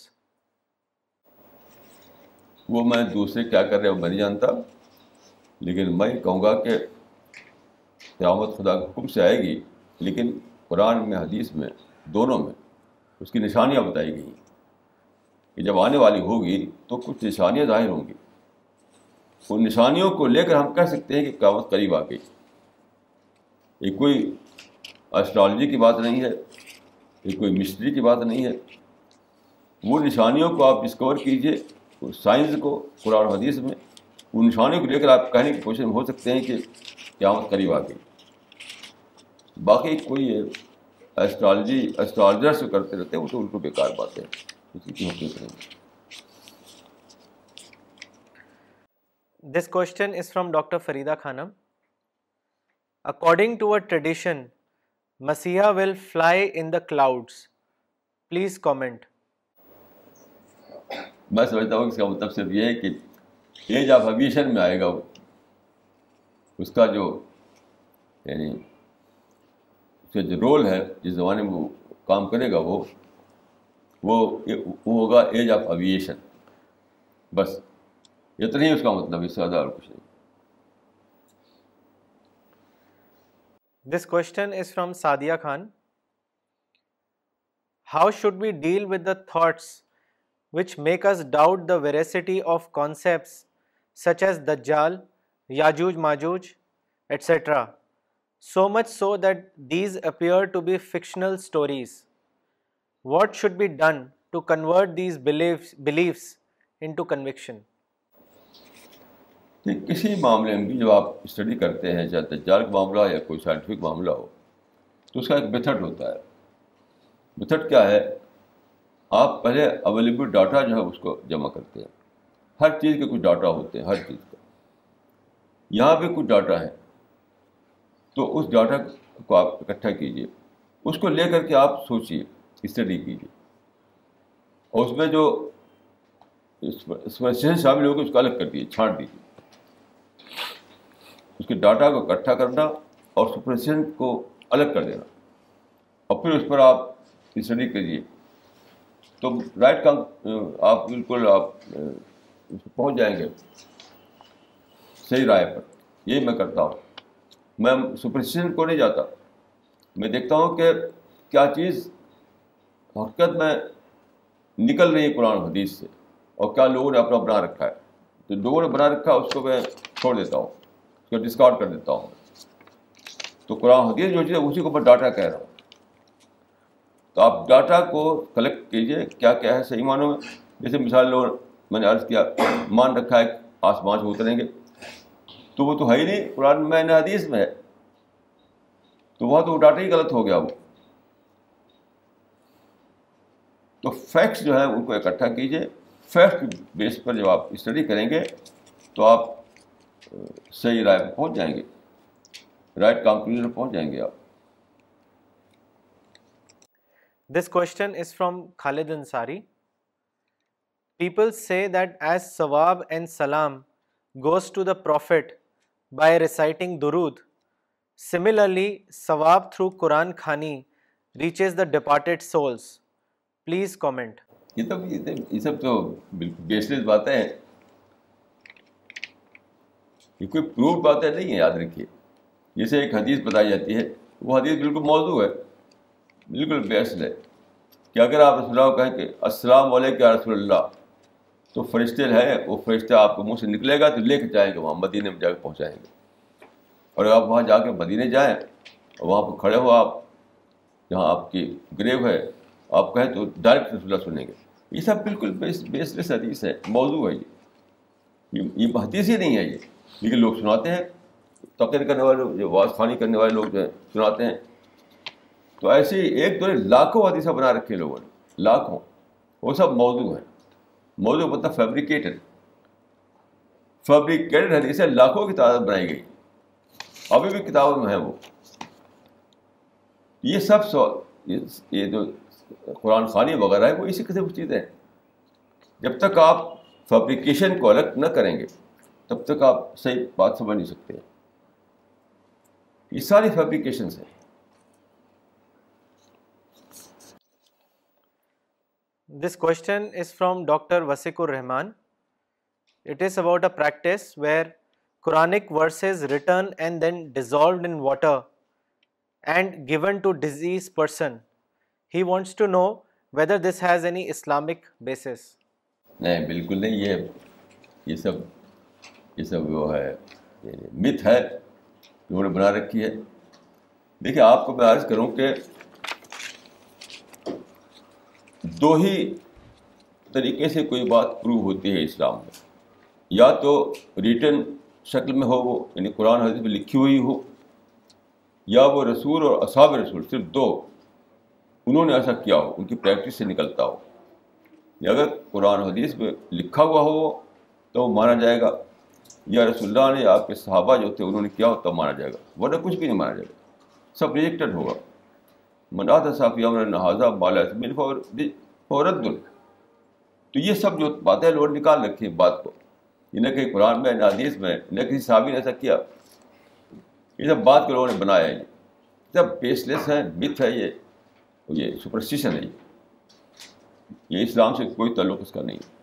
وہ میں دوسرے کیا کر رہے ہیں میں نہیں جانتا, لیکن میں کہوں گا کہ قیامت خدا کے حکم سے آئے گی, لیکن قرآن میں حدیث میں دونوں میں اس کی نشانیاں بتائی گئی کہ جب آنے والی ہوگی تو کچھ نشانیاں ظاہر ہوں گی. ان نشانیوں کو لے کر ہم کہہ سکتے ہیں کہ قیامت قریب آ گئی. یہ کوئی ایسٹرالوجی کی بات نہیں ہے, یہ کوئی مسٹری کی بات نہیں ہے. وہ نشانیوں کو آپ ڈسکور کیجئے, سائنس کو قرآن حدیث میں ان نشانیوں کو لے کر آپ کہنے کی کوشش میں ہو سکتے ہیں کہ قیامت قریب آ گئی. باقی کوئی ایسٹرالوجرس جو کرتے رہتے ہیں وہ تو ان کو بیکار باتیں ہیں, اس کی حقیقت نہیں. This question is from Dr. Farida Khanam. According to a tradition, Masiha will fly in the clouds. Please comment. میں سمجھتا ہوں کہ اس کا مطلب صرف یہ ہے کہ ایج آف ایویشن میں آئے گا وہ، اس کا جو یعنی اس کا جو رول ہے جس زمانے میں وہ کام کرے گا وہ ہوگا ایج آف ایویشن. بس اتنا ہی اس کا مطلب، اس سے زیادہ اور کچھ نہیں. This question is from Sadia Khan. How should we deal with the thoughts which make us doubt the veracity of concepts such as Dajjal, Yajuj Majuj, etc., so much so that these appear to be fictional stories? What should be done to convert these beliefs into conviction? کہ کسی معاملے میں بھی جب آپ study کرتے ہیں، چاہے دجال کا معاملہ یا کوئی سائنٹیفک معاملہ ہو، تو اس کا ایک میتھڈ ہوتا ہے. میتھڈ کیا ہے؟ آپ پہلے اویلیبل ڈاٹا جو ہے اس کو جمع کرتے ہیں. ہر چیز کے کچھ ڈاٹا ہوتے ہیں، ہر چیز کا. یہاں پہ کچھ ڈاٹا ہے تو اس ڈاٹا کو آپ اکٹھا کیجیے، اس کو لے کر کے آپ سوچیے، اسٹڈی کیجیے، اور اس میں جو اس میں شامل ہوگی اس کو الگ کر دیجیے، چھانٹ دیجیے. اس کے ڈاٹا کو اکٹھا کرنا اور سپریشن کو الگ کر دینا، اور پھر اس پر آپ اسٹڈی کیجیے. تو رائٹ کام آپ بالکل آپ پہنچ جائیں گے صحیح رائے پر. یہی میں کرتا ہوں. میں سپریشن کو نہیں جاتا، میں دیکھتا ہوں کہ کیا چیز حقیقت میں نکل رہی ہے قرآن حدیث سے، اور کیا لوگوں نے اپنا بنا رکھا ہے. تو لوگوں نے بنا رکھا ہے اس کو میں چھوڑ دیتا ہوں، اس کو ڈسکارڈ کر دیتا ہوں. تو قرآن حدیث جو چیز ہے اسی کو میں ڈاٹا کہہ رہا ہوں. تو آپ ڈاٹا کو کلیکٹ کیجیے، کیا کیا ہے صحیح معنوں میں. جیسے مثال لوگ میں نے عرض کیا، مان رکھا ہے آسمان سے اتریں گے، تو وہ تو ہے ہی نہیں، قرآن میں نے حدیث میں ہے، تو وہاں تو وہ ڈاٹا ہی غلط ہو گیا. وہ تو فیکٹس جو ہیں ان کو اکٹھا کیجیے. فیکٹ بیس پر جب آپ اسٹڈی کریں گے تو آپ صحیح رائے پہ پہنچ جائیں گے، رائٹ کنکلوژن پہ پہنچ جائیں گے آپ. This question is from Khalid Ansari. People say that as Sawab and Salam goes to the Prophet by reciting Durood, similarly Sawab through Quran Khani reaches the departed souls. Please comment. یہ سب تو بالکل بیس لیس باتیں ہیں، یہ کوئی proof باتیں نہیں ہیں، یاد رکھیے. جیسے ایک حدیث بتائی جاتی ہے، وہ حدیث بالکل موضوع ہے، بالکل بیس ہے کہ اگر آپ رسول اللہ کو کہیں کہ السلام علیکم یا رسول اللہ، تو فرشتے ہے، وہ فرشتہ آپ کو منہ سے نکلے گا تو لے کے جائیں گے، وہاں مدینے میں جا کے پہنچائیں گے. اور آپ وہاں جا کے مدینے جائیں اور وہاں پہ کھڑے ہو آپ، جہاں آپ کی گریو ہے، آپ کہیں تو ڈائریکٹ رسول اللہ سنیں گے. یہ سب بالکل بیس لیس حدیث ہے، موضوع ہے. یہ حدیث ہی نہیں ہے یہ، لیکن لوگ سناتے ہیں، تقریر کرنے والے لوگ، جو واعظ خوانی کرنے والے لوگ جو ہیں سناتے ہیں. تو ایسے ایک دو لاکھوں حدیثیں بنا رکھی ہیں لوگوں نے، لاکھوں. وہ سب موضوع ہیں. موضوع مطلب فیبریکیٹڈ حدیثیں لاکھوں کی تعداد بنائی گئی، ابھی بھی کتابوں میں ہیں وہ. یہ سب یہ جو قرآن خوانی وغیرہ ہے وہ اسی قسم کی چیزیں ہیں. جب تک آپ فیبریکیشن کو الگ نہ کریں گے تب تک آپ صحیح بات سمجھ نہیں سکتے. یہ ساری فیبریکیشنس ہیں. This question is from Dr. Wasiqur Rahman. It is about a practice where Quranic verses written and then dissolved in water and given to diseased person. He wants to know whether this has any Islamic basis. نہیں، بالکل نہیں. یہ سب وہ ہے مت ہے، انہوں نے بنا رکھی ہے. دیکھیے آپ کو میں عرض کروں کہ دو ہی طریقے سے کوئی بات پروو ہوتی ہے اسلام میں. یا تو ریٹن شکل میں ہو وہ، یعنی قرآن حدیث میں لکھی ہوئی ہو، یا وہ رسول اور اصحاب رسول صرف دو انہوں نے ایسا کیا ہو، ان کی پریکٹس سے نکلتا ہو. اگر قرآن حدیث میں لکھا ہوا ہو تو وہ مانا جائے گا، یا رسول اللہ نے آپ کے صحابہ جو تھے انہوں نے کیا تب مانا جائے گا, ورنہ کچھ بھی نہیں مانا جائے گا, سب ریجیکٹڈ ہوگا. مناط صافی امر حاضہ بالا فورد. تو یہ سب جو باتیں لوگ نکال رکھی ہیں بات کو, یہ نہ کہ قرآن میں نہ حدیث میں نہ کسی صحابی نے ایسا کیا, یہ سب بات کے لوگوں نے بنایا ہے, یہ سب بیس لیس ہے, متھ ہے, یہ سپرسٹیشن ہے, یہ اسلام سے کوئی تعلق اس کا نہیں ہے.